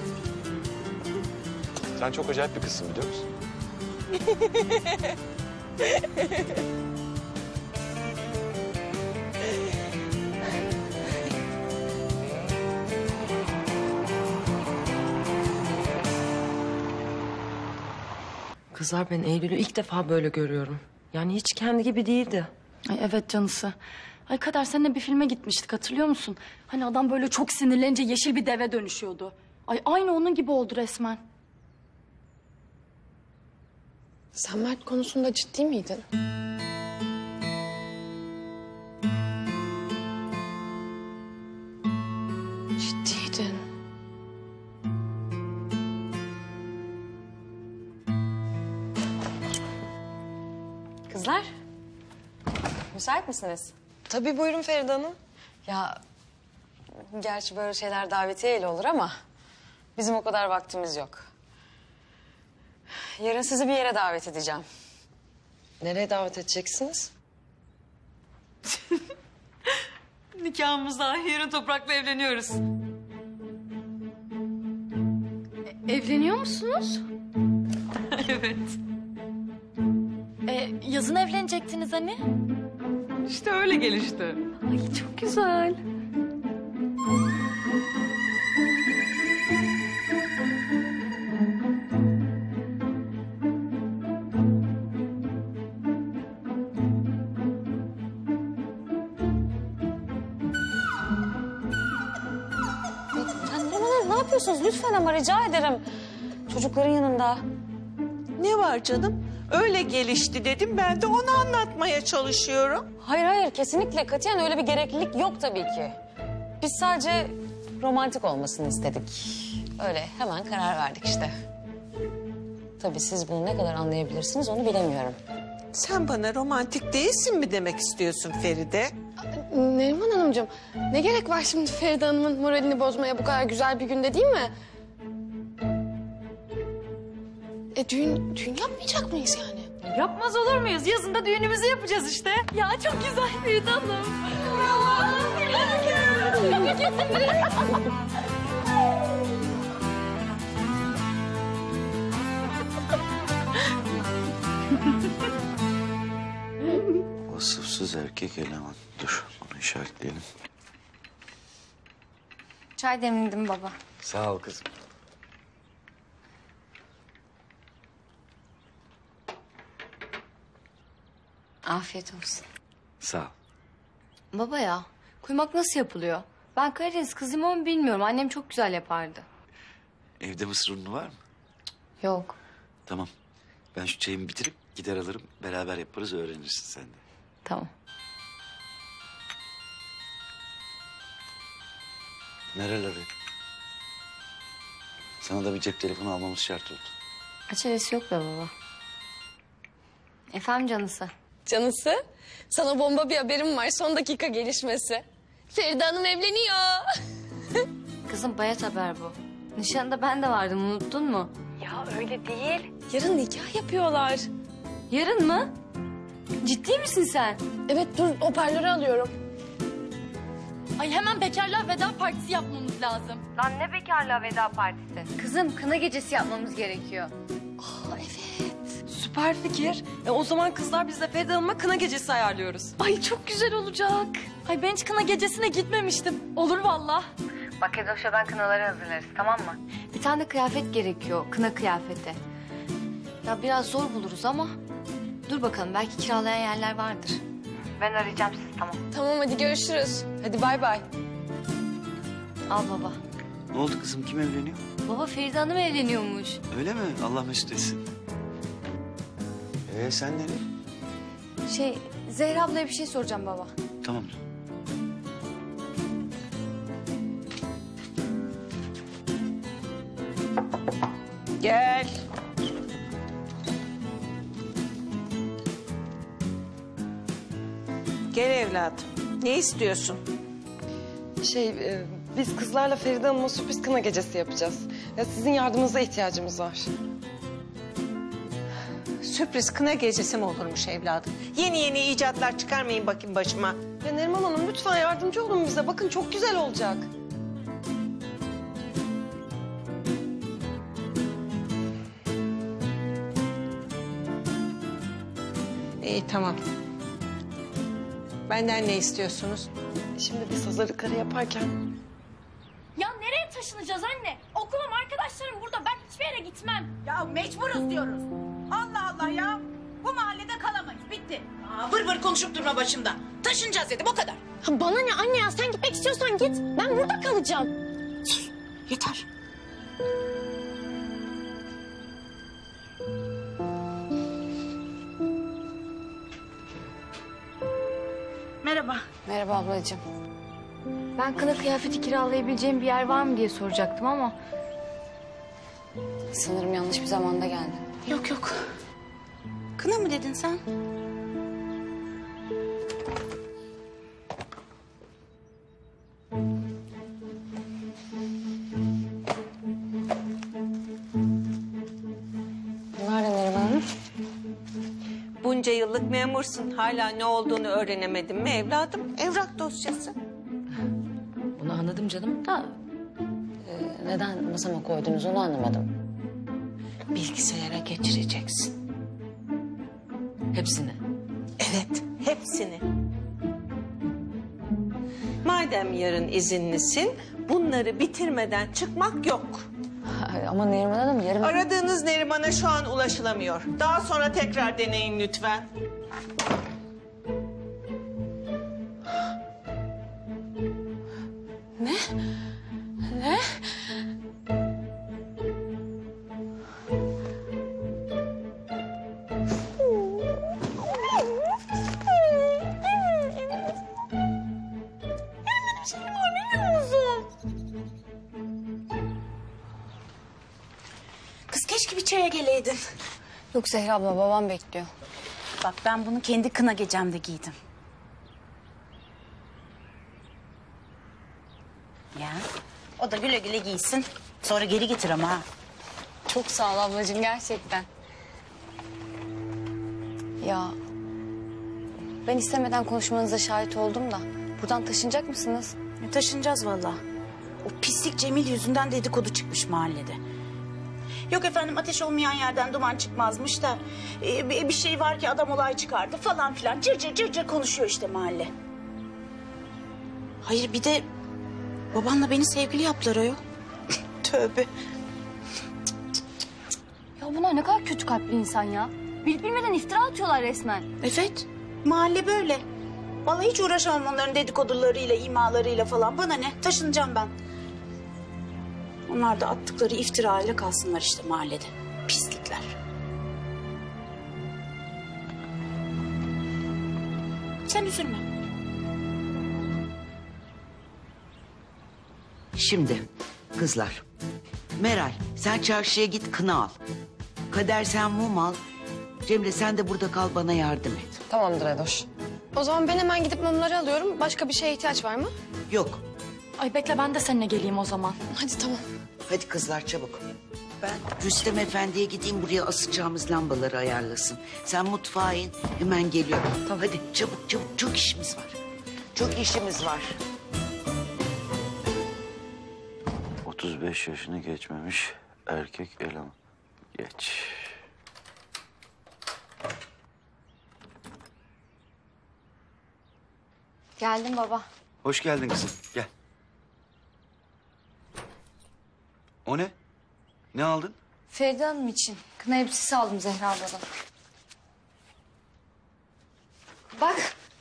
Speaker 1: Sen çok acayip bir kızsın biliyor musun?
Speaker 14: Kızlar ben Eylül'ü ilk defa böyle görüyorum. Yani hiç kendi gibi değildi.
Speaker 19: Ay evet canısı. Ay Kader seninle bir filme gitmiştik hatırlıyor musun? Hani adam böyle çok sinirlenince yeşil bir deve dönüşüyordu. Ay aynı onun gibi oldu resmen.
Speaker 21: Sen Mert konusunda ciddi miydin? Ciddiydin.
Speaker 13: Kızlar, müsait misiniz?
Speaker 14: Tabii buyurun Feride Hanım.
Speaker 13: Ya, gerçi böyle şeyler davetiyeyle olur ama bizim o kadar vaktimiz yok. Yarın sizi bir yere davet edeceğim.
Speaker 14: Nereye davet edeceksiniz?
Speaker 19: Nikahımızda yarın Toprak'la evleniyoruz. E, evleniyor musunuz? Evet. E, yazın evlenecektiniz hani? İşte öyle gelişti. Ay çok güzel.
Speaker 13: Ne yapıyorsunuz? Lütfen ama rica ederim. Çocukların yanında.
Speaker 17: Ne var canım? Öyle gelişti dedim. Ben de onu anlatmaya çalışıyorum.
Speaker 13: Hayır hayır kesinlikle katiyen öyle bir gereklilik yok tabii ki. Biz sadece romantik olmasını istedik. Öyle hemen karar verdik işte. Tabii siz bunu ne kadar anlayabilirsiniz onu bilemiyorum.
Speaker 17: Sen bana romantik değilsin mi demek istiyorsun Feride?
Speaker 21: Neriman Hanımcığım, ne gerek var şimdi Feride Hanım'ın moralini bozmaya bu kadar güzel bir günde değil mi? E düğün, düğün yapmayacak mıyız yani?
Speaker 19: Yapmaz olur muyuz? Yazında düğünümüzü yapacağız işte. Ya çok güzel Feride Hanım.
Speaker 7: Vasıfsız erkek eleman. Dur onu işaretleyelim.
Speaker 23: Çay demledim baba.
Speaker 7: Sağ ol kızım.
Speaker 23: Afiyet olsun.
Speaker 7: Sağ ol.
Speaker 23: Baba ya, kuymak nasıl yapılıyor? Ben Karadeniz kızıyım ama bilmiyorum. Annem çok güzel yapardı.
Speaker 7: Evde mısır unu var mı?
Speaker 23: Yok.
Speaker 7: Tamam. Ben şu çayımı bitirip gider alırım. Beraber yaparız öğrenirsin sen de.
Speaker 23: Tamam.
Speaker 7: Nereleri? Sana da bir cep telefonu almamız şart oldu.
Speaker 23: Acelesi yok be baba. Efendim canısı?
Speaker 21: Canısı, sana bomba bir haberim var. Son dakika gelişmesi. Feride Hanım evleniyor.
Speaker 23: Kızım bayat haber bu. Nişanda ben de vardım unuttun mu?
Speaker 21: Ya öyle değil. Yarın nikah yapıyorlar.
Speaker 23: Yarın mı? Ciddi misin sen?
Speaker 21: Evet dur hoparlörü alıyorum.
Speaker 19: Ay hemen bekarlığa veda partisi yapmamız lazım.
Speaker 23: Lan ne bekarlığa veda partisi? Kızım kına gecesi yapmamız gerekiyor.
Speaker 14: Aa, evet. Süper fikir. E, o zaman kızlar biz de Feride Hanım'a kına gecesi ayarlıyoruz.
Speaker 19: Ay çok güzel olacak. Ay ben hiç kına gecesine gitmemiştim. Olur vallahi.
Speaker 23: Bak Edoş'tan kınaları hazırlarız tamam mı? Bir tane de kıyafet gerekiyor. Kına kıyafeti. Ya biraz zor buluruz ama... Dur bakalım belki kiralayan yerler vardır. Ben arayacağım sizi tamam.
Speaker 21: Tamam hadi görüşürüz. Hadi bay bay.
Speaker 23: Al baba.
Speaker 7: Ne oldu kızım kim evleniyor?
Speaker 23: Baba Feride Hanım evleniyormuş.
Speaker 7: Öyle mi? Allah mesut etsin. Ee sen nereye?
Speaker 23: Şey Zehra ablaya bir şey soracağım baba.
Speaker 7: Tamam.
Speaker 17: Gel. Gel evladım. Ne istiyorsun?
Speaker 14: Şey, e, biz kızlarla Feride Hanım'a sürpriz kına gecesi yapacağız. Ya sizin yardımınıza ihtiyacımız var.
Speaker 17: Sürpriz kına gecesi mi olurmuş evladım? Yeni yeni icatlar çıkarmayın bakayım başıma.
Speaker 14: Ya Neriman Hanım lütfen yardımcı olun bize. Bakın çok güzel olacak.
Speaker 6: İyi tamam. Benden ne istiyorsunuz?
Speaker 14: Şimdi biz hazırlık karı yaparken...
Speaker 23: Ya nereye taşınacağız anne? Okulum, arkadaşlarım burada. Ben hiçbir yere gitmem.
Speaker 17: Ya mecburuz diyoruz. Allah Allah ya. Bu mahallede kalamayız. Bitti. Aa, vır vır konuşup durma başımda. Taşınacağız dedim o kadar.
Speaker 23: Ha, bana ne anne ya? Sen gitmek istiyorsan git. Ben burada kalacağım.
Speaker 17: Sus. Yeter.
Speaker 4: Merhaba.
Speaker 13: Merhaba ablacığım.
Speaker 4: Ben kına kıyafeti kiralayabileceğim bir yer var mı diye soracaktım ama...
Speaker 13: Sanırım yanlış bir zamanda geldim.
Speaker 15: Yok yok. Kına mı dedin sen?
Speaker 13: Bunlar da Neriman Hanım.
Speaker 6: Bunca yıllık memursun. Hala ne olduğunu öğrenemedin mi evladım? Evrak dosyası.
Speaker 13: Bunu anladım canım da... e, neden masama koydunuz onu anlamadım.
Speaker 6: Bilgisayara geçireceksin.
Speaker 13: Hepsini.
Speaker 6: Evet, hepsini. Madem yarın izinlisin, bunları bitirmeden çıkmak yok.
Speaker 13: Ama Neriman Hanım yarın...
Speaker 6: Aradığınız Neriman'a şu an ulaşılamıyor. Daha sonra tekrar deneyin lütfen.
Speaker 3: Ne? Ne?
Speaker 15: Kız keşke bir çaya geleydin.
Speaker 13: Yok Zehra abla babam bekliyor.
Speaker 15: Bak ben bunu kendi kına gecemde giydim. Ya o da güle güle giysin. Sonra geri getir ama ha.
Speaker 13: Çok sağ ol ablacığım gerçekten. Ya ben istemeden konuşmanıza şahit oldum da buradan taşınacak mısınız?
Speaker 15: E, taşınacağız vallahi. O pislik Cemil yüzünden dedikodu çıkmış mahallede. Yok efendim ateş olmayan yerden duman çıkmazmış da... E, bir bir şey var ki adam olay çıkardı falan filan. Cır cır cır cır konuşuyor işte mahalle. Hayır bir de babanla beni sevgili yaptılar ayol. Tövbe.
Speaker 4: Ya bunlar ne kadar kötü kalpli insan ya. Bilip bilmeden iftira atıyorlar resmen.
Speaker 15: Evet mahalle böyle. Vallahi hiç uğraşamam onların dedikodularıyla, imalarıyla falan. Bana ne? Taşınacağım ben. Onlar da attıkları iftirayla kalsınlar işte mahallede. Pislikler. Sen üzülme.
Speaker 2: Şimdi kızlar, Meral sen çarşıya git kına al. Kader sen mum al. Cemre sen de burada kal bana yardım et.
Speaker 13: Tamamdır Edoş.
Speaker 21: O zaman ben hemen gidip mumları alıyorum. Başka bir şeye ihtiyaç var mı?
Speaker 2: Yok.
Speaker 19: Ay bekle ben de seninle geleyim o zaman.
Speaker 21: Hadi tamam.
Speaker 2: Hadi kızlar çabuk. Ben Rüstem Efendi'ye gideyim buraya asacağımız lambaları ayarlasın. Sen mutfağa in hemen geliyorum. Tamam. Hadi çabuk çabuk çok işimiz var. Çok işimiz var.
Speaker 7: otuz beş yaşını geçmemiş erkek eleman. Geç.
Speaker 4: Geldim baba.
Speaker 7: Hoş geldin kızım. Gel. O ne? Ne aldın?
Speaker 4: Feride Hanım için kına elbisesi aldım Zehra abladan. Bak.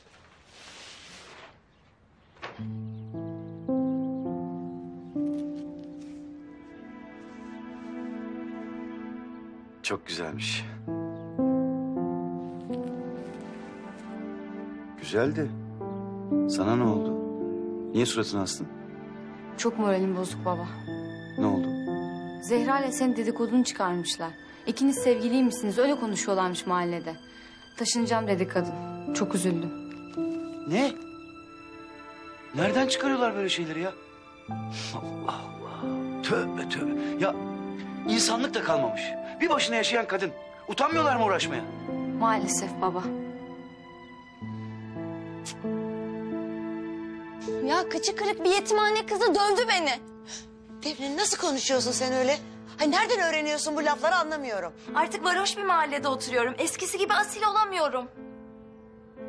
Speaker 7: Çok güzelmiş. Güzeldi. Sana ne oldu? Niye suratını astın?
Speaker 4: Çok moralim bozuk baba.
Speaker 7: Ne oldu?
Speaker 4: Zehra ile senin dedikodunu çıkarmışlar. İkiniz sevgiliymişsiniz öyle konuşuyorlarmış mahallede. Taşınacağım dedi kadın. Çok üzüldüm.
Speaker 7: Ne? Nereden çıkarıyorlar böyle şeyleri ya? Allah Allah. Tövbe tövbe. Ya insanlık da kalmamış. Bir başına yaşayan kadın. Utanmıyorlar mı uğraşmaya?
Speaker 4: Maalesef baba.
Speaker 23: Ya kıçı kırık bir yetimhane kızı dövdü beni.
Speaker 12: Defne nasıl konuşuyorsun sen öyle? Ay nereden öğreniyorsun bu lafları anlamıyorum.
Speaker 23: Artık varoş bir mahallede oturuyorum. Eskisi gibi asil olamıyorum.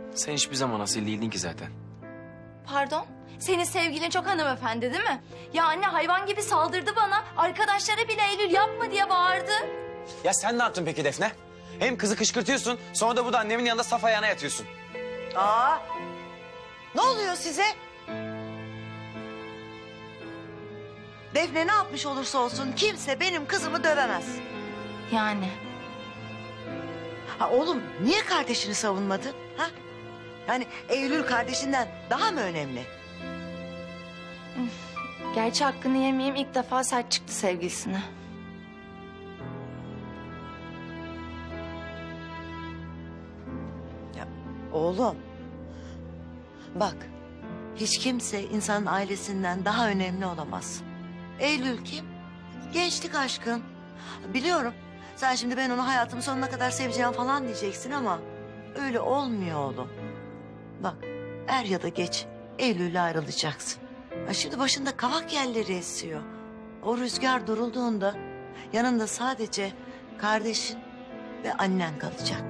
Speaker 8: Sen hiçbir zaman asil değildin ki zaten.
Speaker 23: Pardon? Senin sevgilin çok hanımefendi değil mi? Ya anne hayvan gibi saldırdı bana. Arkadaşlara bile Eylül yapma diye bağırdı.
Speaker 1: Ya sen ne yaptın peki Defne? Hem kızı kışkırtıyorsun, sonra da burada annemin yanında saf ayağına yatıyorsun.
Speaker 12: Aa, ne oluyor size? Defne ne yapmış olursa olsun kimse benim kızımı dövemez.
Speaker 23: Yani?
Speaker 12: Ha oğlum niye kardeşini savunmadın? Ha? Yani Eylül kardeşinden daha mı önemli?
Speaker 23: Gerçi hakkını yemeyeyim, ilk defa sert çıktı sevgilisine.
Speaker 12: Ya oğlum bak hiç kimse insanın ailesinden daha önemli olamaz. Eylül kim? Gençlik aşkın. Biliyorum sen şimdi ben onu hayatımın sonuna kadar seveceğim falan diyeceksin ama öyle olmuyor oğlum. Bak er ya da geç Eylül'le ayrılacaksın. Ha şimdi başında kavak yelleri esiyor. O rüzgar durulduğunda yanında sadece kardeşin ve annen kalacak.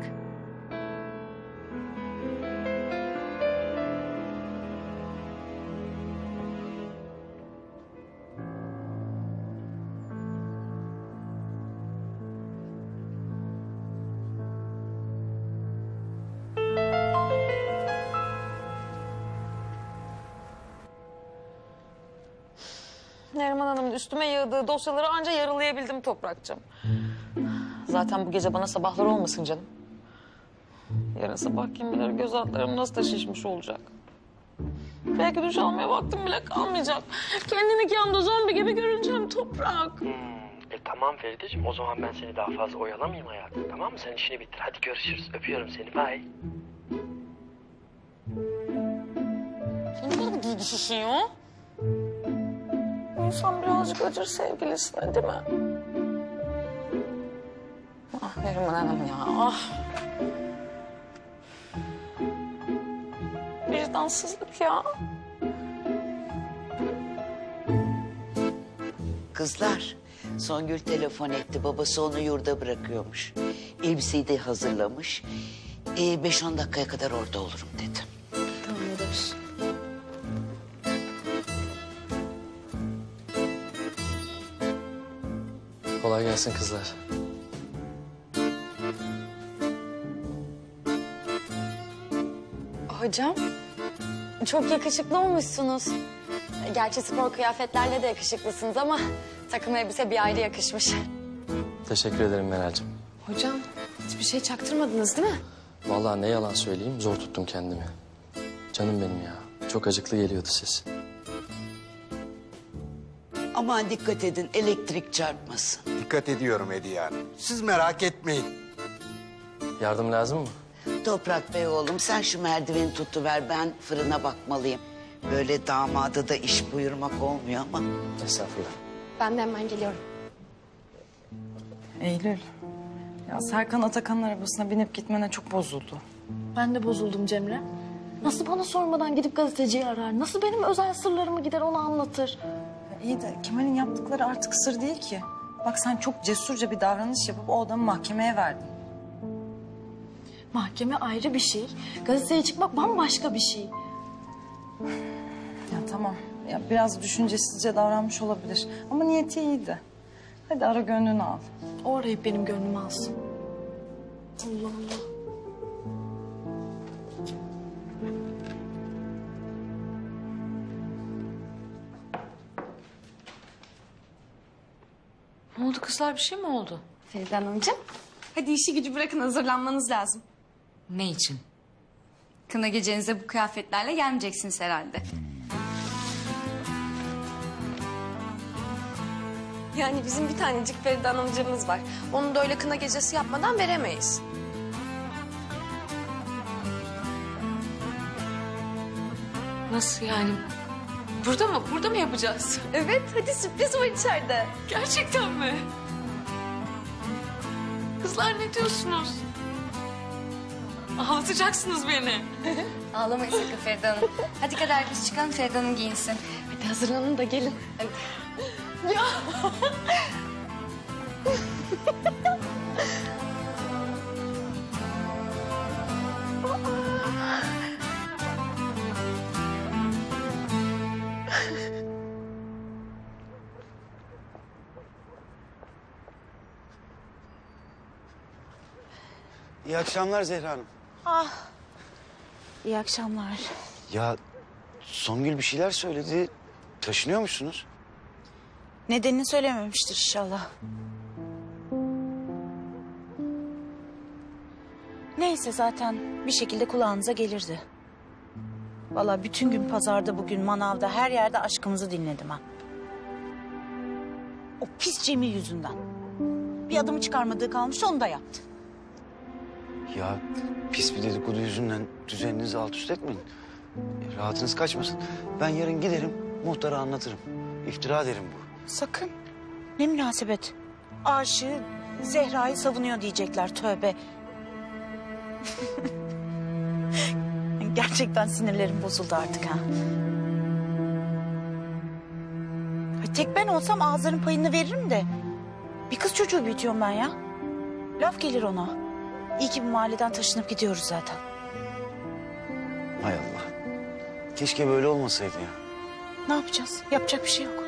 Speaker 13: Neriman Hanım'ın üstüme yığdığı dosyaları anca yarılayabildim Toprak'cığım. Zaten bu gece bana sabahlar olmasın canım. Yarın sabah kim bilir göz altlarım nasıl da şişmiş olacak. Belki duş almaya vaktim bile kalmayacak. Kendini nikahımda zombi gibi görüneceğim Toprak.
Speaker 9: Hmm, e tamam Ferideciğim, o zaman ben seni daha fazla oyalamayayım hayatım. Tamam mı? Sen işini bitir. Hadi görüşürüz. Öpüyorum seni. Bye.
Speaker 13: Sen ne kadar duygusuzsun ya? İnsan birazcık acır sevgilisine değil mi? Ah Neriman Hanım ya, ah. Vicdansızlık ya.
Speaker 2: Kızlar, Songül telefon etti. Babası onu yurda bırakıyormuş. Elbiseyi de hazırlamış. Ee, beş on dakikaya kadar orada olurum dedi.
Speaker 19: Tamam ederiz.
Speaker 11: Kolay gelsin kızlar.
Speaker 4: Hocam, çok yakışıklı olmuşsunuz. Gerçi spor kıyafetlerle de yakışıklısınız ama takım elbise bir ayrı yakışmış.
Speaker 11: Teşekkür ederim Meral'cığım.
Speaker 3: Hocam hiçbir şey çaktırmadınız değil mi?
Speaker 11: Vallahi ne yalan söyleyeyim, zor tuttum kendimi. Canım benim ya, çok acıklı geliyordu ses.
Speaker 2: Aman dikkat edin, elektrik çarpmasın.
Speaker 20: Dikkat ediyorum Hediye Hanım. Siz merak etmeyin.
Speaker 11: Yardım lazım mı?
Speaker 2: Toprak Bey oğlum sen şu merdiveni tutuver, ben fırına bakmalıyım. Böyle damada da iş buyurmak olmuyor ama.
Speaker 11: Estağfurullah.
Speaker 21: Ben de hemen geliyorum.
Speaker 14: Eylül, ya Serkan Atakan'ın arabasına binip gitmene çok bozuldu.
Speaker 19: Ben de bozuldum Cemre. Nasıl bana sormadan gidip gazeteciyi arar? Nasıl benim özel sırlarımı gider ona anlatır?
Speaker 14: Ya iyi de Kemal'in yaptıkları artık sır değil ki. Bak sen çok cesurca bir davranış yapıp o adamı mahkemeye verdin.
Speaker 19: Mahkeme ayrı bir şey. Gazeteye çıkmak bambaşka bir şey.
Speaker 14: Ya tamam, ya biraz düşüncesizce davranmış olabilir. Ama niyeti iyiydi. Hadi ara gönlünü al.
Speaker 19: O arayıp benim gönlümü alsın. Allah Allah.
Speaker 13: Ne oldu kızlar, bir şey mi oldu?
Speaker 21: Feride Hanımcığım, hadi işi gücü bırakın, hazırlanmanız lazım.
Speaker 13: Ne için?
Speaker 21: Kına gecenize bu kıyafetlerle gelmeyeceksiniz herhalde. Yani bizim bir tanecik Feride Hanımcığımız var. Onu da öyle kına gecesi yapmadan veremeyiz.
Speaker 13: Nasıl yani? Burada mı? Burada mı yapacağız?
Speaker 21: Evet, hadi sürpriz var içeride.
Speaker 13: Gerçekten mi? Kızlar ne diyorsunuz? Ağlatacaksınız beni.
Speaker 21: Ağlamayın sakın Feride Hanım. Hadi kadar biz çıkalım, Feride Hanım giyinsin. Hadi hazırlanın da gelin. Hadi.
Speaker 13: Ya.
Speaker 7: İyi akşamlar Zehra Hanım.
Speaker 5: Ah, iyi akşamlar.
Speaker 7: Ya Songül bir şeyler söyledi. Taşınıyor musunuz?
Speaker 5: Nedenini söylememiştir inşallah. Neyse zaten bir şekilde kulağınıza gelirdi. Vallahi bütün gün pazarda, bugün manavda, her yerde aşkımızı dinledim ha. O pis Cemil yüzünden. Bir adımı çıkarmadığı kalmış, onu da yaptı.
Speaker 7: Ya pis bir dedikodu yüzünden düzeninizi alt üst etmeyin. Rahatınız kaçmasın. Ben yarın giderim, muhtara anlatırım. İftira derim bu.
Speaker 5: Sakın. Ne münasebet. Aşığı Zehra'yı savunuyor diyecekler, tövbe. Gerçekten sinirlerim bozuldu artık ha. Ay, tek ben olsam ağızların payını veririm de. Bir kız çocuğu büyütüyorum ben ya. Laf gelir ona. İyi ki bu mahalleden taşınıp gidiyoruz zaten.
Speaker 7: Hay Allah. Keşke böyle olmasaydı ya.
Speaker 5: Ne yapacağız? Yapacak bir şey yok.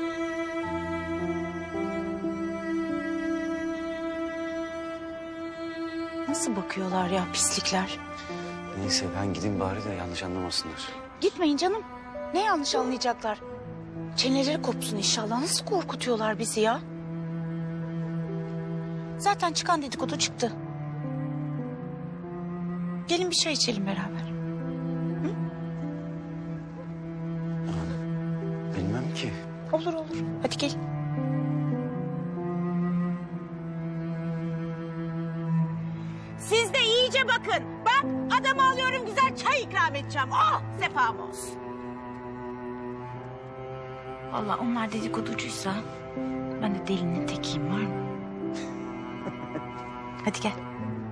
Speaker 5: Nasıl bakıyorlar ya pislikler?
Speaker 7: Neyse ben gideyim bari de yanlış anlamasınlar.
Speaker 5: Gitmeyin canım. Ne yanlış anlayacaklar? Çeneleri kopsun inşallah. Nasıl korkutuyorlar bizi ya? Zaten çıkan dedikodu çıktı. Gelin bir çay içelim beraber. Hı?
Speaker 7: Bilmem ki.
Speaker 5: Olur olur. Hadi gel.
Speaker 17: Siz de iyice bakın. Bak adamı alıyorum, güzel çay ikram edeceğim. Oh sefam olsun.
Speaker 5: Vallahi onlar dedikoducuysa ben de delinin tekiyim, var mı? Hadi gel.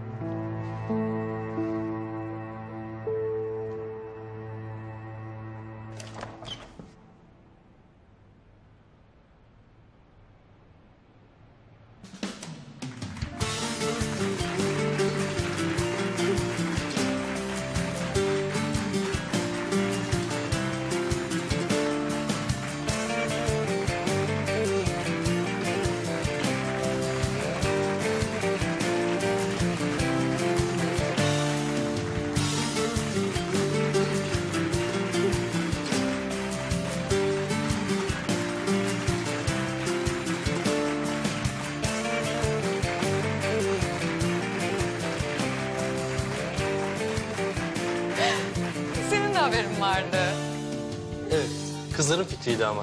Speaker 13: Senin de haberin vardı.
Speaker 11: Evet, kızların fikriydi ama.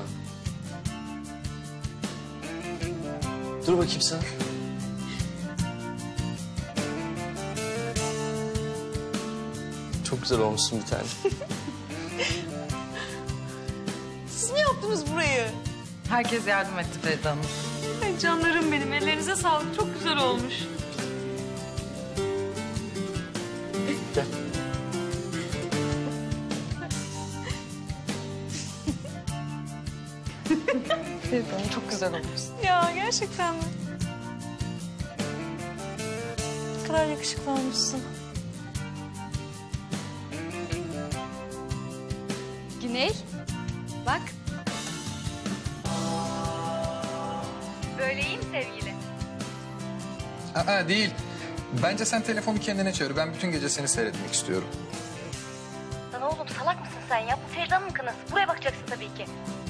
Speaker 11: Dur bakayım sen. Çok güzel olmuşsun bir tane.
Speaker 14: Siz mi yaptınız burayı?
Speaker 16: Herkes yardım etti Feride Hanım.
Speaker 19: Ay canlarım benim, ellerinize sağlık. Çok güzel olmuş.
Speaker 11: Gel.
Speaker 13: Feride Hanım çok güzel olmuşsun.
Speaker 19: Ya gerçekten mi? Ne kadar yakışıklı olmuşsun.
Speaker 10: Güney, bak. Böyle iyi mi sevgili?
Speaker 22: Aa, değil. Bence sen telefonu kendine çevir. Ben bütün gece seni seyretmek istiyorum.
Speaker 10: Lan oğlum salak mısın sen ya? Bu Feride Hanım'ın kınası. Buraya bakacaksın tabii ki.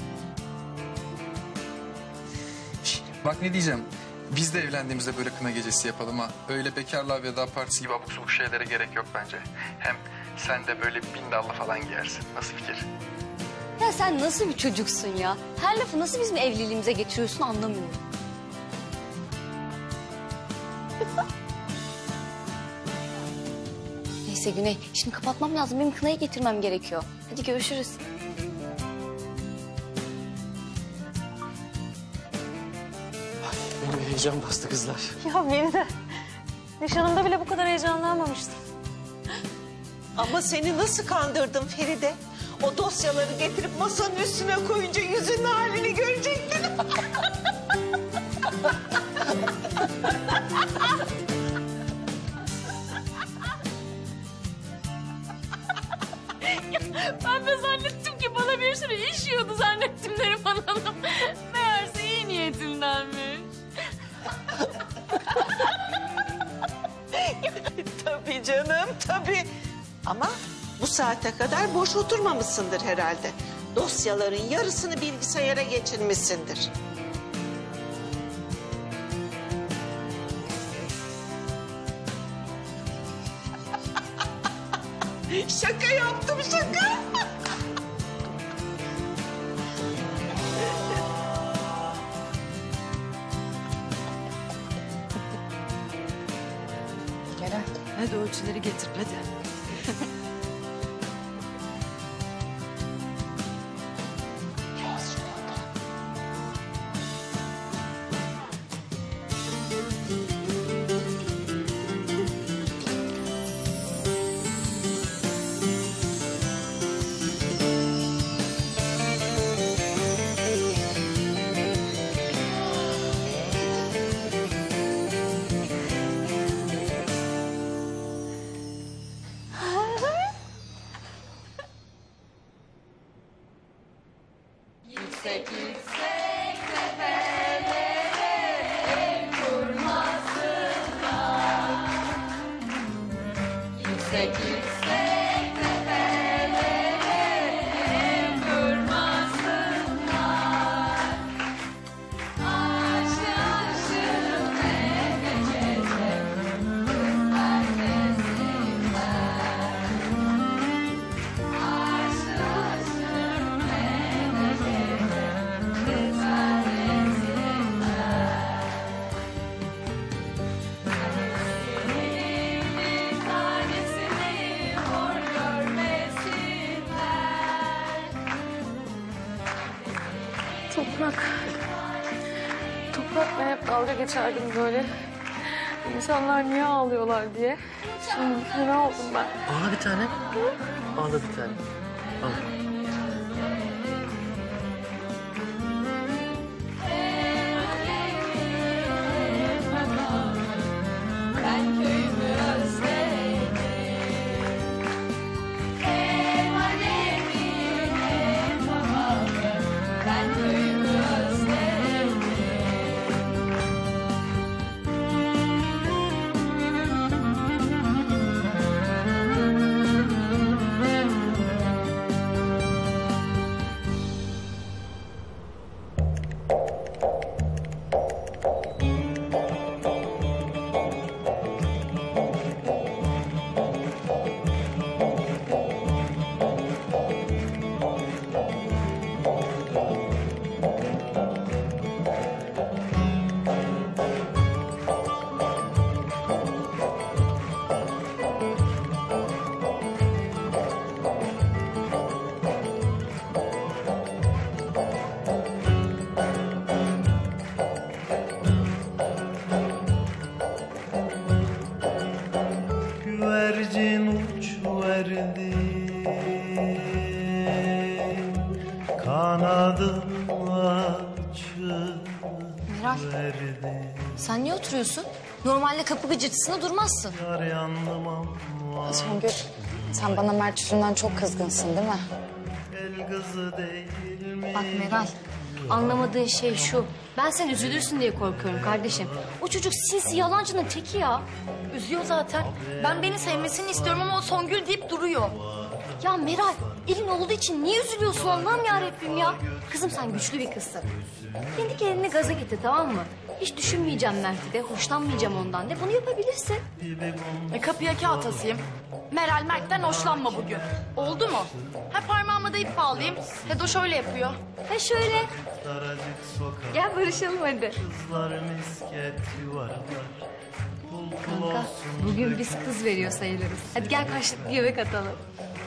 Speaker 22: Bak ne diyeceğim. Biz de evlendiğimizde böyle kına gecesi yapalım ha. Öyle bekarlığa veda partisi gibi abuk subuk şeylere gerek yok bence. Hem sen de böyle bindallı falan giyersin. Nasıl fikir?
Speaker 4: Ya sen nasıl bir çocuksun ya? Her lafı nasıl bizim evliliğimize getiriyorsun anlamıyorum. Neyse Güney, şimdi kapatmam lazım. Benim kınayı getirmem gerekiyor. Hadi görüşürüz.
Speaker 11: Beni bir heyecan bastı kızlar.
Speaker 19: Ya beni de. Nişanımda bile bu kadar heyecanlanmamıştım.
Speaker 17: Ama seni nasıl kandırdım Feride? O dosyaları getirip masanın üstüne koyunca yüzünün halini görecektin.
Speaker 19: Ben de zannettim ki bana bir sürü iş yiyordu zannettim Neriman Hanım. Meğerse iyi niyetimdenmiş.
Speaker 17: tabii. Ama bu saate kadar boş oturmamışsındır herhalde. Dosyaların yarısını bilgisayara geçirmişsindir. Şaka yaptım, şaka.
Speaker 14: Meral, hadi ölçüleri getir, hadi.
Speaker 23: Yüksek yüksek tepelere ev kurmasınlar. Yüksek yüksek tepelere ev kurmasınlar. Arşı arşı memlekete kızlar desinler. Arşı arşı
Speaker 19: Toprak. Toprak, ben hep dalga geçerdim böyle. İnsanlar niye ağlıyorlar diye. Şimdi fena oldum ben.
Speaker 11: Ağla bir tane. Ağla bir tane. Ağla.
Speaker 23: Ben köyümü özledim. Hem annemi hem babamı. Ben köyümü özledim.
Speaker 6: Güvercin uçuverdi, kanadım açıverdi.
Speaker 10: Sen niye oturuyorsun? Normalde kapı gıcırtısında durmazsın.
Speaker 6: Yar yandım ama
Speaker 13: Songül, sen bana Mert yüzünden çok kızgınsın değil mi?
Speaker 6: el kızı değil mi?
Speaker 10: Bak Meral, anlamadığın şey şu. Ben sen üzülürsün diye korkuyorum kardeşim. O çocuk sinsi yalancının teki ya.
Speaker 19: Üzüyor zaten. Ben beni sevmesini istiyorum ama o Songül deyip duruyor.
Speaker 10: Ya Meral, elin olduğu için niye üzülüyorsun Allah'ım yarabbim ya? Kızım sen güçlü bir kızsın. Kendi kendini gaza getir, tamam mı? Hiç düşünmeyeceğim Mert'i de, hoşlanmayacağım ondan de. Bunu yapabilirsin.
Speaker 19: E kapıya kağıt asayım. Meral Mert'ten hoşlanma bugün. Oldu mu? Ha parmağıma da ip bağlayayım. Hedo şöyle yapıyor.
Speaker 10: Ha şöyle.
Speaker 6: Daracık sokak,
Speaker 10: Gel barışalım hadi.
Speaker 6: kızlar misket yuvarlar. Pul pul
Speaker 10: Kanka,
Speaker 6: olsun.
Speaker 10: bugün biz kız veriyor sayılırız. Hadi gel karşılıklı göbek atalım.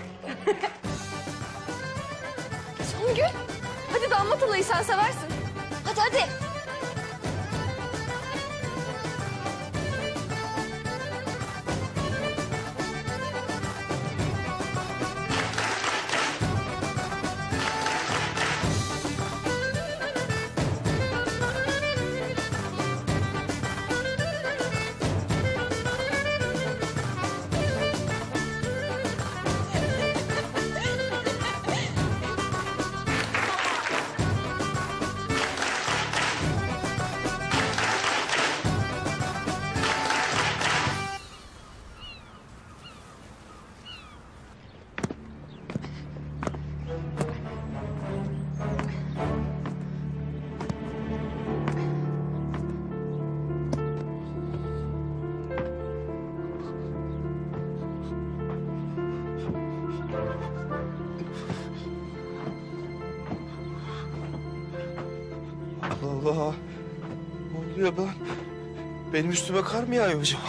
Speaker 19: Songül, hadi damat olayı sen seversin.
Speaker 10: Hadi hadi.
Speaker 8: oluyor lan? Benim üstüme kar mı yağıyor acaba?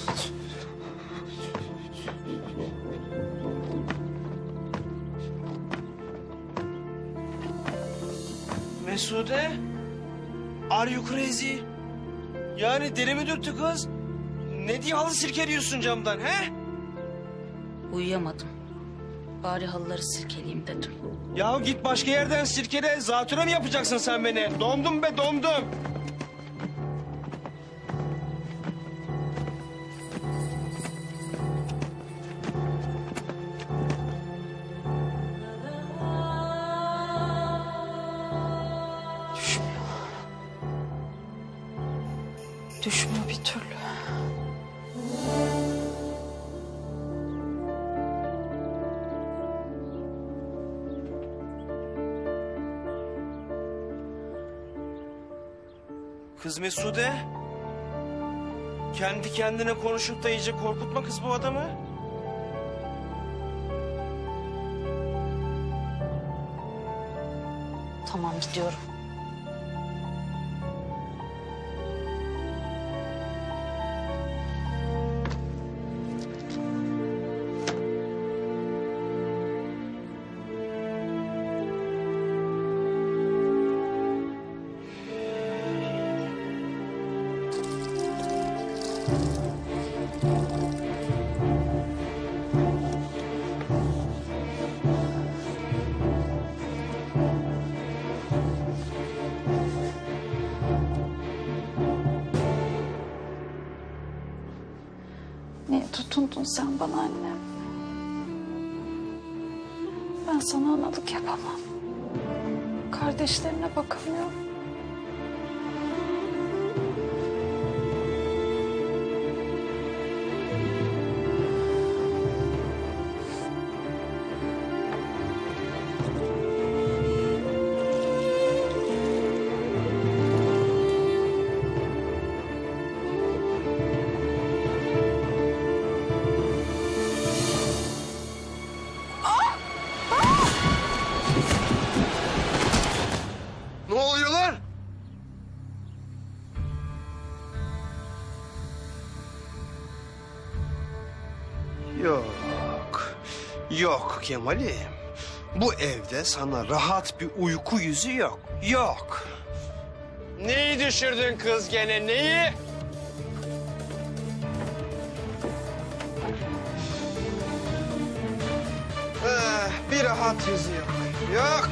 Speaker 8: Mesude? Are you crazy? Yani deli mi dürttü kız? Ne diye halı sirkeliyorsun camdan he?
Speaker 5: Uyuyamadım. Bari halıları silkeleyeyim dedim.
Speaker 8: Ya git başka yerden sirkele. Zatüre mi yapacaksın sen beni? Dondum be dondum.
Speaker 3: Düşmüyor. Düşmüyor bir türlü.
Speaker 8: Kız Mesude. Kendi kendine konuşup da iyice korkutma kız bu adamı.
Speaker 5: Tamam gidiyorum.
Speaker 3: Niye tutundun sen bana annem? Ben sana analık yapamam. Kardeşlerine bakamıyorum.
Speaker 8: Ne oluyor lan? Yok. Yok Kemal'im. Bu evde sana rahat bir uyku yüzü yok. Yok. Neyi düşürdün kız gene neyi? Eh, bir rahat yüzü yok. Yok.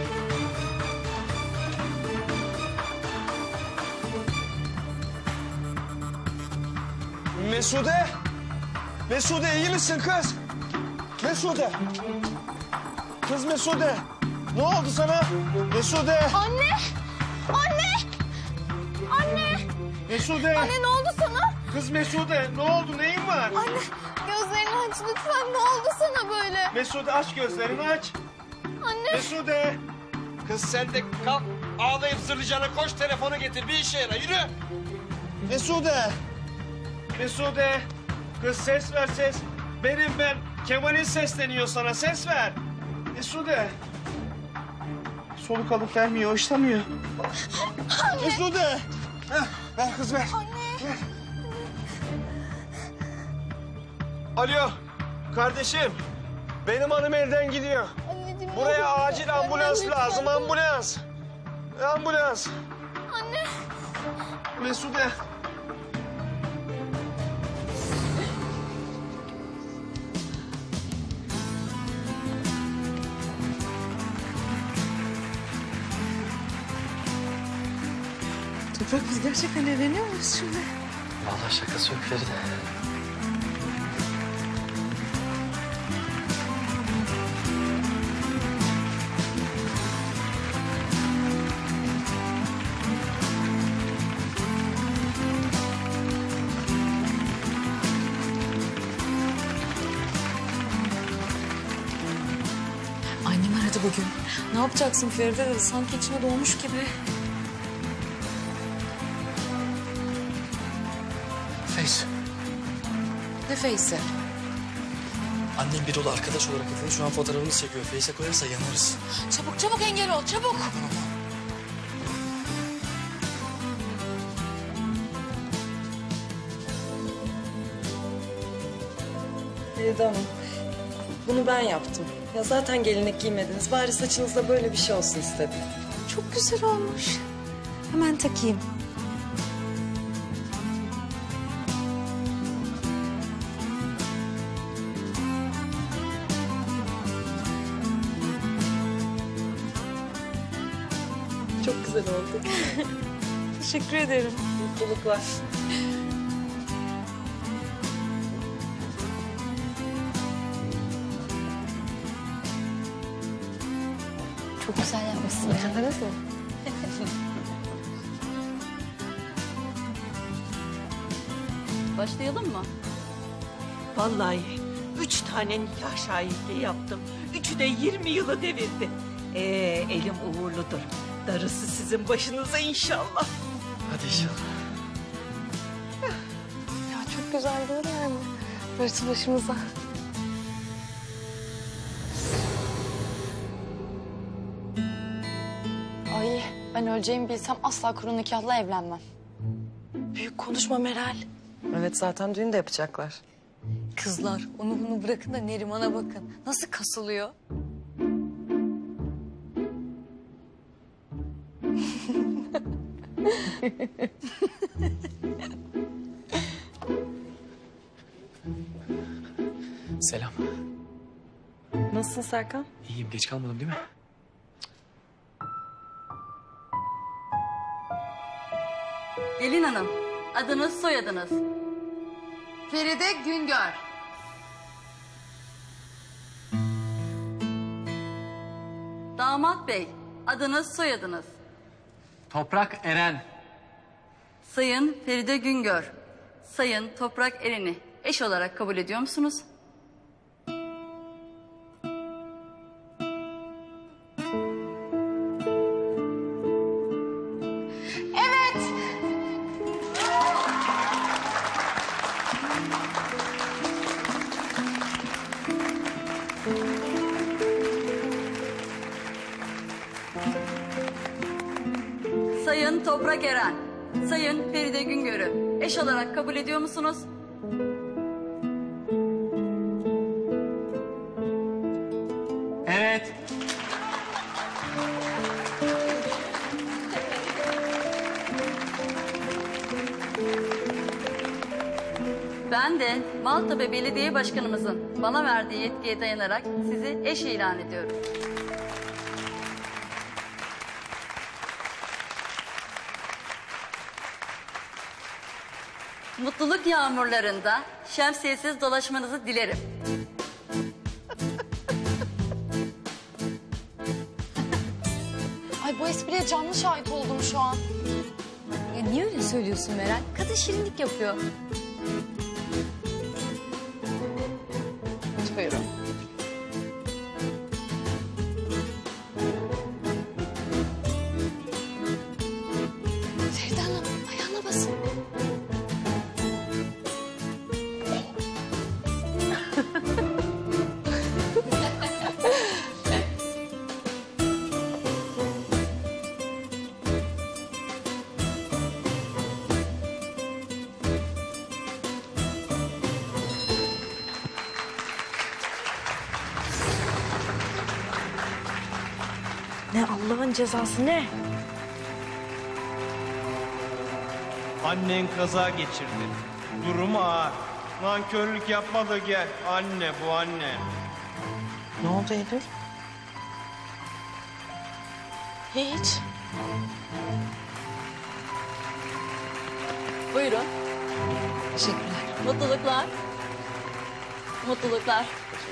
Speaker 8: Mesude! Mesude iyi misin kız? Mesude! Kız Mesude! Ne oldu sana? Mesude!
Speaker 23: Anne! Anne! Anne!
Speaker 8: Mesude!
Speaker 23: Anne ne oldu sana?
Speaker 8: Kız Mesude ne oldu neyin var?
Speaker 23: Anne gözlerini aç lütfen. Ne oldu sana böyle?
Speaker 8: Mesude aç gözlerini aç.
Speaker 23: Anne!
Speaker 8: Mesude! Kız sen de kalk ağlayıp zırlayacağına koş telefonu getir bir işe yara yürü. Mesude! Mesude! Kız ses ver ses. Benim ben. Kemal'in sesleniyor sana ses ver. Mesude! Soluk alıp vermiyor, işlemiyor. Mesude! Heh, ver kız ver. Ver. Alo, kardeşim. Benim hanım elden gidiyor.
Speaker 23: Anneciğim,
Speaker 8: Buraya
Speaker 23: ne olur
Speaker 8: acil ambulans
Speaker 23: lütfen.
Speaker 8: lazım, ambulans. Ambulans.
Speaker 23: Anne!
Speaker 8: Mesude.
Speaker 3: Toprak biz gerçekten evleniyor muyuz şimdi?
Speaker 11: Vallahi şakası yok Feride.
Speaker 14: Annem aradı bugün. Ne yapacaksın Feride dedi. Sanki içine doğmuş gibi.
Speaker 11: Face.
Speaker 14: Ne Face'i?
Speaker 11: Annem bir dolu arkadaş olarak Efe'nin şu an fotoğrafını çekiyor. Face'e koyarsa yanarız.
Speaker 14: Çabuk çabuk engel ol çabuk. Feride Hanım. Bunu ben yaptım. Ya zaten gelinlik giymediniz. Bari saçınızda böyle bir şey olsun istedim.
Speaker 3: Çok güzel olmuş. Hemen takayım.
Speaker 14: Çok güzel oldu.
Speaker 3: Teşekkür ederim.
Speaker 14: Mutluluklar.
Speaker 4: Çok güzel yapmışsın.
Speaker 3: Beğendiniz mi?
Speaker 19: Başlayalım mı?
Speaker 17: Vallahi üç tane nikah şahitliği yaptım. Üçü de yirmi yılı devirdi. Ee, elim uğurludur. Darısı sizin başınıza inşallah.
Speaker 22: Hadi inşallah.
Speaker 3: Ya çok güzel değil mi yani? Darısı başımıza. Ay ben öleceğimi bilsem asla kuru nikahla evlenmem.
Speaker 14: Büyük konuşma Meral. Evet zaten düğün de yapacaklar.
Speaker 4: Kızlar onu bunu bırakın da Neriman'a bakın. Nasıl kasılıyor?
Speaker 11: Selam.
Speaker 14: Nasılsın Serkan?
Speaker 11: İyiyim, geç kalmadım değil mi?
Speaker 19: Gelin hanım, adınız soyadınız.
Speaker 1: Feride Güngör.
Speaker 19: Damat bey, adınız soyadınız.
Speaker 15: Toprak Eren.
Speaker 19: Sayın Feride Güngör, Sayın Toprak Eren'i eş olarak kabul ediyor musunuz?
Speaker 1: Evet.
Speaker 19: Sayın Toprak Eren, Sayın Feride Güngör'ü eş olarak kabul ediyor musunuz?
Speaker 15: Evet.
Speaker 19: Ben de Maltepe Belediye Başkanımızın bana verdiği yetkiye dayanarak sizi eş ilan ediyorum. Mutluluk yağmurlarında şemsiyesiz dolaşmanızı dilerim.
Speaker 3: Ay bu espriye canlı şahit oldum şu an.
Speaker 4: Ya niye öyle söylüyorsun Meral? Kadın şirinlik yapıyor.
Speaker 3: Buyurun. Feride Hanım ayağına basın.
Speaker 14: Ne Allah'ın cezası ne?
Speaker 8: Annen kaza geçirdi. Durumu ağır. Nankörlük yapma da gel. Anne bu anne.
Speaker 14: Ne oldu Eylül?
Speaker 3: Hiç.
Speaker 19: Buyurun.
Speaker 3: Teşekkürler.
Speaker 19: Mutluluklar. Mutluluklar.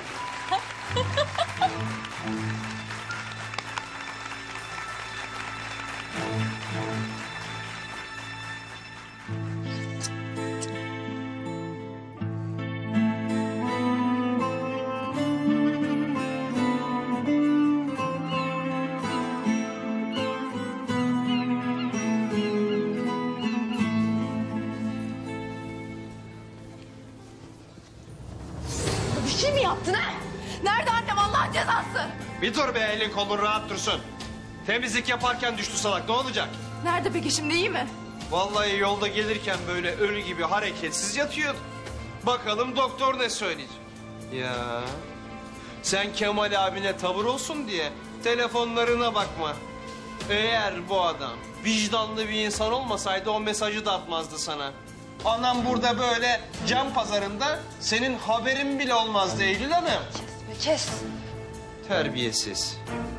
Speaker 1: Bir şey mi yaptın ha? Nerede annem Allah'ın cezası?
Speaker 8: Bir dur be, elin kolun rahat dursun. Temizlik yaparken düştü salak, ne olacak?
Speaker 1: Nerede peki şimdi, iyi mi?
Speaker 8: Vallahi yolda gelirken böyle ölü gibi hareketsiz yatıyordu. Bakalım doktor ne söyleyecek? Ya sen Kemal abine tavır olsun diye telefonlarına bakma. Eğer bu adam vicdanlı bir insan olmasaydı o mesajı da atmazdı sana. Anam burada böyle cam pazarında senin haberin bile olmazdı Eylül Hanım.
Speaker 1: Kes be kes.
Speaker 8: Terbiyesiz.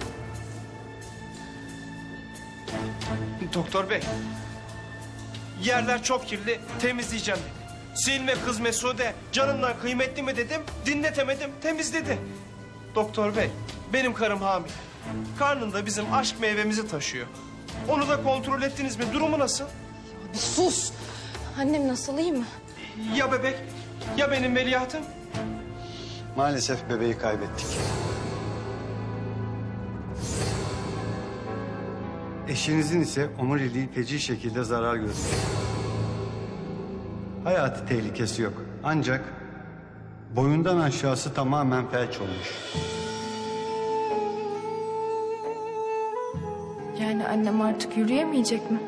Speaker 8: Doktor bey, yerler çok kirli, temizleyeceğim dedi. Silme kız Mesude, canından kıymetli mi dedim, dinletemedim, temizledi. Doktor bey, benim karım hamile. Karnında bizim aşk meyvemizi taşıyor. Onu da kontrol ettiniz mi? Durumu nasıl?
Speaker 19: Bir sus. Annem nasıl, iyi mi?
Speaker 8: Ya bebek, ya benim veliahtım?
Speaker 20: Maalesef bebeği kaybettik. Eşinizin ise omuriliği feci şekilde zarar gördü. Hayati tehlikesi yok. Ancak boyundan aşağısı tamamen felç olmuş.
Speaker 19: Yani annem artık yürüyemeyecek mi?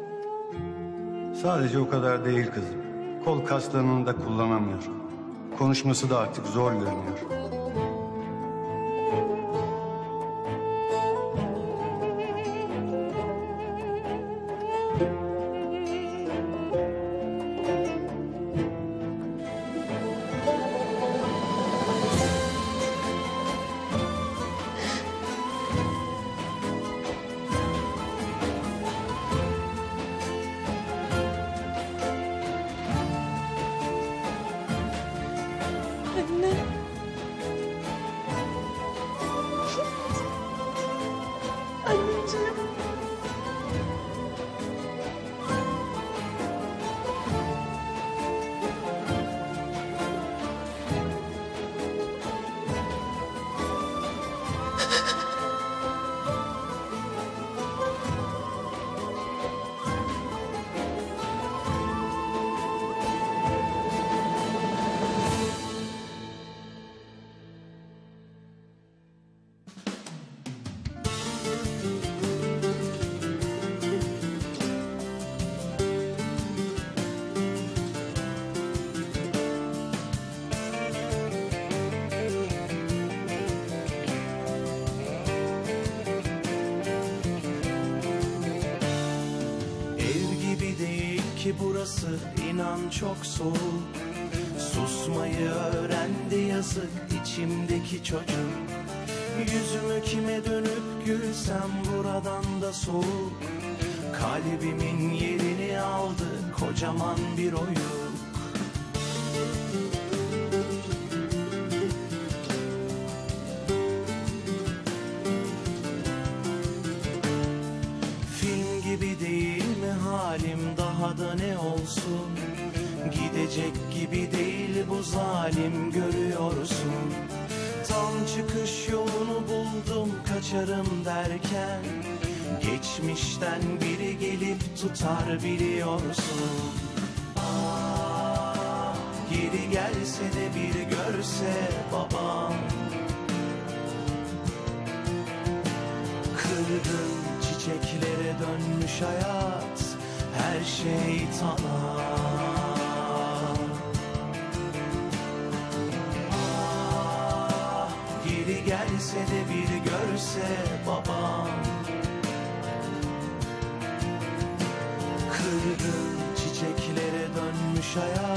Speaker 20: Sadece o kadar değil kızım. Kol kaslarını da kullanamıyor. Konuşması da artık zor görünüyor.
Speaker 6: Burası inan çok soğuk. Susmayı öğrendi yazık içimdeki çocuk. Yüzümü kime dönüp gülsem buradan da soğuk. Kalbimin yerini aldı kocaman bir oyuk. Film gibi değil mi halim, daha da ne olsun? Gidecek gibi değil bu zalim, görüyorsun. Tam çıkış yolunu buldum kaçarım derken, geçmişten biri gelip tutar biliyorsun. Ah, geri gelse de bir görse babam. Kırgın çiçeklere dönmüş hayat, her şey tamam. Ah, geri gelse de bir görse babam. Kırgın çiçeklere dönmüş hayat,